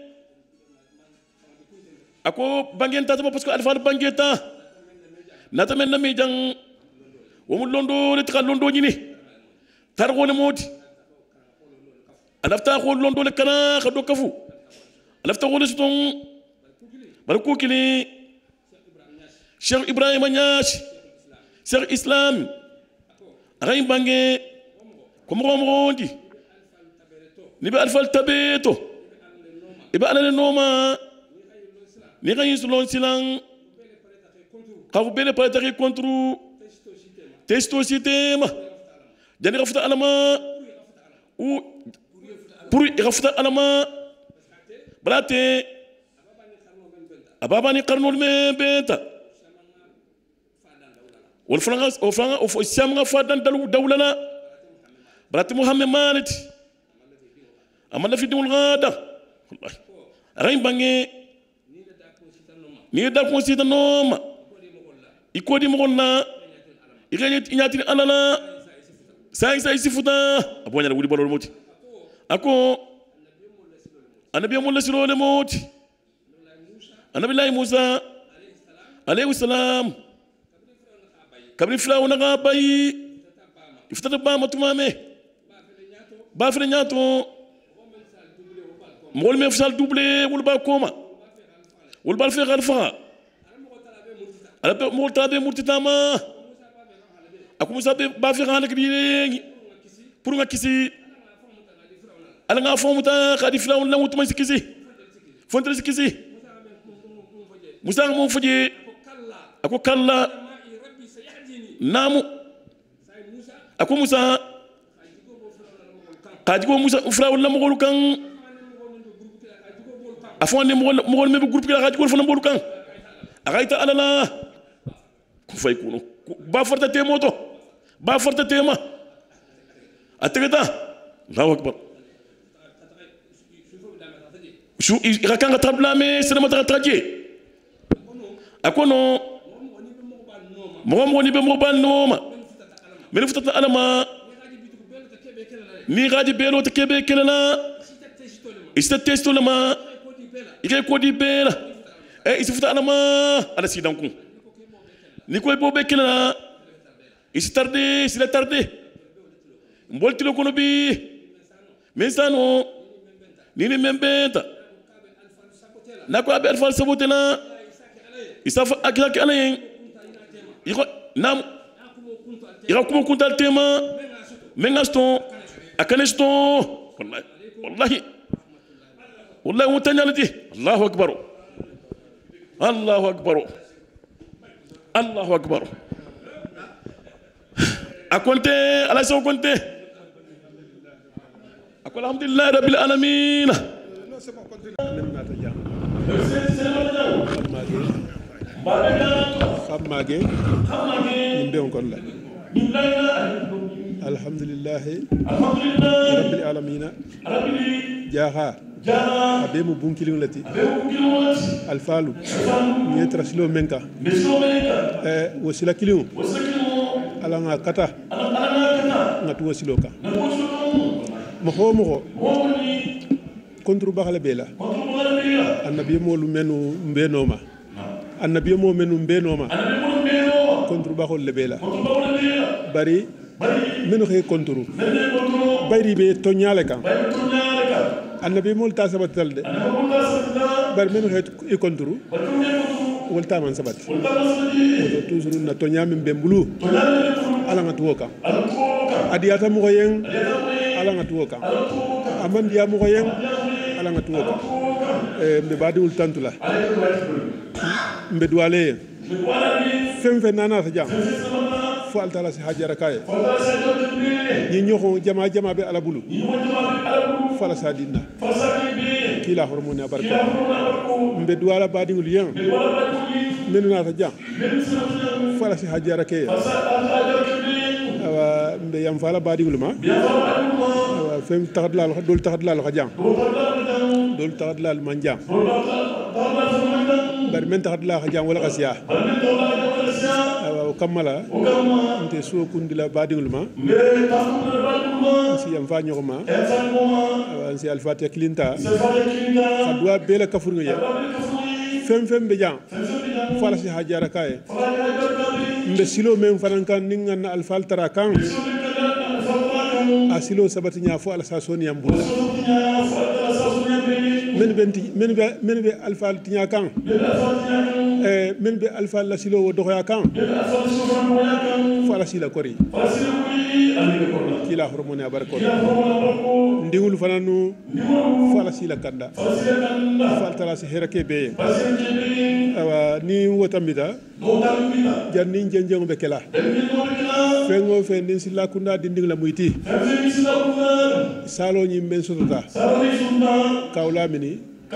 Speaker 5: ako bangenta to parce que alfa bangeta nata men na mi jang wo mu londo le tra londo nyini tar wona moti alafta ko londo le kana khado kafu alafta ko le suton barku kili Cheikh Ibrahim Niass Cheikh Islam ray bange ko mo rondi ni be alfal tabeto ibe alale noma ni gayin sulon silang kafu bele patari contre testo système jani rafta alama ou pour rafta alama brate ababani qarnul me beta wal frangas o franga o siamga fadan dawlana brate muhammad malit amana fi dul gada wallahi ray bange ni da ko sita noma ikodi mo gonna igene inyati alala sai sifuta abonya wudi bolol moti ako anabi mo lasiro le moti anabi lay musa alayhi salam kabri flauna ga bayi iftata ba matumame ba fere nyato mol me fsal doublé wul ba koma wul bal fi khalfa ala mo tabe murtitama aku musa ba fi khalak di pour nga kisi ala nga fomuta khadi flaun la mutuma kisi fontre kisi musa mo fuji aku kalla namu aku musa khadi ko musa flaun la mo kan afon ne mo me groupe la khadi ko fona mo kan agaita alala ku fay kuno ba forta temoto ba forta tema ategata Allahu akbar shu irakanga tablame sinema traje akono mo ni be mo ban noma men futata alama ni gadi belo te kebe kelana ista testo lama ike ko di bela isi futa alama ala sidanku ni koy bobe kelana isi tarde si la tarde mbolti lo kono bi mensano ni membenta nako abe alfal sabotena isafa akilaki alayen iko nam ira kuma kuntal tema mengaston akaneston wallahi wallahi mutanyalati Allahu akbar Allahu akbar Allahu akbar أكونت على سو كنت أقول الحمد لله رب العالمين
Speaker 6: خماجي نبيهم كله الحمد لله رب العالمين جاها أبيمو بونكيلون لتي الفالو يترسلو منكا وسيلا كيلون على ما كتا نتو وسيلوكا مخو كنترو بخلا بيلا النبي مولو منو مبينوما النبي مو منو مبينوما كنترو بخول لبيلا bari menu xey konturu bayri be to ñale kan annabi mol ta sabatal de bari menu xey e konturu wol ta man sabat to toujours na to ñami bembulu ala nga tuwoka adiyata mo yen ala nga tuwoka aman dia mo yen ala nga tuwoka mbe badiwul tantula mbe duwale fem fe nana ta jam fo altala si hajjara kaye ñi ñoxo jama be ala bulu fala sa dinna kila hormone barka mbe duwala badingul yen menu nata jam fala si hajjara kaye awa mbe yam fala badingul ma awa fem taxad la dol taxad la jam dol taxad la man jam bari men taxad la jam wala xasiya kamala nte so kundila badingulma si am fa ñorma si alfatiha klinta fadwa bela kafurga ya fem be jang fala si hajara kay mbe silo men fanankan ningan alfal tara kan asilo sabatinya fo ala sa soni am bulla men be alfal tinya kan men be alfal la silo wo doxya kan fala sila kori kila hormone abarko ndigul fananu fala sila kanda fal tala si herake be awa ni wotambida janni jenjengo be kela fengo fe nin sila kunda dindig la muyti salo ñi men sotota kawla mini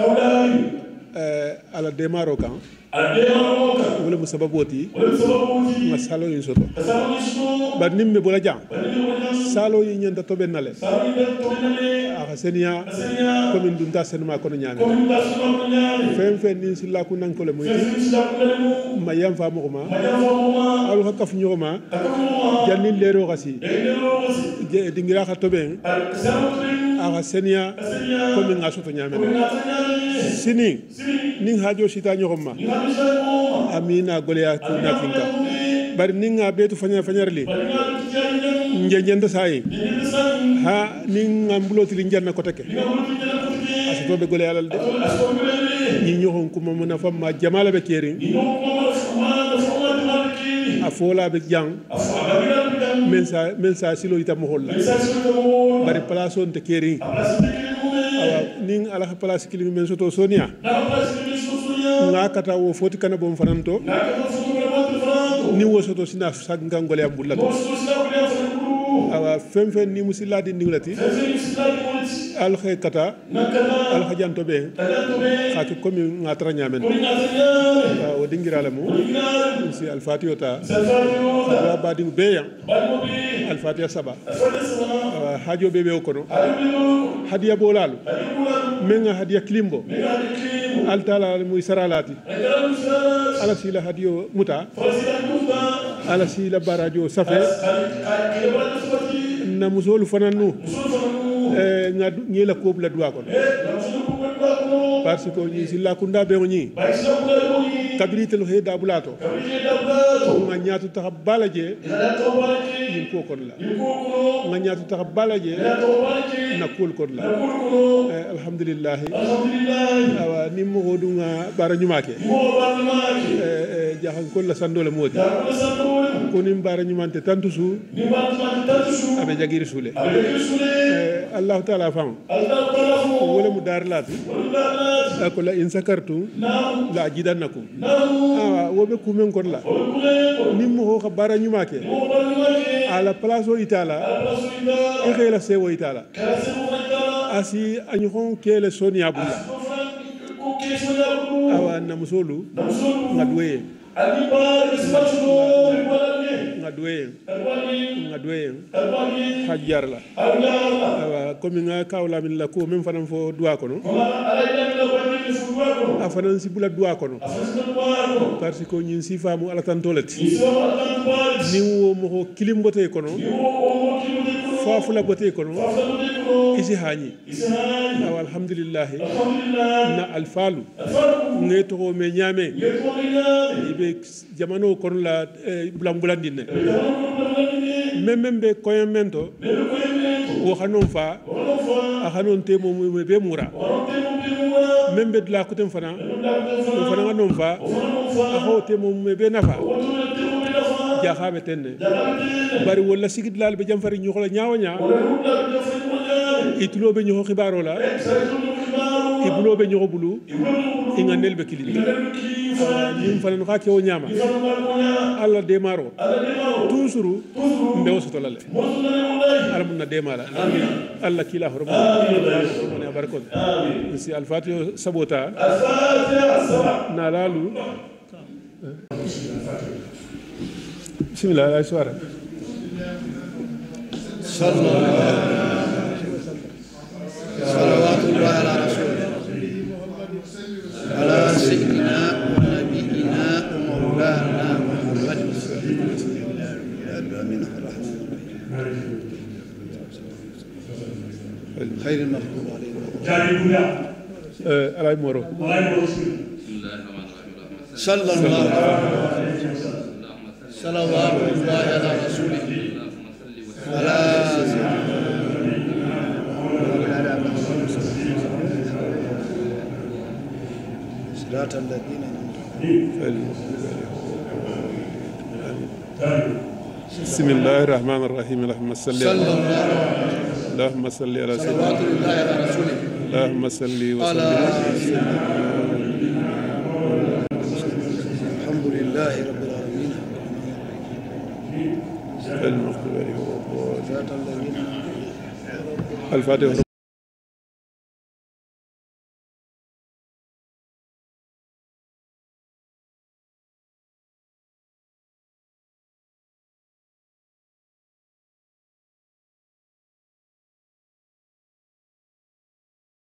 Speaker 6: ala demaro kan wala musababoti ma salo yin soto ba nimme bola jang salo yi ñenta to benale aka senia commune dunta senma kono ñame fen ni sila ku nan ko le moy ma yam fa mo ma alu ka kaf ñoma janni lero gasi dingira ka to ben aka senia commune nga soto ñame sini ning hajo sita ñoma amina goleya ko nakinka bari ninga betu fanyarli njenjenda sai ha ninga mbuloti njanna ko take aso be goleya lal de ñi ñoxon kuma mëna fam ma jamala be keri afola be jang mensa silo itam holla bari place on te keri awa ning ala place kilimi men soto sonia nga kata wo foti kana bom fananto ni wo soto sina sag ngangole am bullato awa fem ni musilla di ningulati al khay kata al khajanto be khati komi ngatra nyamen awa dingira la mu si al fatiyota wa bading be ya al fatiya saba hajo bebe okono hadiya bolalu menga hadiya klimbo altala muy saralati ala sila hadiyo muta ala sila barajo safe na musolu fananu nga ñela ko la dua ko parce que ni sila kunda be ni kabirite lo he dabulato nga ñaatu tax balaje ni ko kon la nga ñaatu tax balaje na kul kon la alhamdulillah awa ni mo godunga bara ñumake jaxan ko la sandole modi ko ni bara ñumante tantu su abe jagiri sule allah taala fam wala mu dar lati ko la in sakartu la ajidannakum awa wobe kumen kon la ni mo ko bara ñumake ala place o itala e khela sewo itala asi anyhon kele sonia bulla awa na musolu ngadwe ngadwe hajjar la awa komi nga kawla min la ko même fanam fo dua kono afanan si bula dua kono parce que ñin si famu ala tan tolati ni wo mo kilim bote kono fofu la bote kono isi hani awa alhamdulillah na alfalu ngay to me ñame ibe jamano kono la bulambulandine même be koyamento wo xanon fa a xanon te mo be mura même be la kutem fana o fana non fa a hote mo be nafa ja xabe tenne bari wala sigid lal be jam fari ñu xola ñaawa ñaa itulo be ñu xibaro la ibulo be ñu bulu inga nel be kilini ñim fana no xake o ñama alla demaro toujours mbe o sotolale alamna demala alla kila hormo ne barakon si al-fatiha sabota na lalu bismillah ay soara salawatullah ala rasulillah ala sayyidina wa nabiyina wa maulana muhammad خير المغضوب عليهم على مورو صلى الله عليه وسلم صلوات الله على رسوله على صراط الذين بسم الله الرحمن الرحيم اللهم صل اللهم صل على سيدنا اللهم صل وسلم الحمد لله رب العالمين المغفور الفاتحة